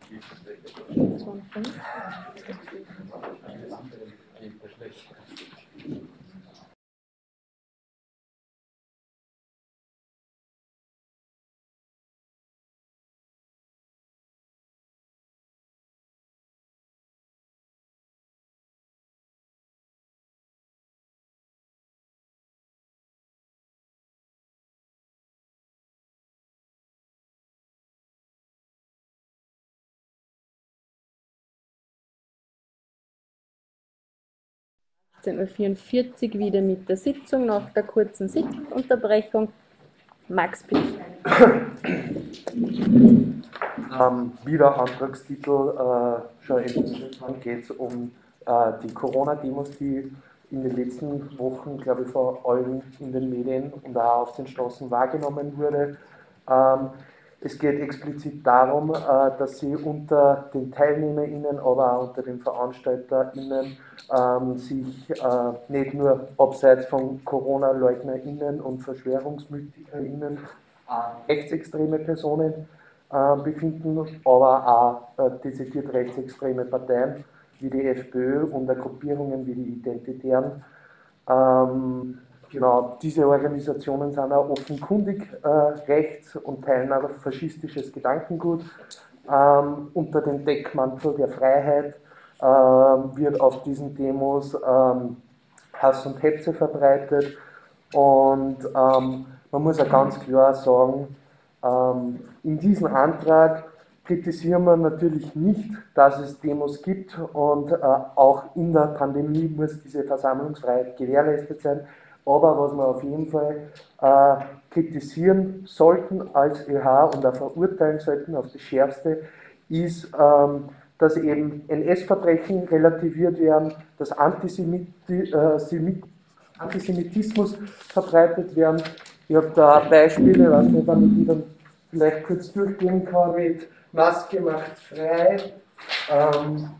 achtzehn Uhr vierundvierzig wieder mit der Sitzung nach der kurzen Sitzungsunterbrechung. Max, bitte. Ähm, wie der Antragstitel äh, schon erwähnt hat, geht es um äh, die Corona-Demos, die in den letzten Wochen, glaube ich, vor allem in den Medien und auch auf den Straßen wahrgenommen wurde. Ähm, es geht explizit darum, äh, dass sie unter den TeilnehmerInnen, aber auch unter den VeranstalterInnen ähm, sich äh, nicht nur abseits von Corona-LeugnerInnen und VerschwörungsmythikerInnen äh, rechtsextreme Personen äh, befinden, aber auch äh, dezidiert rechtsextreme Parteien wie die FPÖ und Gruppierungen wie die Identitären. Ähm, Genau, diese Organisationen sind auch offenkundig äh, rechts und teilen auch faschistisches Gedankengut. Ähm, unter dem Deckmantel der Freiheit äh, wird auf diesen Demos ähm, Hass und Hetze verbreitet. Und ähm, man muss auch ganz klar sagen, ähm, in diesem Antrag kritisieren wir natürlich nicht, dass es Demos gibt und äh, auch in der Pandemie muss diese Versammlungsfreiheit gewährleistet sein. Aber was wir auf jeden Fall äh, kritisieren sollten als Ö H und auch verurteilen sollten auf das Schärfste, ist, ähm, dass eben N S-Verbrechen relativiert werden, dass Antisemiti äh, Antisemitismus verbreitet werden. Ich habe da Beispiele, ich weiß nicht, wenn ich die dann vielleicht kurz durchgehen kann, mit Maske macht frei, ähm,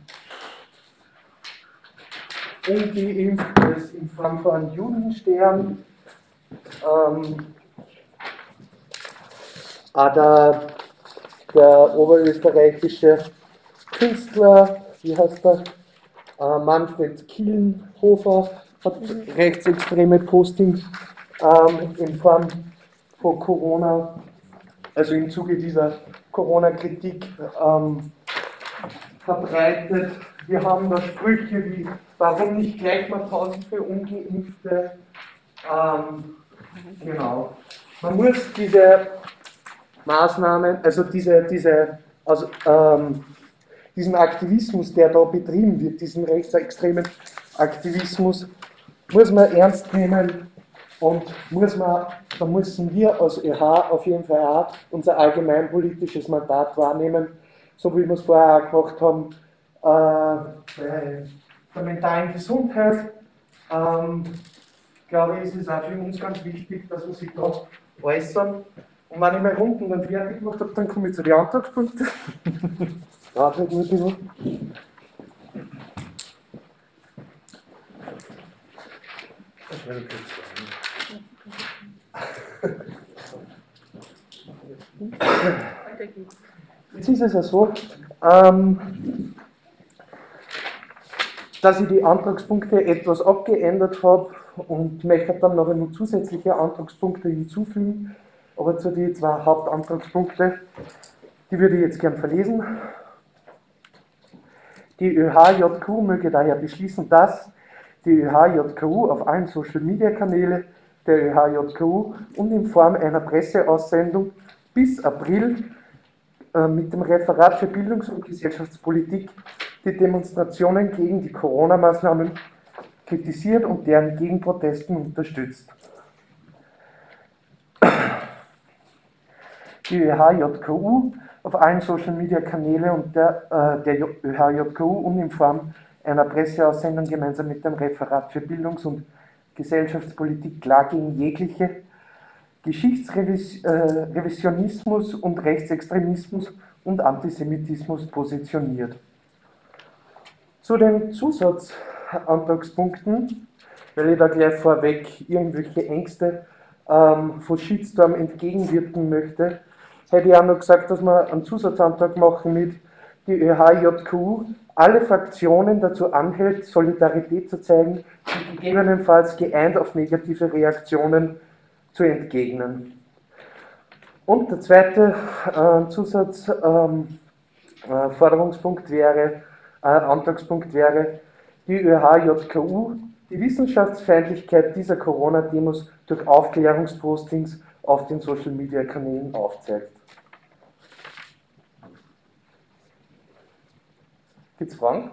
ungeimpft ist in Form von einem Judenstern. Ähm, auch der, der oberösterreichische Künstler, wie heißt der, äh, Manfred Kienhofer, hat rechtsextreme Postings ähm, in Form von Corona, also im Zuge dieser Corona-Kritik ähm, verbreitet. Wir haben da Sprüche wie, warum nicht gleich mal Pausen für Ungeimpfte? Ähm, genau. Man muss diese Maßnahmen, also diese, diese, also, ähm, diesen Aktivismus, der da betrieben wird, diesen rechtsextremen Aktivismus, muss man ernst nehmen und muss man, da müssen wir als Ö H auf jeden Fall auch unser allgemeinpolitisches Mandat wahrnehmen, so wie wir es vorher auch gemacht haben, äh, bei der mentalen Gesundheit. Ähm, glaube ich, ist es auch für uns ganz wichtig, dass wir sich da äußern. Und wenn ich meine Runden dann fertig gemacht habe, dann komme ich zu den Antragspunkten. Warte, ich muss noch. Jetzt ist es ja so, ähm, dass ich die Antragspunkte etwas abgeändert habe und möchte dann noch noch zusätzliche Antragspunkte hinzufügen. Aber zu den zwei Hauptantragspunkte, die würde ich jetzt gern verlesen. Die Ö H J Q möge daher beschließen, dass die Ö H J K U auf allen Social-Media-Kanäle der Ö H J K U und in Form einer Presseaussendung bis April äh, mit dem Referat für Bildungs- und Gesellschaftspolitik die Demonstrationen gegen die Corona-Maßnahmen kritisiert und deren Gegenprotesten unterstützt. Die Ö H J K U auf allen Social-Media-Kanäle und der, äh, der Ö H J K U und in Form einer Presseaussendung gemeinsam mit dem Referat für Bildungs- und Gesellschaftspolitik klar gegen jegliche Geschichtsrevisionismus und Rechtsextremismus und Antisemitismus positioniert. Zu den Zusatzantragspunkten, weil ich da gleich vorweg irgendwelche Ängste ähm, von Shitstorm entgegenwirken möchte, hätte ich auch noch gesagt, dass wir einen Zusatzantrag machen mit die ÖH J K U alle Fraktionen dazu anhält, Solidarität zu zeigen und gegebenenfalls geeint auf negative Reaktionen zu entgegnen. Und der zweite äh, Zusatzforderungspunkt ähm, äh, wäre, äh, Antragspunkt wäre, die ÖH J K U die Wissenschaftsfeindlichkeit dieser Corona-Demos durch Aufklärungspostings auf den Social-Media-Kanälen aufzeigt. Gibt es Fragen?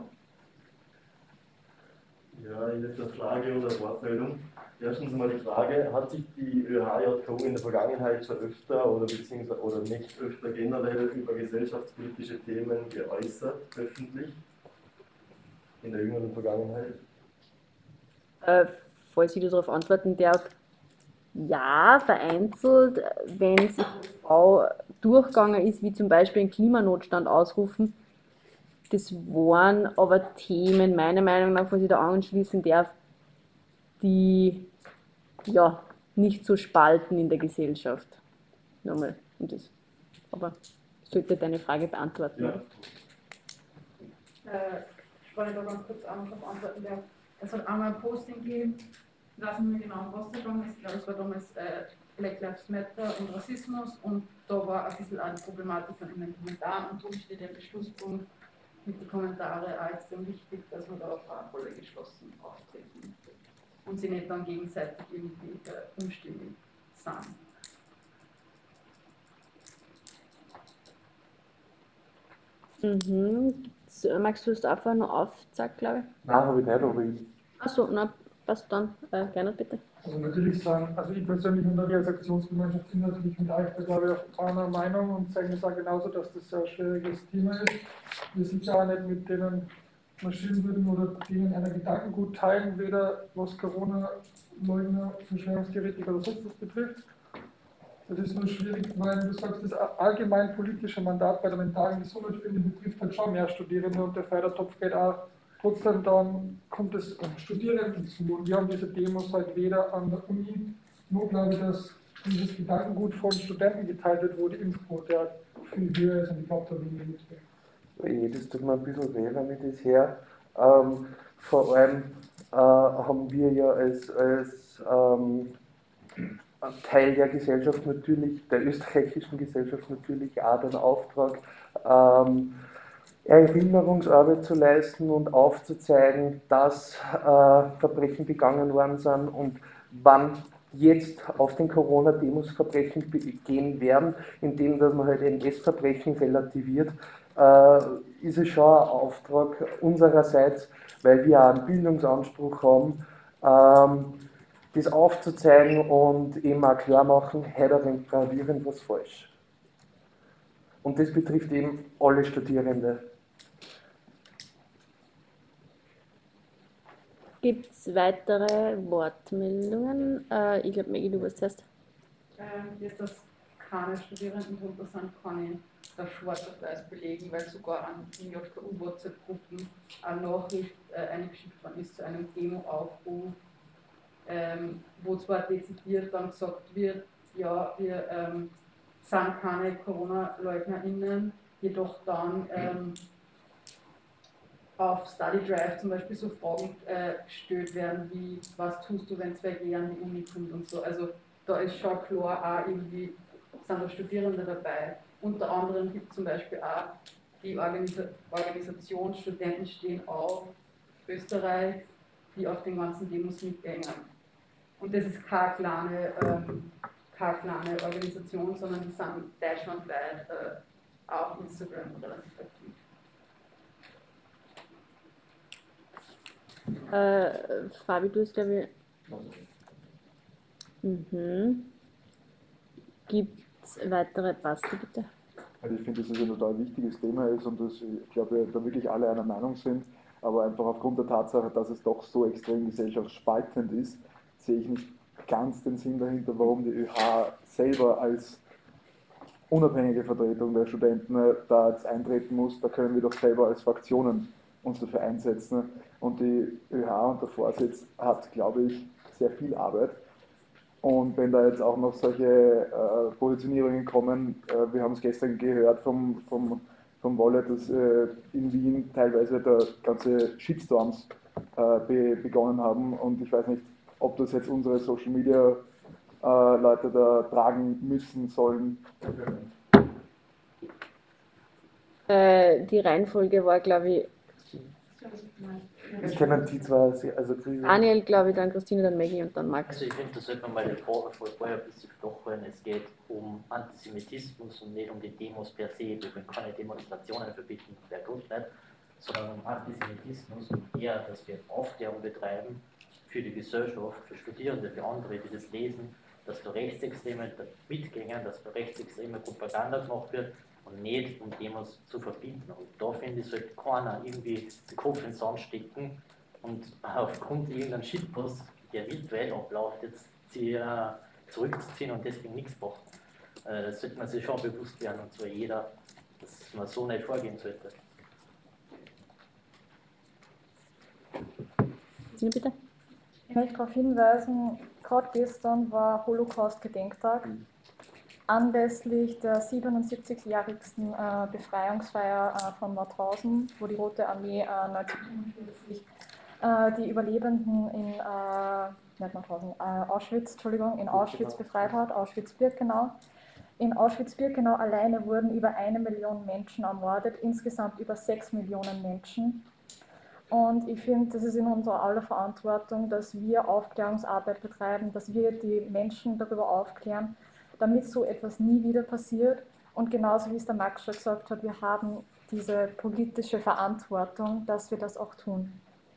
Ja, in letzter Frage oder Wortmeldung. Erstens einmal die Frage, hat sich die ÖH J K U in der Vergangenheit schon öfter oder beziehungsweise oder nicht öfter generell über gesellschaftspolitische Themen geäußert, öffentlich? In der jüngeren Vergangenheit? Äh, falls ich darauf antworten darf, ja, vereinzelt, wenn es auch durchgegangen ist, wie zum Beispiel einen Klimanotstand ausrufen. Das waren aber Themen, meiner Meinung nach, was ich da anschließen darf, die ja nicht so spalten in der Gesellschaft. Nochmal, und das. Aber sollte deine Frage beantworten. Ja. Äh, ich wollte da ganz kurz auch noch darauf antworten. Der, es hat einmal ein Posting gegeben, ich weiß nicht mehr genau, was da gegangen ist. Ich glaube, es war damals äh, Black Lives Matter und Rassismus und da war ein bisschen eine Problematik in den Kommentaren und darum steht der Beschlusspunkt mit den Kommentaren auch extrem wichtig, dass wir da auch alle geschlossen auftreten und sie nicht dann gegenseitig irgendwie äh, unstimmig sind. Mhm. So, magst du das einfach noch aufzeigen, glaube ich? Nein, habe ich nicht, aber ich. Achso, na, passt dann. Äh, gerne bitte. Also natürlich sagen, also ich persönlich und die Aktionsgemeinschaft sind natürlich mit euch, da glaube ich, auch einer Meinung und zeigen es auch genauso, dass das ein schwieriges Thema ist. Wir sind ja auch nicht mit denen marschieren würden oder denen einer Gedankengut teilen, weder was Corona-Leugner, Verschwörungstheoretiker oder sonst was betrifft. Das ist nur schwierig, weil du sagst, das allgemein politische Mandat bei der mentalen Gesundheit finde ich betrifft halt schon mehr Studierende und der Fördertopf geht auch. Trotzdem dann kommt es Studierenden zu und wir haben diese Demos halt weder an der Uni, nur glaube ich, dass dieses Gedankengut von Studenten geteilt wird, wo die Impfquote halt viel höher ist und ich glaube, da will ich nicht. Das tut mir ein bisschen weh, wenn ich das her. Ähm, vor allem äh, haben wir ja als, als ähm, Teil der Gesellschaft natürlich, der österreichischen Gesellschaft natürlich auch den Auftrag, ähm, Erinnerungsarbeit zu leisten und aufzuzeigen, dass äh, Verbrechen begangen worden sind und wann jetzt auf den Corona-Demos Verbrechen begehen werden, indem dass man halt N S-Verbrechen relativiert, äh, ist es schon ein Auftrag unsererseits, weil wir auch einen Bildungsanspruch haben, ähm, das aufzuzeigen und eben auch klar machen, heute rennt gravierend was falsch. Und das betrifft eben alle Studierende. Gibt es weitere Wortmeldungen? Äh, ich glaube, Maggie, du warst zuerst. Ähm, jetzt, dass keine Studierenden drunter sind, kann ich das schwarz auf weiß belegen, weil sogar an den J K U-WhatsApp-Gruppen eine Nachricht äh, eingeschickt worden ist zu einem Demo-Aufruf, ähm, wo zwar dezidiert dann gesagt wird, ja, wir ähm, sind keine Corona-LeugnerInnen, jedoch dann ähm, auf Study Drive zum Beispiel so Fragen äh, gestellt werden wie, was tust du, wenn zwei G an die Uni kommt und so. Also da ist schon klar auch irgendwie, sind da Studierende dabei. Unter anderem gibt es zum Beispiel auch die Organisa Organisation Studenten stehen auf Österreich, die auf den ganzen Demos mitgehen. Und das ist keine kleine, ähm, keine kleine Organisation, sondern die sind deutschlandweit äh, auf Instagram relativ aktiv. Äh, Fabi, du hast, glaube ich. Mhm. Gibt es weitere Basti, bitte? Also ich finde, dass es ein total wichtiges Thema ist und dass ich glaube, da wirklich alle einer Meinung sind. Aber einfach aufgrund der Tatsache, dass es doch so extrem gesellschaftsspaltend ist, sehe ich nicht ganz den Sinn dahinter, warum die ÖH selber als unabhängige Vertretung der Studenten da jetzt eintreten muss. Da können wir doch selber als Fraktionen uns dafür einsetzen. Und die ÖH und der Vorsitz hat, glaube ich, sehr viel Arbeit. Und wenn da jetzt auch noch solche äh, Positionierungen kommen, äh, wir haben es gestern gehört vom, vom, vom Wolle, dass äh, in Wien teilweise da ganze Shitstorms äh, be begonnen haben und ich weiß nicht, ob das jetzt unsere Social Media äh, Leute da tragen müssen sollen. Äh, die Reihenfolge war, glaube ich, Ich kenne die zwar, also Daniel, glaube ich, dann Christine, dann Maggie und dann Max. Also ich finde, das sollte man mal den Vorfall vorher ein bisschen flachholen. Es geht um Antisemitismus und nicht um die Demos per se. Wir können keine Demonstrationen verbieten, wer tut nicht, sondern um Antisemitismus und eher, dass wir Aufklärung betreiben für die Gesellschaft, für Studierende, für andere, die das lesen, dass da Rechtsextreme mitgehen, dass da rechtsextreme Propaganda gemacht wird und nicht um Demos zu verbieten. Und da finde ich, sollte keiner irgendwie den Kopf in den Sand stecken und aufgrund irgendeinem Shitpost, der weltweit abläuft, jetzt sie äh, zurückzuziehen und deswegen nichts macht. Äh, das sollte man sich schon bewusst werden, und zwar jeder, dass man so nicht vorgehen sollte. Sie bitte? Ich möchte darauf hinweisen, gerade gestern war Holocaust-Gedenktag. Anlässlich der siebenundsiebzigjährigsten äh, Befreiungsfeier äh, von Mauthausen, wo die Rote Armee äh, neunzehnhundertfünfundvierzig äh, die Überlebenden in äh, nicht Mauthausen, äh, Auschwitz, Entschuldigung, in Auschwitz befreit hat, Auschwitz-Birkenau. In Auschwitz-Birkenau alleine wurden über eine Million Menschen ermordet, insgesamt über sechs Millionen Menschen. Und ich finde, das ist in unserer aller Verantwortung, dass wir Aufklärungsarbeit betreiben, dass wir die Menschen darüber aufklären, damit so etwas nie wieder passiert. Und genauso wie es der Max schon gesagt hat, wir haben diese politische Verantwortung, dass wir das auch tun.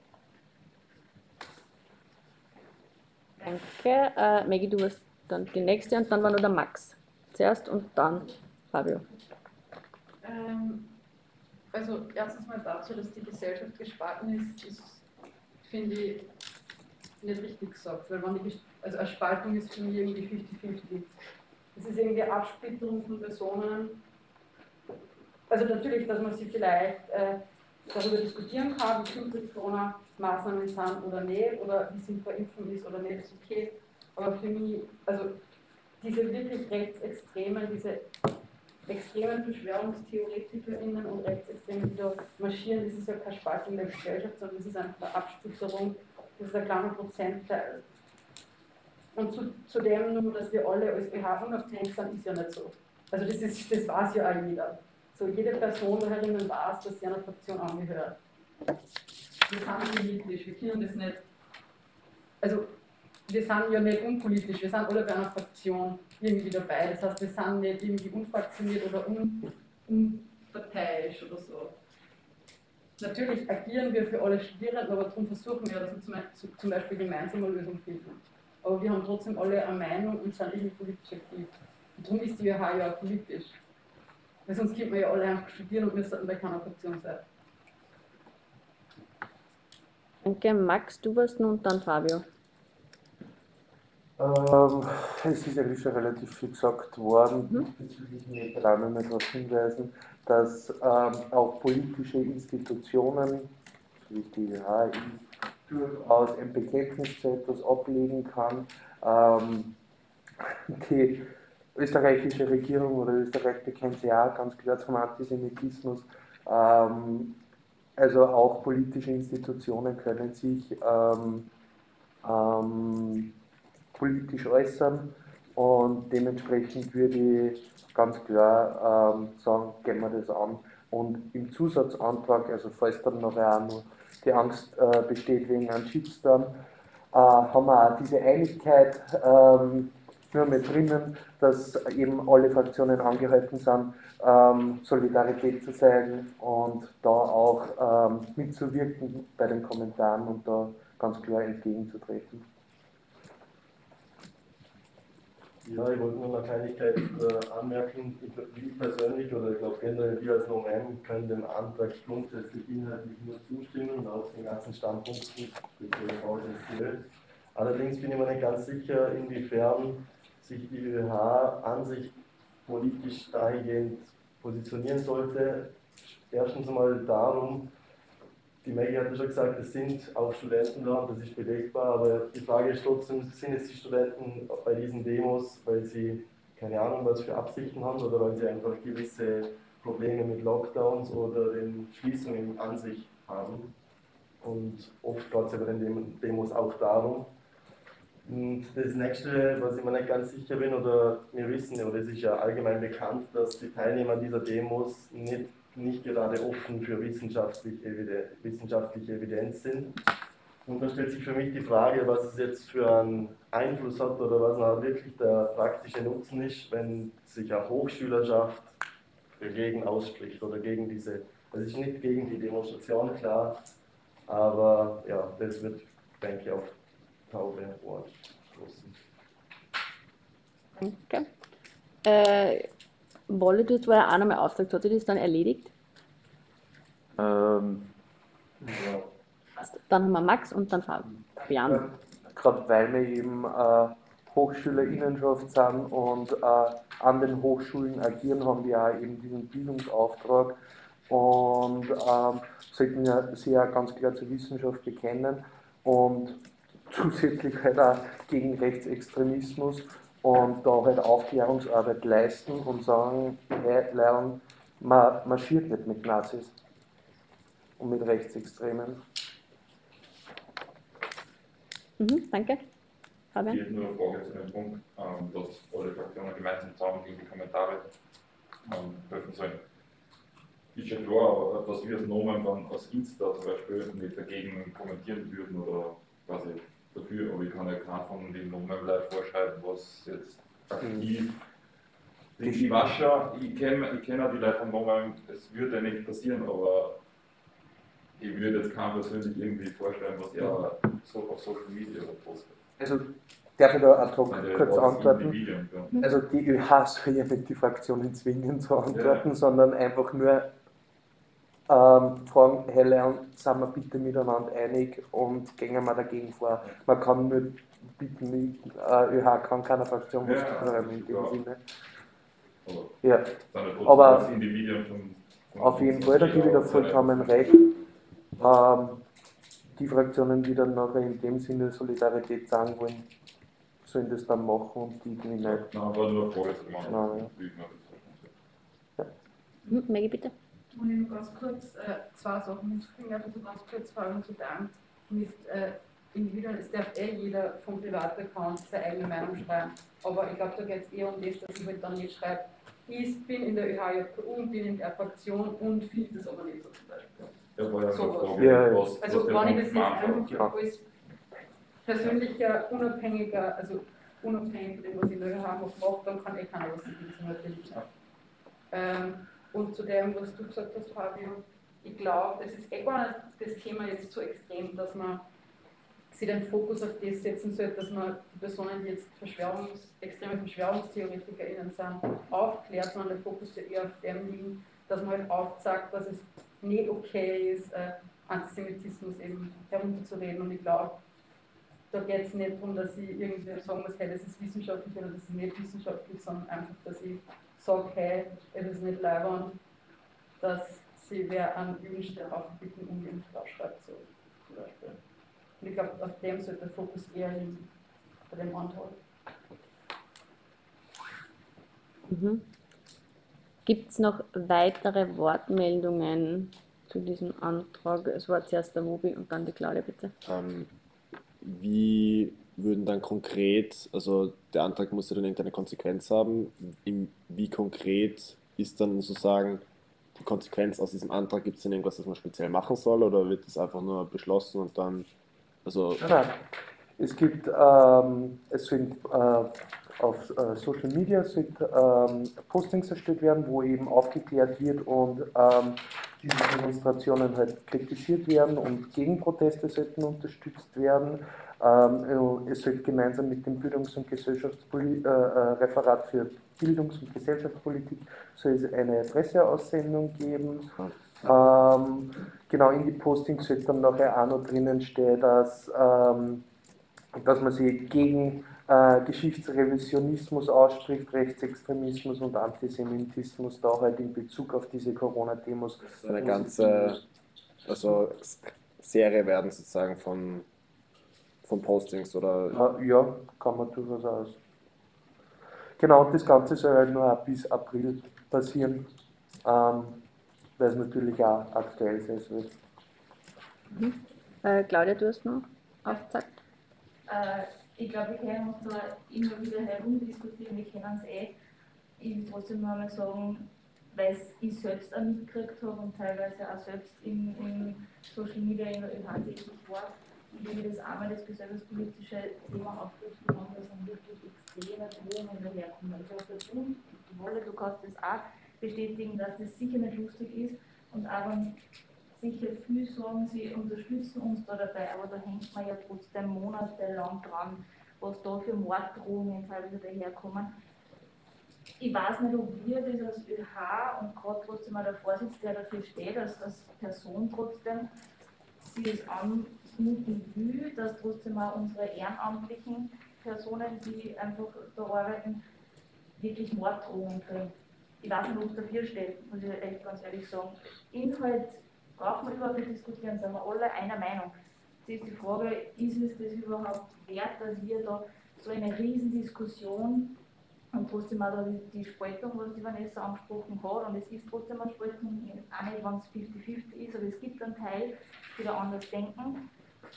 Danke. Äh, Maggie, du wirst dann die nächste und dann war nur der Max zuerst und dann Fabio. Ähm, also erstens mal dazu, dass die Gesellschaft gespalten ist, ist finde ich, nicht richtig gesagt, weil wenn die, also eine Spaltung ist für mich irgendwie fünfzig fünfzig. Es ist irgendwie eine Absplitterung von Personen. Also natürlich, dass man sich vielleicht äh, darüber diskutieren kann, wie sinnvoll die Corona-Maßnahmen sind oder nicht, oder wie sinnvoll Impfung ist oder nicht, ist okay. Aber für mich, also diese wirklich Rechtsextremen, diese extremen VerschwörungstheoretikerInnen und Rechtsextremen, die da marschieren, das ist ja keine Spaltung der Gesellschaft, sondern das ist einfach eine Absplitterung, das ist ein kleiner Prozentteil. Und zu, zudem nur, dass wir alle als B H unabhängig sind, ist ja nicht so. Also das, ist, das weiß ja auch jeder. So, jede Person da herinnen weiß, dass sie einer Fraktion angehört. Wir sind politisch, wir können das nicht. Also wir sind ja nicht unpolitisch, wir sind alle bei einer Fraktion irgendwie dabei. Das heißt, wir sind nicht irgendwie unfraktioniert oder un, unparteiisch oder so. Natürlich agieren wir für alle Studierenden, aber darum versuchen wir, dass wir zum, zum Beispiel gemeinsame Lösungen finden. Aber wir haben trotzdem alle eine Meinung und sind irgendwie politisch aktiv. Und darum ist die Ö H ja auch politisch. Weil sonst könnten wir ja alle einfach studieren und wir sollten bei keiner Fraktion sein. Danke, Max, du warst nun und dann Fabio. Ähm, es ist eigentlich schon relativ viel gesagt worden. Mhm. Bezüglich ich möchte auch noch mal darauf hinweisen, dass ähm, auch politische Institutionen, wie die Ö H I, durchaus ein Bekenntnis zu etwas ablegen kann. Ähm, die österreichische Regierung oder Österreich bekennt sich auch ganz klar zum Antisemitismus. Ähm, also auch politische Institutionen können sich ähm, ähm, politisch äußern und dementsprechend würde ich ganz klar ähm, sagen, gehen wir das an. Und im Zusatzantrag, also falls dann noch auch nur die Angst äh, besteht wegen einem Shitstorm, äh, haben wir auch diese Einigkeit ähm, nur mit drinnen, dass eben alle Fraktionen angehalten sind, ähm, Solidarität zu zeigen und da auch ähm, mitzuwirken bei den Kommentaren und da ganz klar entgegenzutreten. Ja, ich wollte nur eine Kleinigkeit äh, anmerken. Ich, ich persönlich oder ich glaube generell wir als Nomen können dem Antrag grundsätzlich inhaltlich nur zustimmen, aus den ganzen Standpunkten, die wir ausgewählt. Allerdings bin ich mir nicht ganz sicher, inwiefern sich die Ö H an sich politisch dahingehend positionieren sollte. Erstens einmal darum, die Maggie hat ja schon gesagt, es sind auch Studenten da und das ist belegbar, aber die Frage ist trotzdem, sind jetzt die Studenten bei diesen Demos, weil sie keine Ahnung, was für Absichten haben oder weil sie einfach gewisse Probleme mit Lockdowns oder den Schließungen an sich haben. Und oft geht es ja bei den Demos auch darum. Und das nächste, was ich mir nicht ganz sicher bin, oder wir wissen, oder es ist ja allgemein bekannt, dass die Teilnehmer dieser Demos nicht, nicht gerade offen für wissenschaftliche Evidenz, wissenschaftliche Evidenz sind. Und da stellt sich für mich die Frage, was es jetzt für einen Einfluss hat oder was noch wirklich der praktische Nutzen ist, wenn sich eine Hochschülerschaft dagegen ausspricht oder gegen diese, das ist nicht gegen die Demonstration, klar, aber ja, das wird, denke ich, auf taube Ohren stoßen. Danke. Äh, Wolle, du hast vorher auch nochmal aufgesagt, hat sich das dann erledigt? Ähm, ja. Dann haben wir Max und dann Fabian. Ja, gerade weil wir eben äh, Hochschülerinnenschaft sind und äh, an den Hochschulen agieren, haben wir auch eben diesen Bildungsauftrag und ähm, sollten ja sich ja ganz klar zur Wissenschaft bekennen und zusätzlich halt auch gegen Rechtsextremismus und da halt Aufklärungsarbeit leisten und sagen, hey, Leute, man marschiert nicht mit Nazis und mit Rechtsextremen. Mhm, danke. Fabian? Ich hätte nur eine Frage zu dem Punkt, ähm, dass alle Fraktionen gemeinsam zusammen gegen die Kommentare ähm, treffen sollen. Ist ja klar, aber dass wir als Nomen dann als Insta zum Beispiel nicht dagegen kommentieren würden oder quasi dafür, aber ich kann ja keinen von den Nomen Leuten vorschreiben, was jetzt aktiv. Ich, ich weiß schon, ich kenne ich kenn auch die Leute von Nomen, es würde nicht passieren, aber ich würde jetzt keinem persönlich irgendwie vorstellen, was er so auf Social Media postet. Also, darf ich da ad hoc Meine, kurz was antworten? Individuen, ja. Also, die ÖH soll ja nicht die Fraktionen zwingen zu antworten, ja, sondern einfach nur ähm, fragen, hey Leon, sind wir bitte miteinander einig und gehen wir dagegen vor. Man kann nur bitten, die äh, ÖH kann keiner Fraktion was Ja, schreiben in dem ja. Sinne. Aber, Ja, trotzdem aber als Individuen von, von auf jeden uns Fall, da jeder gebe ich da auf seine- vollkommen recht. Ähm, die Fraktionen, die dann nachher in dem Sinne Solidarität sagen wollen, sollen das dann machen und die, die nicht. Nein, aber nur vorher zu machen. Nein, ja. Hm, Maggie, bitte. Und eben ganz kurz äh, zwei Sachen hinzufügen, also so ganz kurz vor allem zu Dank mit äh, Individuen. Es darf eh jeder vom Privataccount seine eigene Meinung schreiben, aber ich glaube, da geht es eher um das, dass ich halt dann nicht schreibe, ich bin in der ÖH-JPU und bin in der Fraktion und finde das aber nicht so zum Beispiel. Ja, war ja So eine was. Frage, Ja, ja. was, Also was der wenn ich Punkt das jetzt meint, einfach ja. als persönlicher, unabhängiger, also unabhängig von dem, was ich in der ÖH mache, dann kann eh keiner was dagegen sagen, natürlich nicht. Ähm, und zu dem, was du gesagt hast, Fabio, ich glaube, es ist eh gar nicht das Thema jetzt so extrem, dass man sich den Fokus auf das setzen sollte, dass man die Personen, die jetzt Verschwörungs-, extreme VerschwörungstheoretikerInnen sind, aufklärt, sondern der Fokus wird eher auf dem liegen, dass man halt aufzeigt, dass es nicht okay ist, äh, Antisemitismus eben herunterzureden. Und ich glaube, da geht es nicht darum, dass ich irgendwie sagen muss, hey, das ist wissenschaftlich oder das ist nicht wissenschaftlich, sondern einfach, dass ich sage, hey, es ist nicht leibend, dass sie wer an Jugendstelle aufbitten ungeimpft aufschreibt, so zum Beispiel. Und ich glaube, auf dem sollte der Fokus eher liegen, bei dem Antrag. Mhm. Gibt es noch weitere Wortmeldungen zu diesem Antrag? Es war zuerst der Mobi und dann die Claudia, bitte. Ähm, wie würden dann konkret, also der Antrag muss ja dann irgendeine Konsequenz haben, in, wie konkret ist dann sozusagen die Konsequenz aus diesem Antrag? Gibt es denn irgendwas, das man speziell machen soll oder wird das einfach nur beschlossen und dann, also... Nein, es gibt, ähm, es sind äh, auf äh, Social Media sind, ähm, Postings erstellt werden, wo eben aufgeklärt wird und ähm, diese Demonstrationen halt kritisiert werden und Gegenproteste sollten unterstützt werden. Ähm, es wird gemeinsam mit dem Bildungs- und Gesellschaftspolitik, äh, Referat für Bildungs- und Gesellschaftspolitik soll es eine Presseaussendung geben. Ähm, genau, in die Postings sollte dann nachher auch noch drinnen stehen, dass, ähm, dass man sich gegen äh, Geschichtsrevisionismus ausspricht, Rechtsextremismus und Antisemitismus, da halt in Bezug auf diese Corona-Demos. Eine ganze also Serie werden sozusagen von, von Postings oder... Äh, ja, kann man durchaus aus. Genau, und das Ganze soll halt nur bis April passieren. ähm, weil es natürlich auch aktuell sein wird. Mhm. Äh, Claudia, du hast noch aufgezeigt. Äh, ich glaube, wir können uns da immer wieder herumdiskutieren, wir kennen es eh. Ich will trotzdem noch einmal sagen, weil ich selbst auch mitgekriegt habe und teilweise auch selbst in, in Social Media in der ÖH tätig war, und wie das einmal das gesellschaftspolitische Thema aufgegriffen haben, dass dann wirklich extreme Drohungen daherkommen. Ich glaube, dazu, Wolle, du kannst das auch bestätigen, dass das sicher nicht lustig ist und auch wenn sicher viel sagen, sie unterstützen uns da dabei, aber da hängt man ja trotzdem monatelang dran, was da für Morddrohungen teilweise daherkommen. Ich weiß nicht, ob wir das als ÖH und gerade trotzdem auch der Vorsitzende, der dafür steht, als, als Person trotzdem, sie das anmuten will, dass trotzdem auch unsere ehrenamtlichen Personen, die einfach da arbeiten, wirklich Morddrohungen kriegen. Ich weiß nicht, ob es dafür steht, muss ich echt ganz ehrlich sagen. Inhalt braucht man überhaupt nicht diskutieren, sind wir alle einer Meinung. Jetzt ist die Frage, ist es das überhaupt wert, dass wir da so eine Riesendiskussion und trotzdem auch die, die Spaltung, was die Vanessa angesprochen hat, und es ist trotzdem eine Spaltung, auch nicht, wenn es fünfzig fünfzig ist, aber es gibt einen Teil, die da anders denken.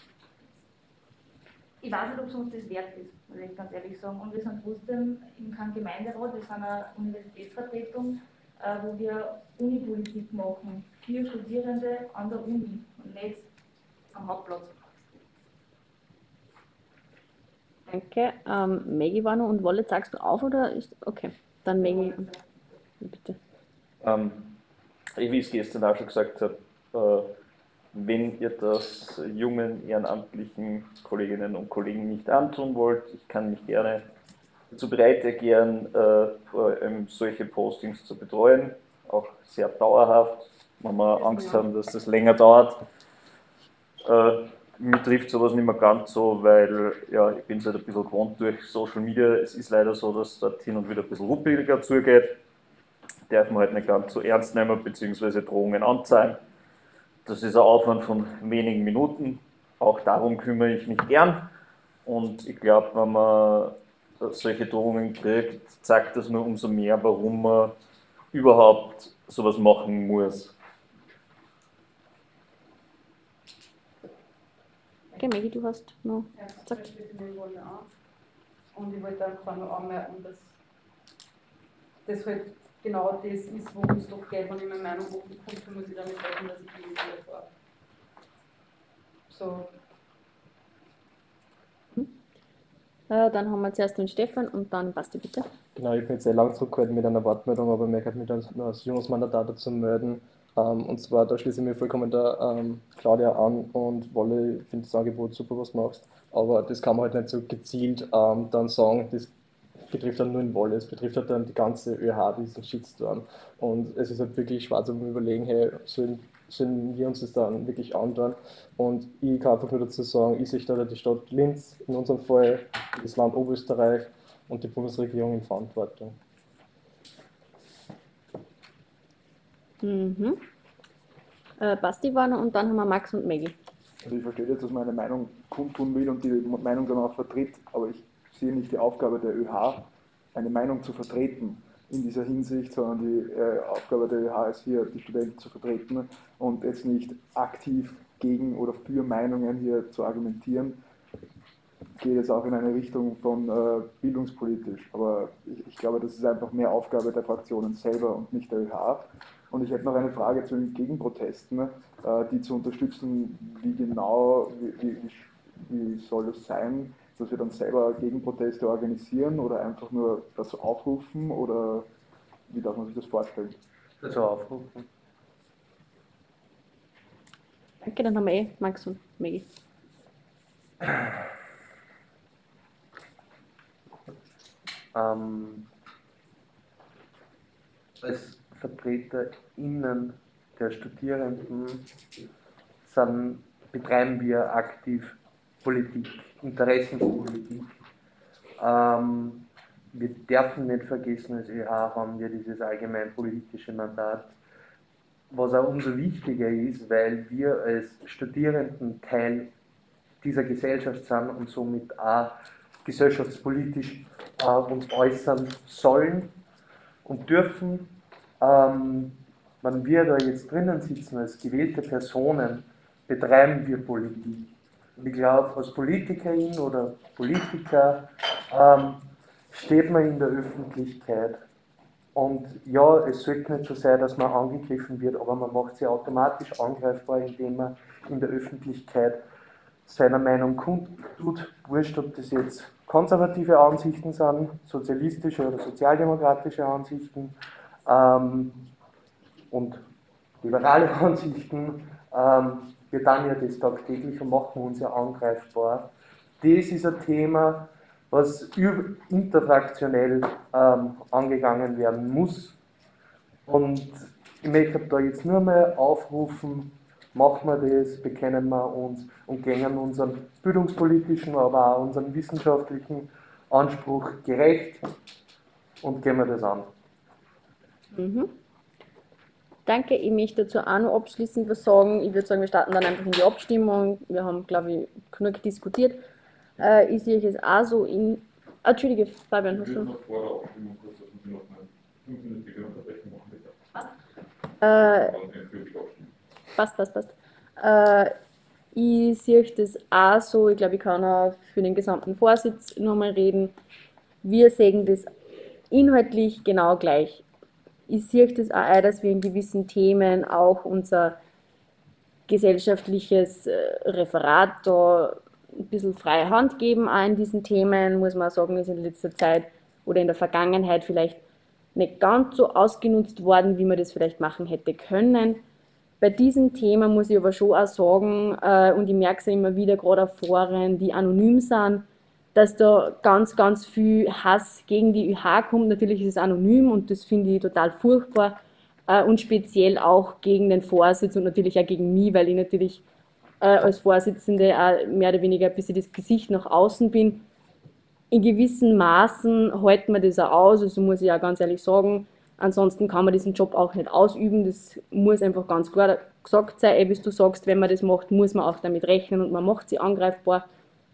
Ich weiß nicht, ob es uns das wert ist, muss ich ganz ehrlich sagen. Und wir sind trotzdem in keinem Gemeinderat, wir sind eine Universitätsvertretung, äh, wo wir Unipolitik machen, für Studierende an der Uni und nicht am Hauptplatz. Danke. Ähm, Maggie war noch und Wolle, sagst du auf oder ist. Okay, dann Maggie, bitte. Ähm, wie ich es gestern auch schon gesagt habe, äh, wenn ihr das jungen ehrenamtlichen Kolleginnen und Kollegen nicht antun wollt, ich kann mich gerne dazu bereit erklären, äh, vor allem solche Postings zu betreuen, auch sehr dauerhaft, wenn wir Angst haben, dass das länger dauert. Äh, Mir trifft sowas nicht mehr ganz so, weil ja, ich bin es halt ein bisschen gewohnt durch Social Media. Es ist leider so, dass dort hin und wieder ein bisschen ruppeliger zugeht. Darf man halt nicht ganz so ernst nehmen, beziehungsweise Drohungen anzeigen. Das ist ein Aufwand von wenigen Minuten. Auch darum kümmere ich mich gern. Und ich glaube, wenn man solche Drohungen kriegt, zeigt das nur umso mehr, warum man überhaupt sowas machen muss. Okay, Maggie, du hast noch Ja, gesagt. ich bitte mir Wolle auch. Und ich wollte einfach noch anmerken, dass das halt genau das ist, worum es doch geht, wenn ich meine Meinung hochbekomme, muss ich damit rechnen, dass ich die wieder fahre. So. Äh, dann haben wir zuerst den Stefan und dann Basti, bitte. Genau, ich bin jetzt sehr lang zurückgehalten mit einer Wortmeldung, aber mir kann mich dann noch als junges Mandat dazu melden. Ähm, und zwar, da schließe ich mir vollkommen der ähm, Claudia an und Wolle, ich finde das Angebot super, was du machst. Aber das kann man halt nicht so gezielt ähm, dann sagen, das betrifft dann nur in Wolle, es betrifft halt dann die ganze ÖH, diesen Shitstorm. Und es ist halt wirklich schwarz um überlegen, hey, sollen, sollen wir uns das dann wirklich anschauen? Und ich kann einfach nur dazu sagen, ich sehe da die Stadt Linz, in unserem Fall das Land Oberösterreich und die Bundesregierung in Verantwortung. Mhm. Äh, Basti war noch und dann haben wir Max und Maggie. Also ich verstehe jetzt, dass man eine Meinung kundtun will und die Meinung dann auch vertritt, aber ich sehe nicht die Aufgabe der ÖH, eine Meinung zu vertreten in dieser Hinsicht, sondern die äh, Aufgabe der ÖH ist hier, die Studenten zu vertreten und jetzt nicht aktiv gegen oder für Meinungen hier zu argumentieren. Geht es auch in eine Richtung von äh, bildungspolitisch, aber ich, ich glaube, das ist einfach mehr Aufgabe der Fraktionen selber und nicht der ÖH. Und ich hätte noch eine Frage zu den Gegenprotesten, äh, die zu unterstützen, wie genau, wie, wie, wie soll es sein, dass wir dann selber Gegenproteste organisieren oder einfach nur dazu aufrufen oder wie darf man sich das vorstellen? Dazu aufrufen. Danke, dann haben wir eh Max und Maggie. Ähm, als VertreterInnen der Studierenden sind, betreiben wir aktiv Politik, Interessenspolitik. Ähm, wir dürfen nicht vergessen, als ÖH haben wir dieses allgemeinpolitische Mandat, was auch umso wichtiger ist, weil wir als Studierenden Teil dieser Gesellschaft sind und somit auch gesellschaftspolitisch äh, uns äußern sollen und dürfen. Ähm, wenn wir da jetzt drinnen sitzen als gewählte Personen, betreiben wir Politik. Und ich glaube, als Politikerin oder Politiker ähm, steht man in der Öffentlichkeit. Und ja, es sollte nicht so sein, dass man angegriffen wird, aber man macht sich automatisch angreifbar, indem man in der Öffentlichkeit seiner Meinung kundtut. Wurscht, ob das jetzt konservative Ansichten sind, sozialistische oder sozialdemokratische Ansichten ähm, und liberale Ansichten. Ähm, wir tun ja das tagtäglich und machen uns ja angreifbar. Das ist ein Thema, was interfraktionell ähm, angegangen werden muss. Und ich möchte da jetzt nur mal aufrufen, machen wir das, bekennen wir uns und gehen unserem bildungspolitischen, aber auch unserem wissenschaftlichen Anspruch gerecht und gehen wir das an. Mhm. Danke, ich möchte dazu auch noch abschließend was sagen. Ich würde sagen, wir starten dann einfach in die Abstimmung. Wir haben, glaube ich, genug diskutiert. Äh, ich sehe es auch so in. Ah, Entschuldige, Fabian, hast Ich würde du? noch vor der Abstimmung kurz eine fünf Minuten, fünfminütige Unterbrechung machen, bitte. Äh, Und dann endgültig abstimmen. passt, passt, passt. Äh, ich sehe das auch so. Ich glaube, ich kann auch für den gesamten Vorsitz nochmal reden. Wir sehen das inhaltlich genau gleich. Ich sehe das auch ein, dass wir in gewissen Themen auch unser gesellschaftliches äh, Referat da ein bisschen freie Hand geben, auch in diesen Themen, muss man auch sagen, ist in letzter Zeit oder in der Vergangenheit vielleicht nicht ganz so ausgenutzt worden, wie man das vielleicht machen hätte können. Bei diesem Thema muss ich aber schon auch sagen, äh, und ich merke es ja immer wieder, gerade auf Foren, die anonym sind, dass da ganz, ganz viel Hass gegen die Ü H kommt. Natürlich ist es anonym und das finde ich total furchtbar. Äh, und speziell auch gegen den Vorsitz und natürlich auch gegen mich, weil ich natürlich äh, als Vorsitzende auch mehr oder weniger ein bisschen das Gesicht nach außen bin. In gewissen Maßen hält man das auch aus, also muss ich auch ganz ehrlich sagen. Ansonsten kann man diesen Job auch nicht ausüben. Das muss einfach ganz klar gesagt sein. Wie du sagst, wenn man das macht, muss man auch damit rechnen und man macht sie angreifbar.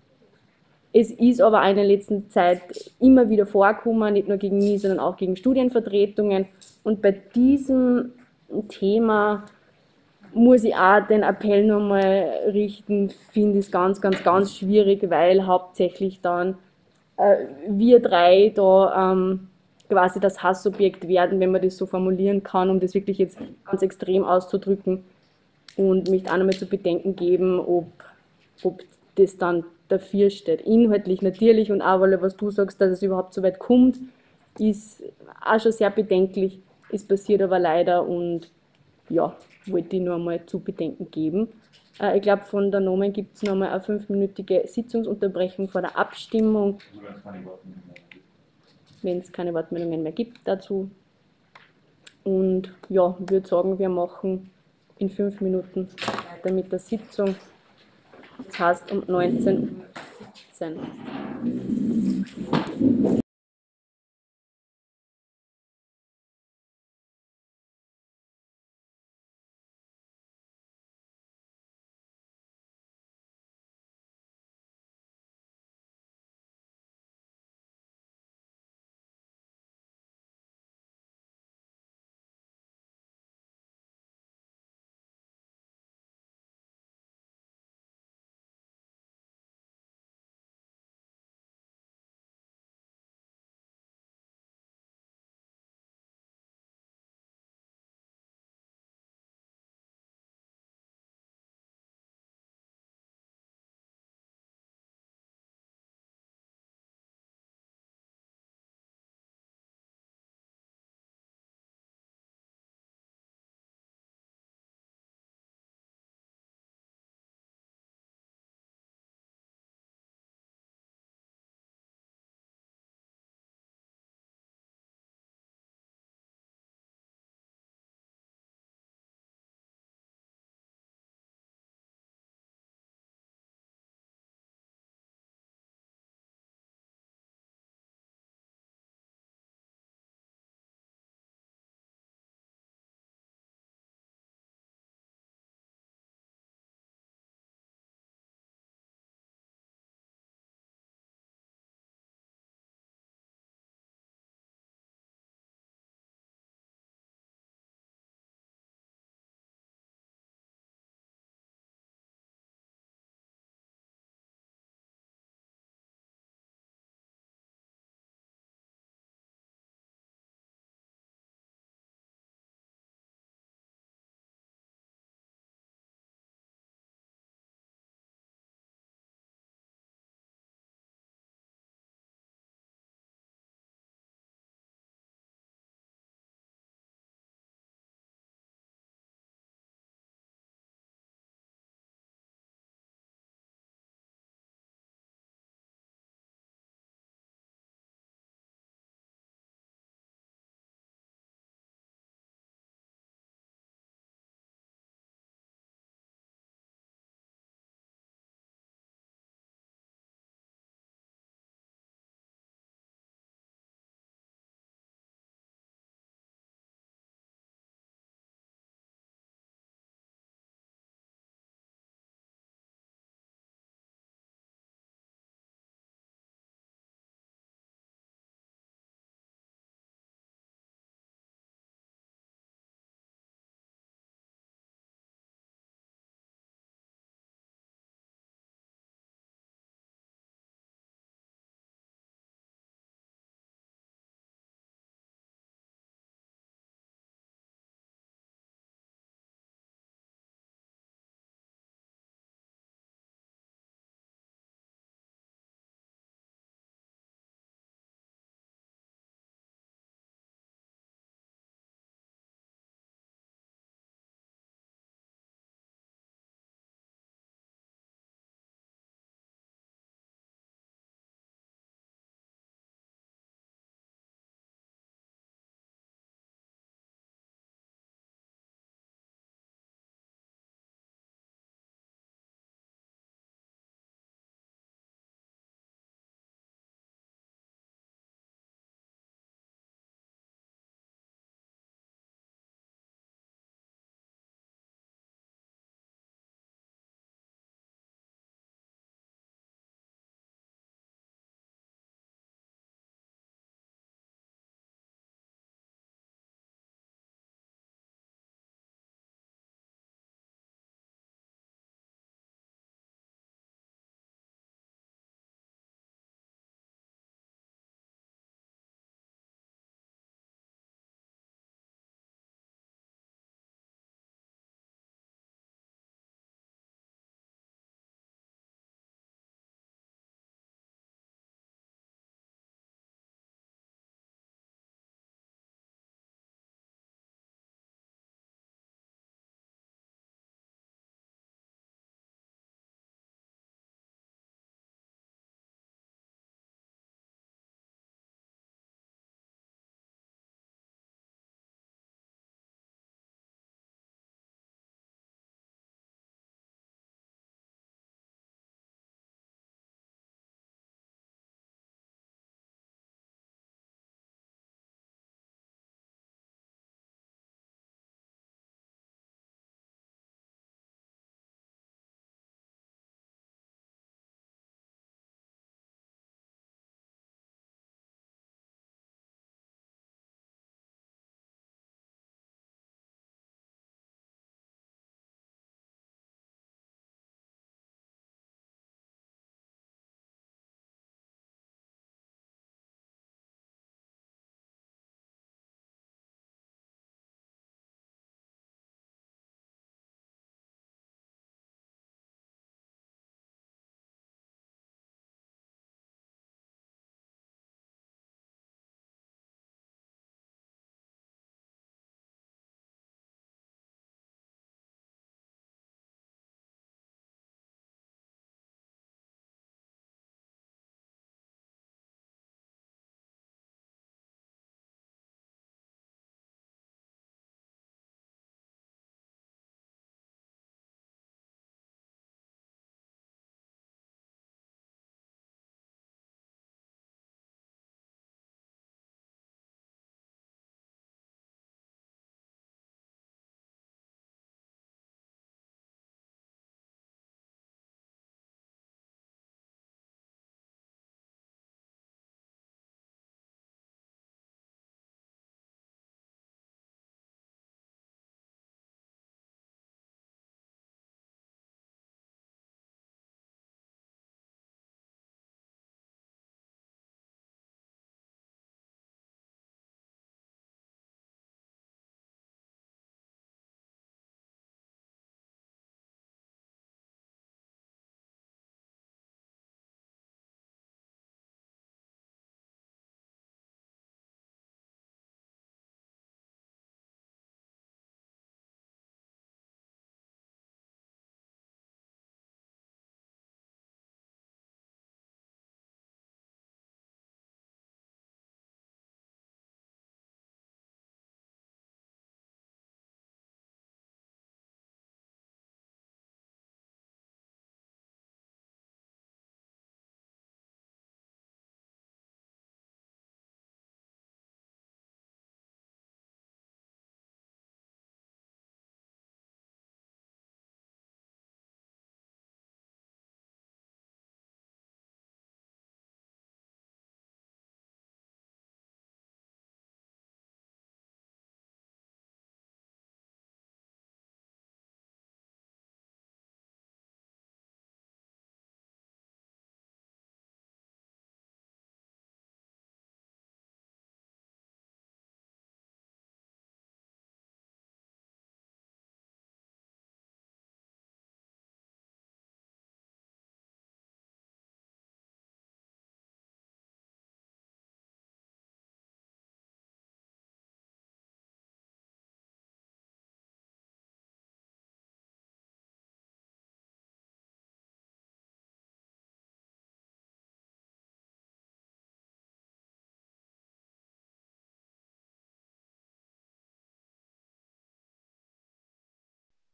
Es ist aber auch in der letzten Zeit immer wieder vorgekommen, nicht nur gegen mich, sondern auch gegen Studienvertretungen. Und bei diesem Thema muss ich auch den Appell nochmal richten, finde ich es ganz, ganz, ganz schwierig, weil hauptsächlich dann äh, wir drei da ähm, quasi das Hassobjekt werden, wenn man das so formulieren kann, um das wirklich jetzt ganz extrem auszudrücken. Und mich auch nochmal zu bedenken geben, ob, ob das dann dafür steht. Inhaltlich natürlich und auch, weil was du sagst, dass es überhaupt so weit kommt, ist auch schon sehr bedenklich. Es passiert aber leider und ja, wollte ich nur einmal zu bedenken geben. Äh, ich glaube, von der Nomen gibt es nochmal eine fünfminütige Sitzungsunterbrechung vor der Abstimmung, wenn es keine Wortmeldungen mehr gibt dazu. Und ja, ich würde sagen, wir machen in fünf Minuten weiter mit der Sitzung. Das heißt um neunzehn Uhr siebzehn.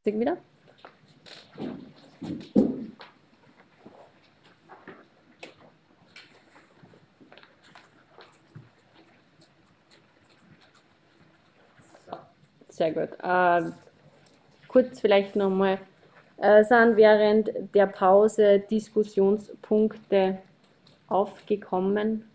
Sag wieder. Sehr gut. Äh, kurz vielleicht nochmal, äh, sind während der Pause Diskussionspunkte aufgekommen?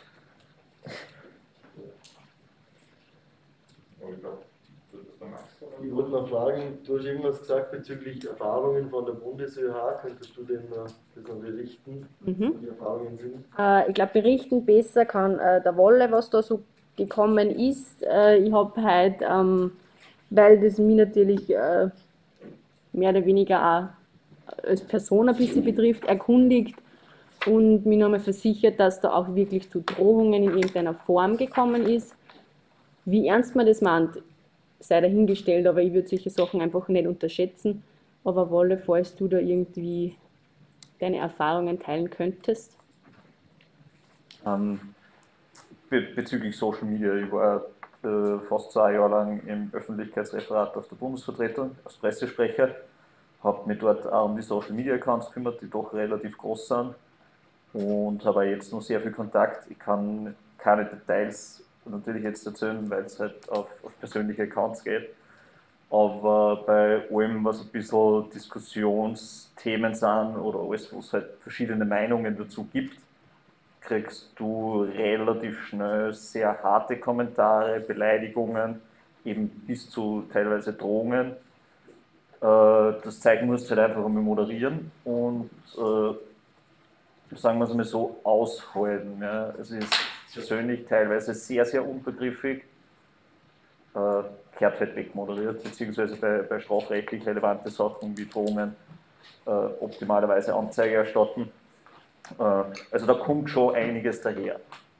Ich wollte noch fragen, du hast irgendwas gesagt bezüglich Erfahrungen von der Bundes-ÖH. Könntest du denn äh, das noch berichten, Mhm. was die Erfahrungen sind? Äh, ich glaube, berichten besser kann äh, der Wolle, was da so gekommen ist. Äh, ich habe heute, ähm, weil das mich natürlich äh, mehr oder weniger auch als Person ein bisschen betrifft, erkundigt und mich nochmal versichert, dass da auch wirklich zu Drohungen in irgendeiner Form gekommen ist. Wie ernst man das meint, sei dahingestellt, aber ich würde solche Sachen einfach nicht unterschätzen. Aber Wolle, falls du da irgendwie deine Erfahrungen teilen könntest. Ähm, be bezüglich Social Media, ich war äh, fast zwei Jahre lang im Öffentlichkeitsreferat auf der Bundesvertretung als Pressesprecher, habe mich dort auch um die Social Media Accounts gekümmert, die doch relativ groß sind und habe jetzt noch sehr viel Kontakt. Ich kann keine Details natürlich jetzt erzählen, weil es halt auf, auf persönliche Accounts geht. Aber bei allem, was ein bisschen Diskussionsthemen sind oder alles, wo es halt verschiedene Meinungen dazu gibt, kriegst du relativ schnell sehr harte Kommentare, Beleidigungen, eben bis zu teilweise Drohungen. Das Zeigen musst du halt einfach einmal moderieren und äh, sagen wir es mal so, aushalten. Ja. Es ist persönlich teilweise sehr, sehr unbegriffig. Äh, gehört halt wegmoderiert, beziehungsweise bei, bei strafrechtlich relevanten Sachen wie Drohungen äh, optimalerweise Anzeige erstatten. Äh, also da kommt schon einiges daher.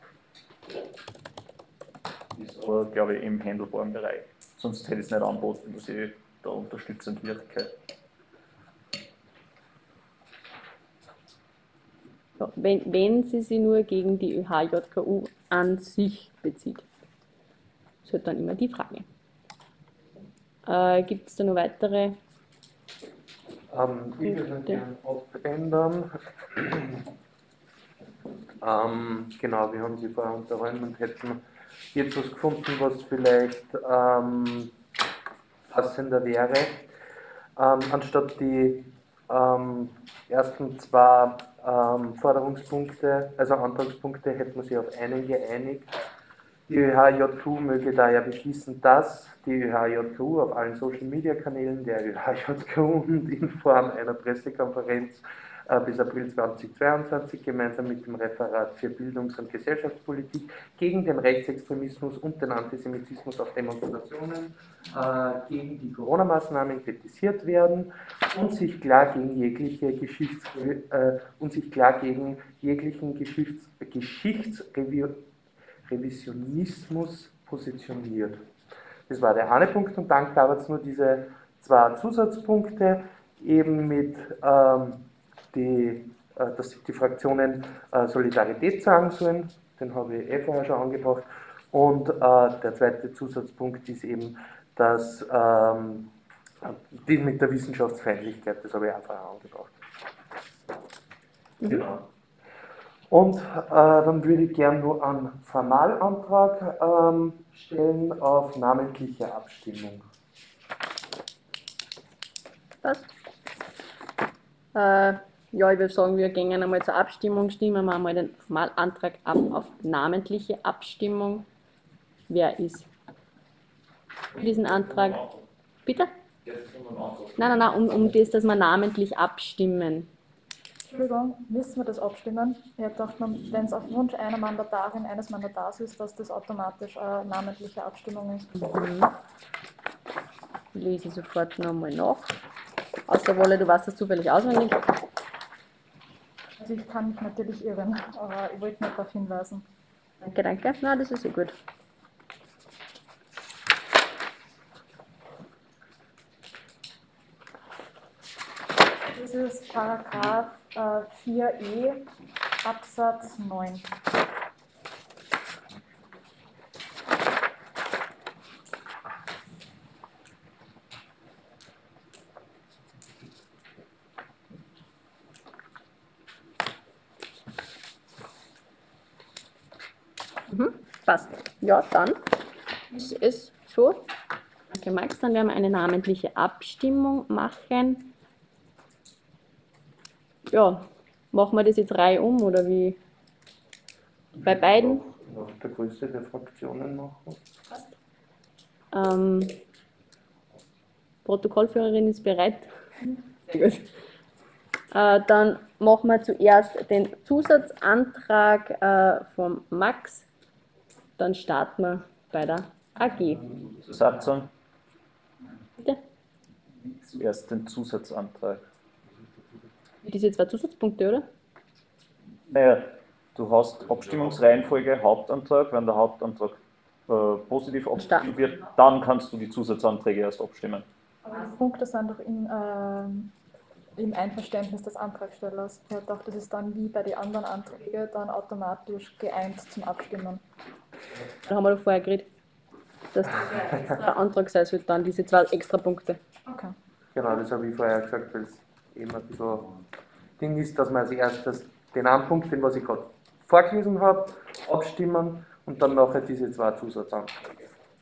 Ist aber, glaube ich, im handelbaren Bereich. Sonst hätte ich es nicht angeboten, dass ich da unterstützend wirke. Ja, wenn, wenn sie sich nur gegen die Ö H J K U an sich bezieht. Das ist halt dann immer die Frage. Äh, Gibt es da noch weitere? Ähm, ich würde gerne abändern. ähm, genau, wir haben sie vorher unterhalten und hätten jetzt was gefunden, was vielleicht ähm, passender wäre. Ähm, anstatt die ähm, ersten zwei ähm, Forderungspunkte, also Antragspunkte, hätten wir sich auf einen geeinigt. Die Ö H J K U möge daher beschließen, dass die Ö H J K U auf allen Social-Media-Kanälen der Ö H J K U und in Form einer Pressekonferenz äh, bis April zweitausendzweiundzwanzig gemeinsam mit dem Referat für Bildungs- und Gesellschaftspolitik gegen den Rechtsextremismus und den Antisemitismus auf Demonstrationen äh, gegen die Corona-Maßnahmen kritisiert werden und sich klar gegen jegliche Geschichts äh, und sich klar gegen jeglichen Geschichts Geschichtsreview Revisionismus positioniert. Das war der eine Punkt und dann gab es nur diese zwei Zusatzpunkte, eben mit, ähm, die, äh, dass die Fraktionen äh, Solidarität sagen sollen, den habe ich eh vorher schon angebracht, und äh, der zweite Zusatzpunkt ist eben, dass ähm, die mit der Wissenschaftsfeindlichkeit, das habe ich einfach angebracht. Mhm. Genau. Und äh, dann würde ich gerne nur einen Formalantrag ähm, stellen auf namentliche Abstimmung. Was? Äh, ja, ich würde sagen, wir gehen einmal zur Abstimmung, stimmen wir einmal den Formalantrag ab auf namentliche Abstimmung. Wer ist für diesen Antrag? Bitte? Nein, nein, nein, um, um das, dass wir namentlich abstimmen. Entschuldigung, müssen wir das abstimmen? Ich hätte gedacht, wenn es auf Wunsch einer Mandatarin, eines Mandatars ist, dass das automatisch eine namentliche Abstimmung ist. Mhm. Ich lese sofort nochmal nach. Außer Wolle, du weißt das zufällig auswendig. Also ich kann mich natürlich irren, aber ich wollte nur darauf hinweisen. Danke, danke. Na, das ist eh gut. Das ist Paragraph äh, vier e Absatz neun. Passt. Ja, dann ist es so. Danke, Max. Dann werden wir eine namentliche Abstimmung machen. Ja, machen wir das jetzt reihum oder wie? Bei beiden? Nach der Größe der Fraktionen machen. Ähm, Protokollführerin ist bereit. Sehr gut. Äh, dann machen wir zuerst den Zusatzantrag äh, von Max. Dann starten wir bei der A G. Satzung. Bitte? Zuerst den Zusatzantrag. Diese zwei Zusatzpunkte, oder? Naja, du hast Abstimmungsreihenfolge Hauptantrag, wenn der Hauptantrag äh, positiv abgestimmt wird, dann kannst du die Zusatzanträge erst abstimmen. Aber die Punkte sind doch in, ähm, im Einverständnis des Antragstellers. Ich dachte, das ist dann wie bei den anderen Anträgen dann automatisch geeint zum Abstimmen. Da haben wir doch vorher geredet, dass der Antrag sein soll, dann diese zwei extra Punkte. Okay. Genau, das habe ich vorher gesagt, weil es eben ein bisschen Ding ist, dass wir als erstes den einen Punkt, den was ich gerade vorgelesen habe, abstimmen und dann nachher diese zwei Zusatzanträge.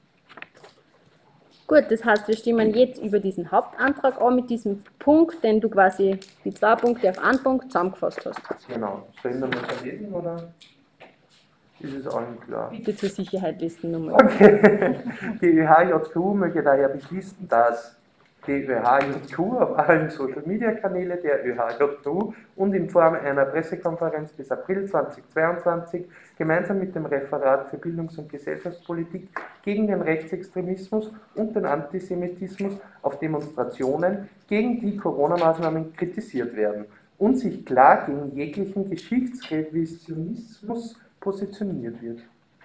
Gut, das heißt, wir stimmen jetzt über diesen Hauptantrag an mit diesem Punkt, den du quasi die zwei Punkte auf einen Punkt zusammengefasst hast. Genau. Sollen wir das lesen oder ist es allen klar? Bitte zur Sicherheit listen nochmal. Okay. Die Ö H J Q möchte daher beschließen, dass die Ö H J Q auf allen Social-Media-Kanäle der Ö H J Q und in Form einer Pressekonferenz bis April zweitausendzweiundzwanzig gemeinsam mit dem Referat für Bildungs- und Gesellschaftspolitik gegen den Rechtsextremismus und den Antisemitismus auf Demonstrationen gegen die Corona-Maßnahmen kritisiert werden und sich klar gegen jeglichen Geschichtsrevisionismus positioniert wird.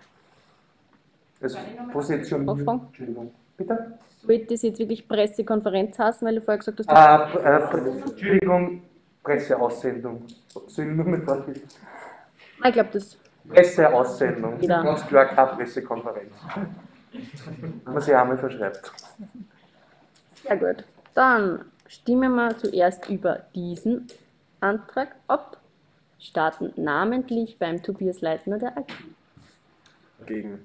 Es positioniert. Entschuldigung. Bitte? Sollte das jetzt wirklich Pressekonferenz heißen, weil du vorher gesagt hast, Ah, äh, Entschuldigung, Presseaussendung. Soll ich nur mit vorlesen? ich glaube, das. Presseaussendung. Ja. Ganz klar keine Pressekonferenz. Wenn man sich einmal verschreibt. Sehr gut. Dann stimmen wir zuerst über diesen Antrag ab. Starten namentlich beim Tobias Leitner der A G. Dagegen.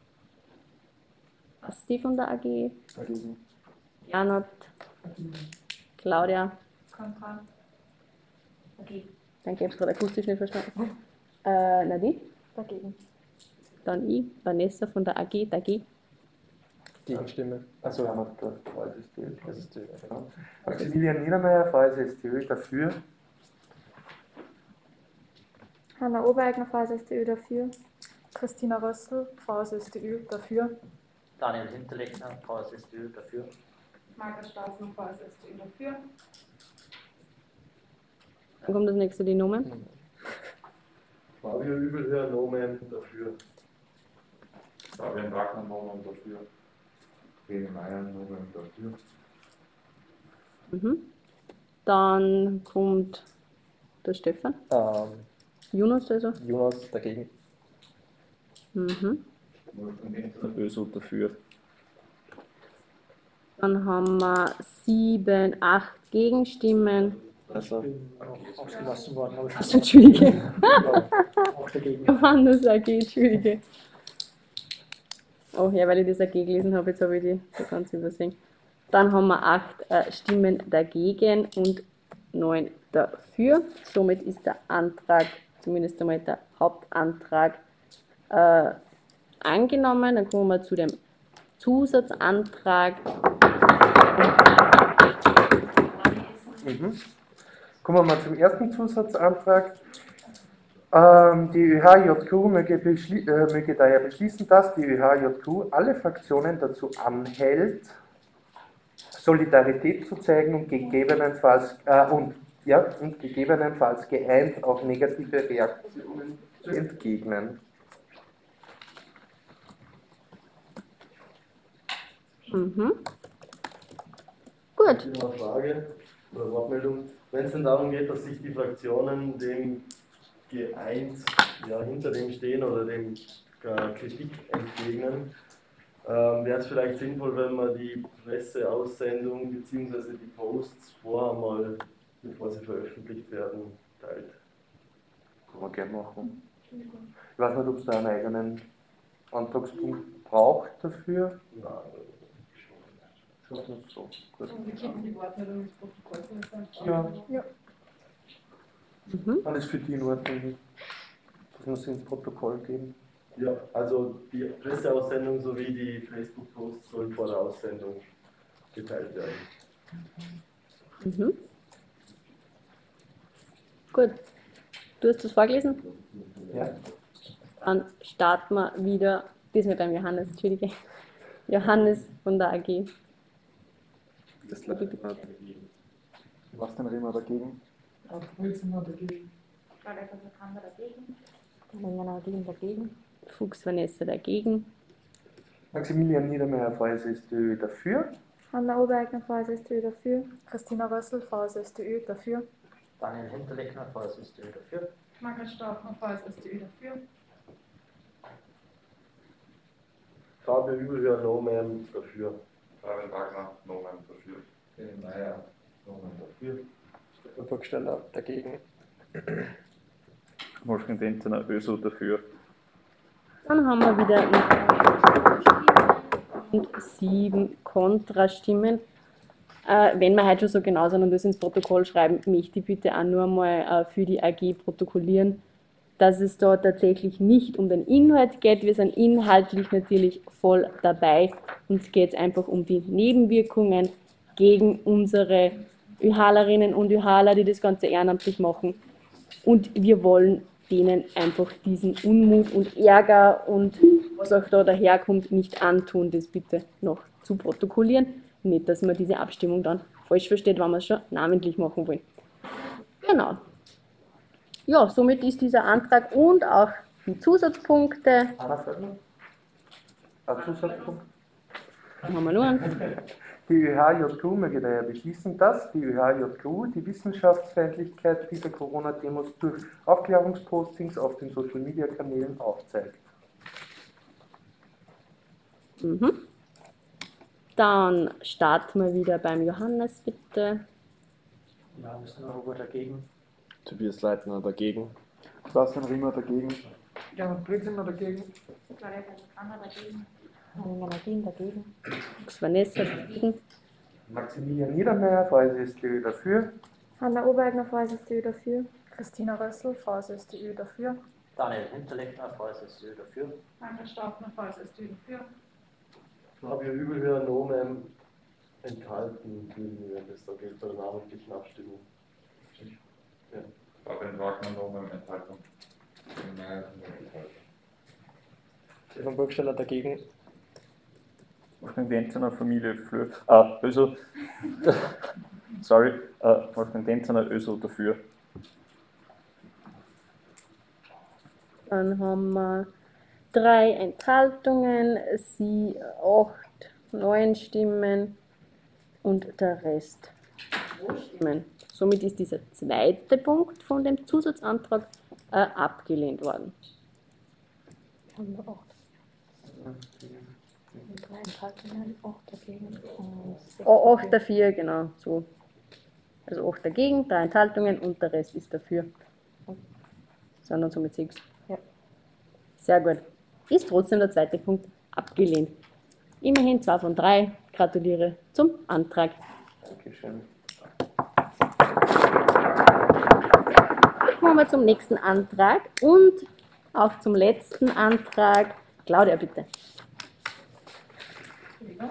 Basti von der A G. Dagegen. Janot. Claudia. Kontra. Okay. Danke, ich habe es gerade akustisch nicht verstanden. Äh, Nadine. Dagegen. Dann ich, Vanessa von der A G, dagegen. Gegenstimme. Also haben wir da V S S D. V S S D, genau. Maximilian Niedermeyer, V S S D Ö dafür. Hanna Obereigner, V S S D Ö dafür. Christina Rössel, V S S D Ö dafür. Daniel Hinterlechner, V S S D Ö dafür. Markus Staatsmann, V S S D Ö dafür. Dann kommt das nächste, die Nomen. Fabio Übelhöher, Nomen dafür. Fabian Wagner, Nomen dafür. René Meyer, Nomen dafür. Mhm. Dann kommt der Stefan. Ähm, Jonas also. Jonas dagegen. Mhm. Ösel dafür. Dann haben wir sieben, acht Gegenstimmen. Also ausgelassen worden. Aber Also, Entschuldige. Auch dagegen. Johannes A G, Entschuldige. Oh ja, weil ich das A G gelesen habe, jetzt habe ich die so ganz übersehen. Dann haben wir acht äh, Stimmen dagegen und neun dafür. Somit ist der Antrag, zumindest einmal der Hauptantrag, äh, angenommen. Dann kommen wir zu dem Zusatzantrag. Mhm. Kommen wir mal zum ersten Zusatzantrag. Ähm, die Ö H J Q möge, beschli- äh, möge daher beschließen, dass die Ö H J Q alle Fraktionen dazu anhält, Solidarität zu zeigen und gegebenenfalls, äh, und, ja, und gegebenenfalls geeint auf negative Reaktionen zu entgegnen. Mhm. Gut. Eine Frage oder Wortmeldung. Wenn es denn darum geht, dass sich die Fraktionen dem geeint ja, hinter dem stehen oder dem äh, Kritik entgegnen, ähm, wäre es vielleicht sinnvoll, wenn man die Presseaussendung bzw. die Posts vorher mal, bevor sie veröffentlicht werden, teilt. Kann man gerne machen. Ich weiß nicht, ob es da einen eigenen Antragspunkt braucht dafür? Nein. Schon nicht so. Gut. Und wir können die Wortmeldung ins Protokoll setzen. Ja. Ja. Mhm. Dann ist für die in Ordnung, dass wir sie ins Protokoll geben. Ja, also die Presseaussendung sowie die Facebook-Posts sollen vor der Aussendung geteilt werden. Mhm. Gut. Du hast das vorgelesen? Ja. Dann starten wir wieder, diesmal beim Johannes, Entschuldige. Johannes von der A G. Das läuft gerade. Was denn Riemer dagegen? Ja, Breziner dagegen. Claudia Casagrande dagegen. Länger Nadine dagegen. Fuchs Vanessa dagegen. Maximilian Niedermeyer, V S S D Ö dafür. Hanna Obereigner, V S S D Ö dafür. Christina Rössel, V S S D Ö dafür. Daniel Hinterlechner, V S S D Ö dafür. Margret Staufner, V S S D Ö dafür. Fabio Übelhöher, No Man dafür. Fabian Wagner, No Man dafür. Den Meier, No Man dafür. Stefan Burgstaller dagegen. Wolfgang Denzener, Öso dafür. Dann haben wir wieder und sieben Kontrastimmen. Äh, wenn wir heute schon so genau sind und das ins Protokoll schreiben, möchte ich bitte auch nur einmal äh, für die A G protokollieren, dass es da tatsächlich nicht um den Inhalt geht. Wir sind inhaltlich natürlich voll dabei. Uns geht es einfach um die Nebenwirkungen gegen unsere ÖHlerinnen und ÖHler, die das Ganze ehrenamtlich machen. Und wir wollen denen einfach diesen Unmut und Ärger und was auch da daherkommt, nicht antun, das bitte noch zu protokollieren. Nicht, dass man diese Abstimmung dann falsch versteht, wenn wir es schon namentlich machen wollen. Genau. Ja, somit ist dieser Antrag und auch die Zusatzpunkte. Anna Fördner? Ein Zusatzpunkt? Dann haben wir nur einen. Die ÖH-JQ möchte daher beschließen, dass die ÖH-JQ die Wissenschaftsfeindlichkeit dieser Corona-Demos durch Aufklärungspostings auf den Social-Media-Kanälen aufzeigt. Mhm. Dann starten wir wieder beim Johannes, bitte. Johannes Neuhuber dagegen. Tobias Leitner dagegen. Sebastian Riemer dagegen. Gernot Breziner dagegen. Claudia Casagrande dagegen. Länger Nadine dagegen. Fuchs Vanessa dagegen. Maximilian Niedermeyer, V S S D Ö dafür. Hanna Obereigner, V S S D Ö dafür. Christina Rössel, V S S D Ö dafür. Daniel Hinterlechner, V S S D Ö dafür. Margret Staufner, V S S D Ö dafür. Fabio Übelhöher, No Man enthalten würden wir das. Da geht bei der namentlichen Abstimmung. Ja. Fabian Wagner, No Man Enthaltung. Den Meier, Enthaltung. Stefan Burgstaller dagegen. Wolfgang Denzener, Familie Flöhr. Ah, Öso. Sorry, äh, Wolfgang Denzener, Öso dafür. Dann haben wir drei Enthaltungen, sie acht, neun Stimmen und der Rest Stimmen. Somit ist dieser zweite Punkt von dem Zusatzantrag äh, abgelehnt worden. Haben wir acht. Drei Enthaltungen, acht dagegen. und sechs Oh, acht dafür, genau. So. Also acht dagegen, drei Enthaltungen und der Rest ist dafür. Sondern somit sechs. Ja. Sehr gut. Ist trotzdem der zweite Punkt abgelehnt. Immerhin zwei von drei. Gratuliere zum Antrag. Dankeschön. Kommen wir zum nächsten Antrag und auch zum letzten Antrag. Claudia, bitte. Entschuldigung.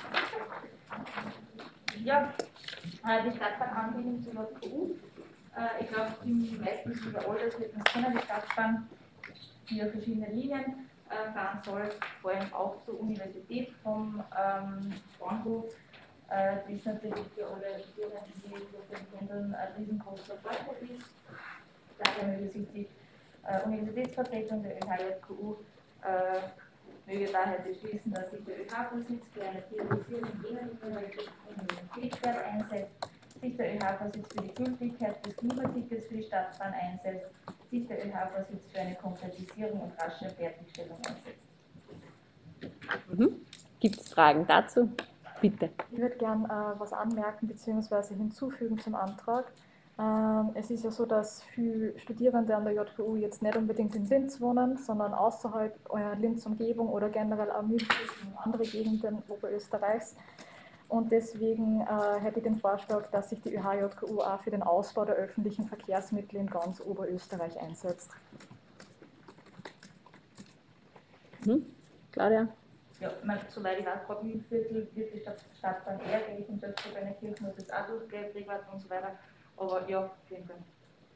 Ja, äh, die Stadtbahnanbindung zur J K U. Äh, ich glaube, die meisten wissen ja alle, das wird uns kennen, die Stadtbahn, die ja verschiedene Linien äh, fahren soll, vor allem auch zur Universität vom ähm, Bahnhof. Äh, das ist natürlich für alle Studierenden, die durch den Pendeln ein riesengroßer Vorteil ist. Daher möge sich die äh, Universitätsvertretung der Ö H J K U äh, möge daher beschließen, dass sich der Ö H-Vorsitz für eine Priorisierung jener Universitätswert einsetzt, sich der Ö H-Vorsitz für die Gültigkeit des Klimatickets für die Stadtbahn einsetzt, sich der Ö H-Vorsitz für eine Konkretisierung und rasche Fertigstellung einsetzt. Mhm. Gibt es Fragen dazu? Bitte. Ich würde gerne äh, was anmerken bzw. hinzufügen zum Antrag. Ähm, es es ist ja so, dass viele Studierende an der J K U jetzt nicht unbedingt in Linz wohnen, sondern außerhalb äh, Linz Umgebung oder generell auch München und andere Gegenden Oberösterreichs. Und deswegen äh, hätte ich den Vorschlag, dass sich die Ö H J K U auch für den Ausbau der öffentlichen Verkehrsmittel in ganz Oberösterreich einsetzt. Hm? Claudia? Ja, ich meine, soweit ich weiß, gerade im Viertel wird die Stadt, Stadt dann eher gleich und selbst bei einer Kirche muss es auch durchgehen, Trägwarten und so weiter. Aber ja, auf jeden Fall.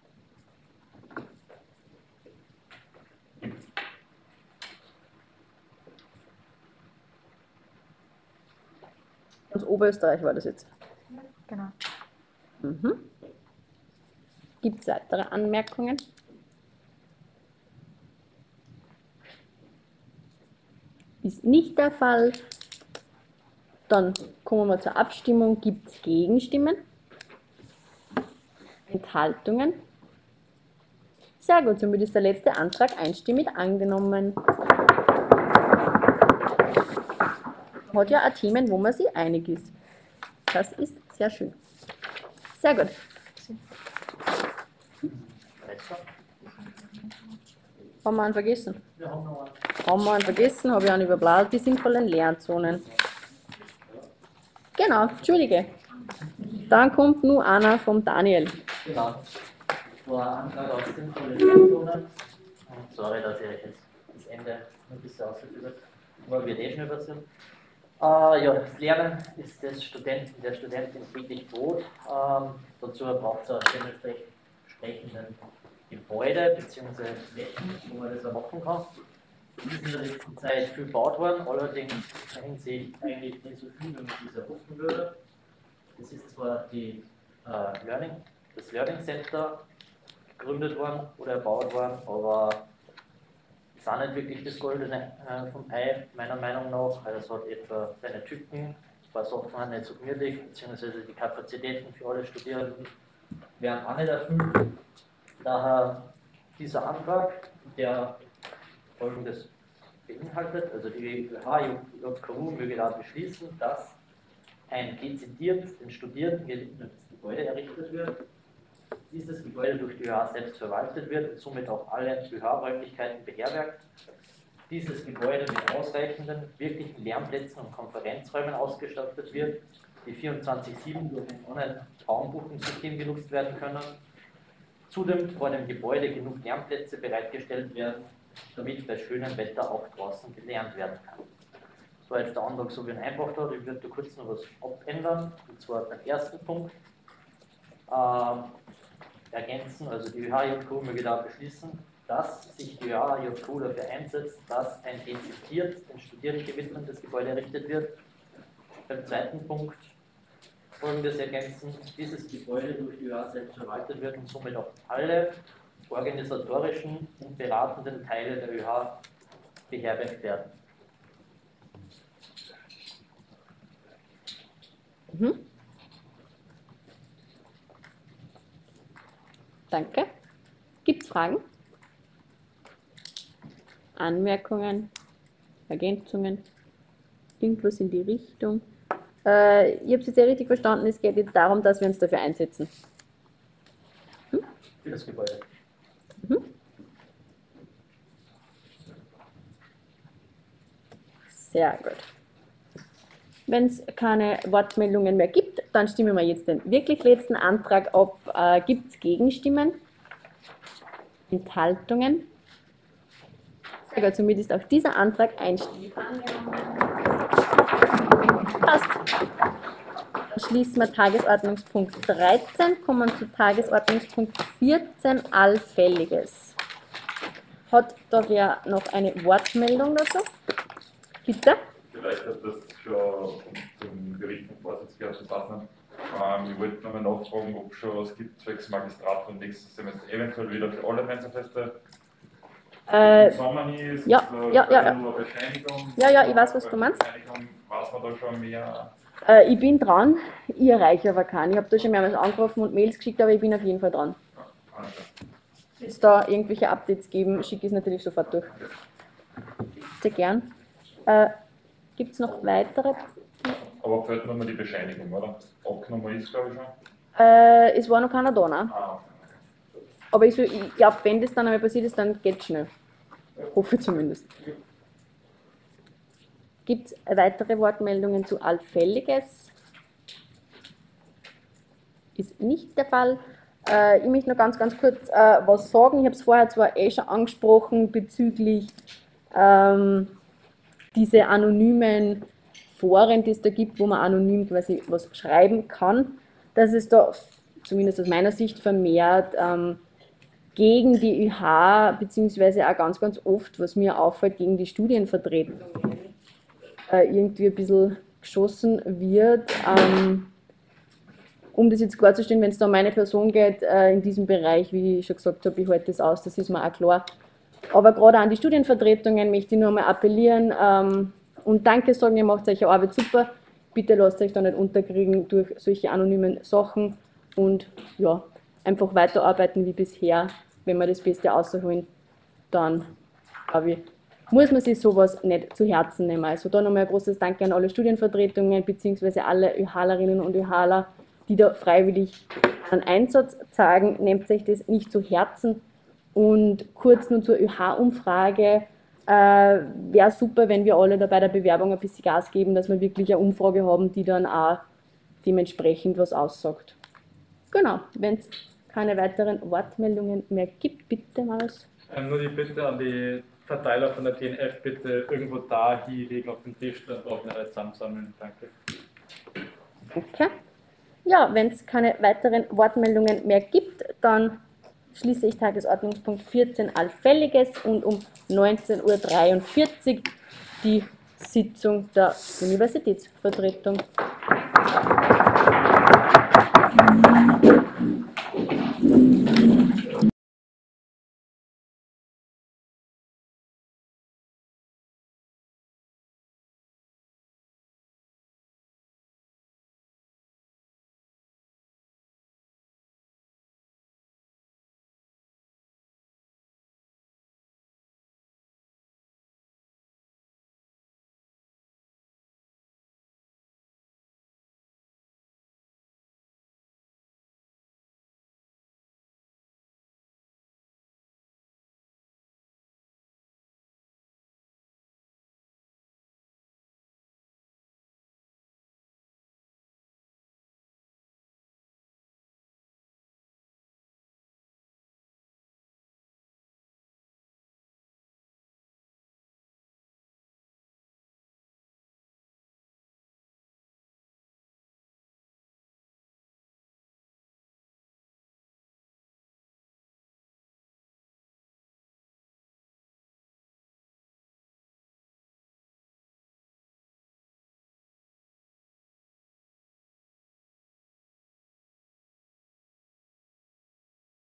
Aus Oberösterreich war das jetzt. Genau. Mhm. Gibt es weitere Anmerkungen? Ist nicht der Fall. Dann kommen wir zur Abstimmung. Gibt es Gegenstimmen? Enthaltungen? Sehr gut, somit ist der letzte Antrag einstimmig angenommen. Hat ja auch Themen, wo man sich einig ist. Das ist sehr schön. Sehr gut. Haben wir einen vergessen? Wir haben noch einen. Haben wir einen vergessen, habe ich einen überblaut, die sinnvollen Lernzonen. Genau, Entschuldige. Dann kommt nur einer vom Daniel. Genau. Das war ein Antrag auf sinnvolle Lernzonen. Und sorry, dass ich euch jetzt das Ende ein bisschen ausgeführt habe, aber wird eh schnell passieren. Äh, ja, das Lernen ist des Studenten, der Studentin täglich Brot. Ähm, dazu braucht es auch dementsprechenden Gebäude bzw. Flächen, wo man das auch machen kann. Es ist in der letzten Zeit viel gebaut worden, allerdings in sich eigentlich nicht so viel, wie man das erhoffen würde. Das ist zwar die, äh, Learning, das Learning Center gegründet worden oder erbaut worden, aber es ist auch nicht wirklich das Goldene äh, vom Ei, meiner Meinung nach. Also es hat etwa seine Tücken, ein paar Sachen sind nicht so gemütlich, beziehungsweise die Kapazitäten für alle Studierenden werden auch nicht erfüllt. Daher dieser Antrag, der Folgendes beinhaltet, also die Ö H J K U möge da beschließen, dass ein dezidiert den Studierenden gewidmetes Gebäude errichtet wird, dieses Gebäude durch die Ö H selbst verwaltet wird und somit auch alle Ö H-Räumlichkeiten beherbergt, dieses Gebäude mit ausreichenden, wirklichen Lernplätzen und Konferenzräumen ausgestattet wird, die vierundzwanzig sieben durch ein Online-Traumbuchungssystem genutzt werden können. Zudem vor dem Gebäude genug Lernplätze bereitgestellt werden, damit bei schönem Wetter auch draußen gelernt werden kann. Das war jetzt der Antrag, so wie er ihn eingebracht hat. Ich würde da kurz noch was abändern, und zwar beim ersten Punkt. Ähm, ergänzen, also die Ö H J K U möge da beschließen, dass sich die Ö H J K U dafür einsetzt, dass ein dezidiert den Studierenden gewidmetes Gebäude errichtet wird. Beim zweiten Punkt Folgendes ergänzen: Dieses Gebäude durch die Ö H selbst verwaltet wird und somit auch alle organisatorischen und beratenden Teile der Ö H beherbergt werden. Mhm. Danke. Gibt es Fragen? Anmerkungen? Ergänzungen? Irgendwas in die Richtung? Äh, ich habe es jetzt sehr richtig verstanden, es geht jetzt darum, dass wir uns dafür einsetzen. Hm? Für das Gebäude. Mhm. Sehr gut. Wenn es keine Wortmeldungen mehr gibt, dann stimmen wir jetzt den wirklich letzten Antrag ab. Äh, gibt es Gegenstimmen? Enthaltungen? Sehr gut, somit ist auch dieser Antrag einstimmig angenommen. Passt. Dann schließen wir Tagesordnungspunkt dreizehn, kommen zu Tagesordnungspunkt vierzehn, Allfälliges. Hat da wer noch eine Wortmeldung dazu? Bitte? Vielleicht hat das schon zum Gericht vom Vorsitz gehört, das darf man. Ähm, ich wollte nochmal nachfragen, ob es schon was gibt, zwecks Magistrat und nächstes Semester eventuell wieder für alle Mensa-Feste. Äh, Im Sommer hier ist ja, äh, ja, ja, ja. nur eine Bescheinigung. Ja, ja, ich weiß, was du meinst. Bescheinigung, weiß man da schon mehr? Äh, ich bin dran, ich erreiche aber keinen. Ich habe da schon mehrmals angerufen und Mails geschickt, aber ich bin auf jeden Fall dran. Wenn es da irgendwelche Updates geben, schicke ich es natürlich sofort durch. Sehr gern. Äh, Gibt es noch weitere? Aber fehlt nochmal die Bescheinigung, oder? Abgenommen ist, glaube ich, schon. Äh, es war noch keiner da, ne? Ah, Aber ich, so, ich glaube, wenn das dann einmal passiert ist, dann geht es schnell. Hoffe zumindest. Gibt es weitere Wortmeldungen zu Allfälliges? Ist nicht der Fall. Äh, ich möchte noch ganz, ganz kurz äh, was sagen. Ich habe es vorher zwar eh schon angesprochen bezüglich ähm, diese anonymen Foren, die es da gibt, wo man anonym quasi was schreiben kann, dass es da, zumindest aus meiner Sicht, vermehrt ähm, gegen die Ö H, beziehungsweise auch ganz, ganz oft, was mir auffällt, gegen die Studienvertretungen äh, irgendwie ein bisschen geschossen wird. Ähm, um das jetzt klarzustellen, wenn es da um meine Person geht, äh, in diesem Bereich, wie ich schon gesagt habe, ich halte das aus, das ist mir auch klar. Aber gerade an die Studienvertretungen möchte ich nur einmal appellieren ähm, und Danke sagen, ihr macht eure Arbeit super. Bitte lasst euch da nicht unterkriegen durch solche anonymen Sachen und ja, einfach weiterarbeiten wie bisher. Wenn wir das Beste rausholen, dann glaube ich, muss man sich sowas nicht zu Herzen nehmen. Also da nochmal ein großes Danke an alle Studienvertretungen bzw. alle ÖHlerinnen und ÖHler, die da freiwillig einen Einsatz zeigen. Nehmt euch das nicht zu Herzen. Und kurz nur zur Ö H-Umfrage. Äh, wäre super, wenn wir alle da bei der Bewerbung ein bisschen Gas geben, dass wir wirklich eine Umfrage haben, die dann auch dementsprechend was aussagt. Genau, wenn es keine weiteren Wortmeldungen mehr gibt, bitte mal was. Ähm, nur die Bitte an die Verteiler von der T N F, bitte irgendwo da hinlegen auf den Tisch, dann brauchen wir alles zusammensammeln. Danke. Okay. Ja, wenn es keine weiteren Wortmeldungen mehr gibt, dann schließe ich Tagesordnungspunkt vierzehn Allfälliges und um neunzehn Uhr dreiundvierzig die Sitzung der Universitätsvertretung.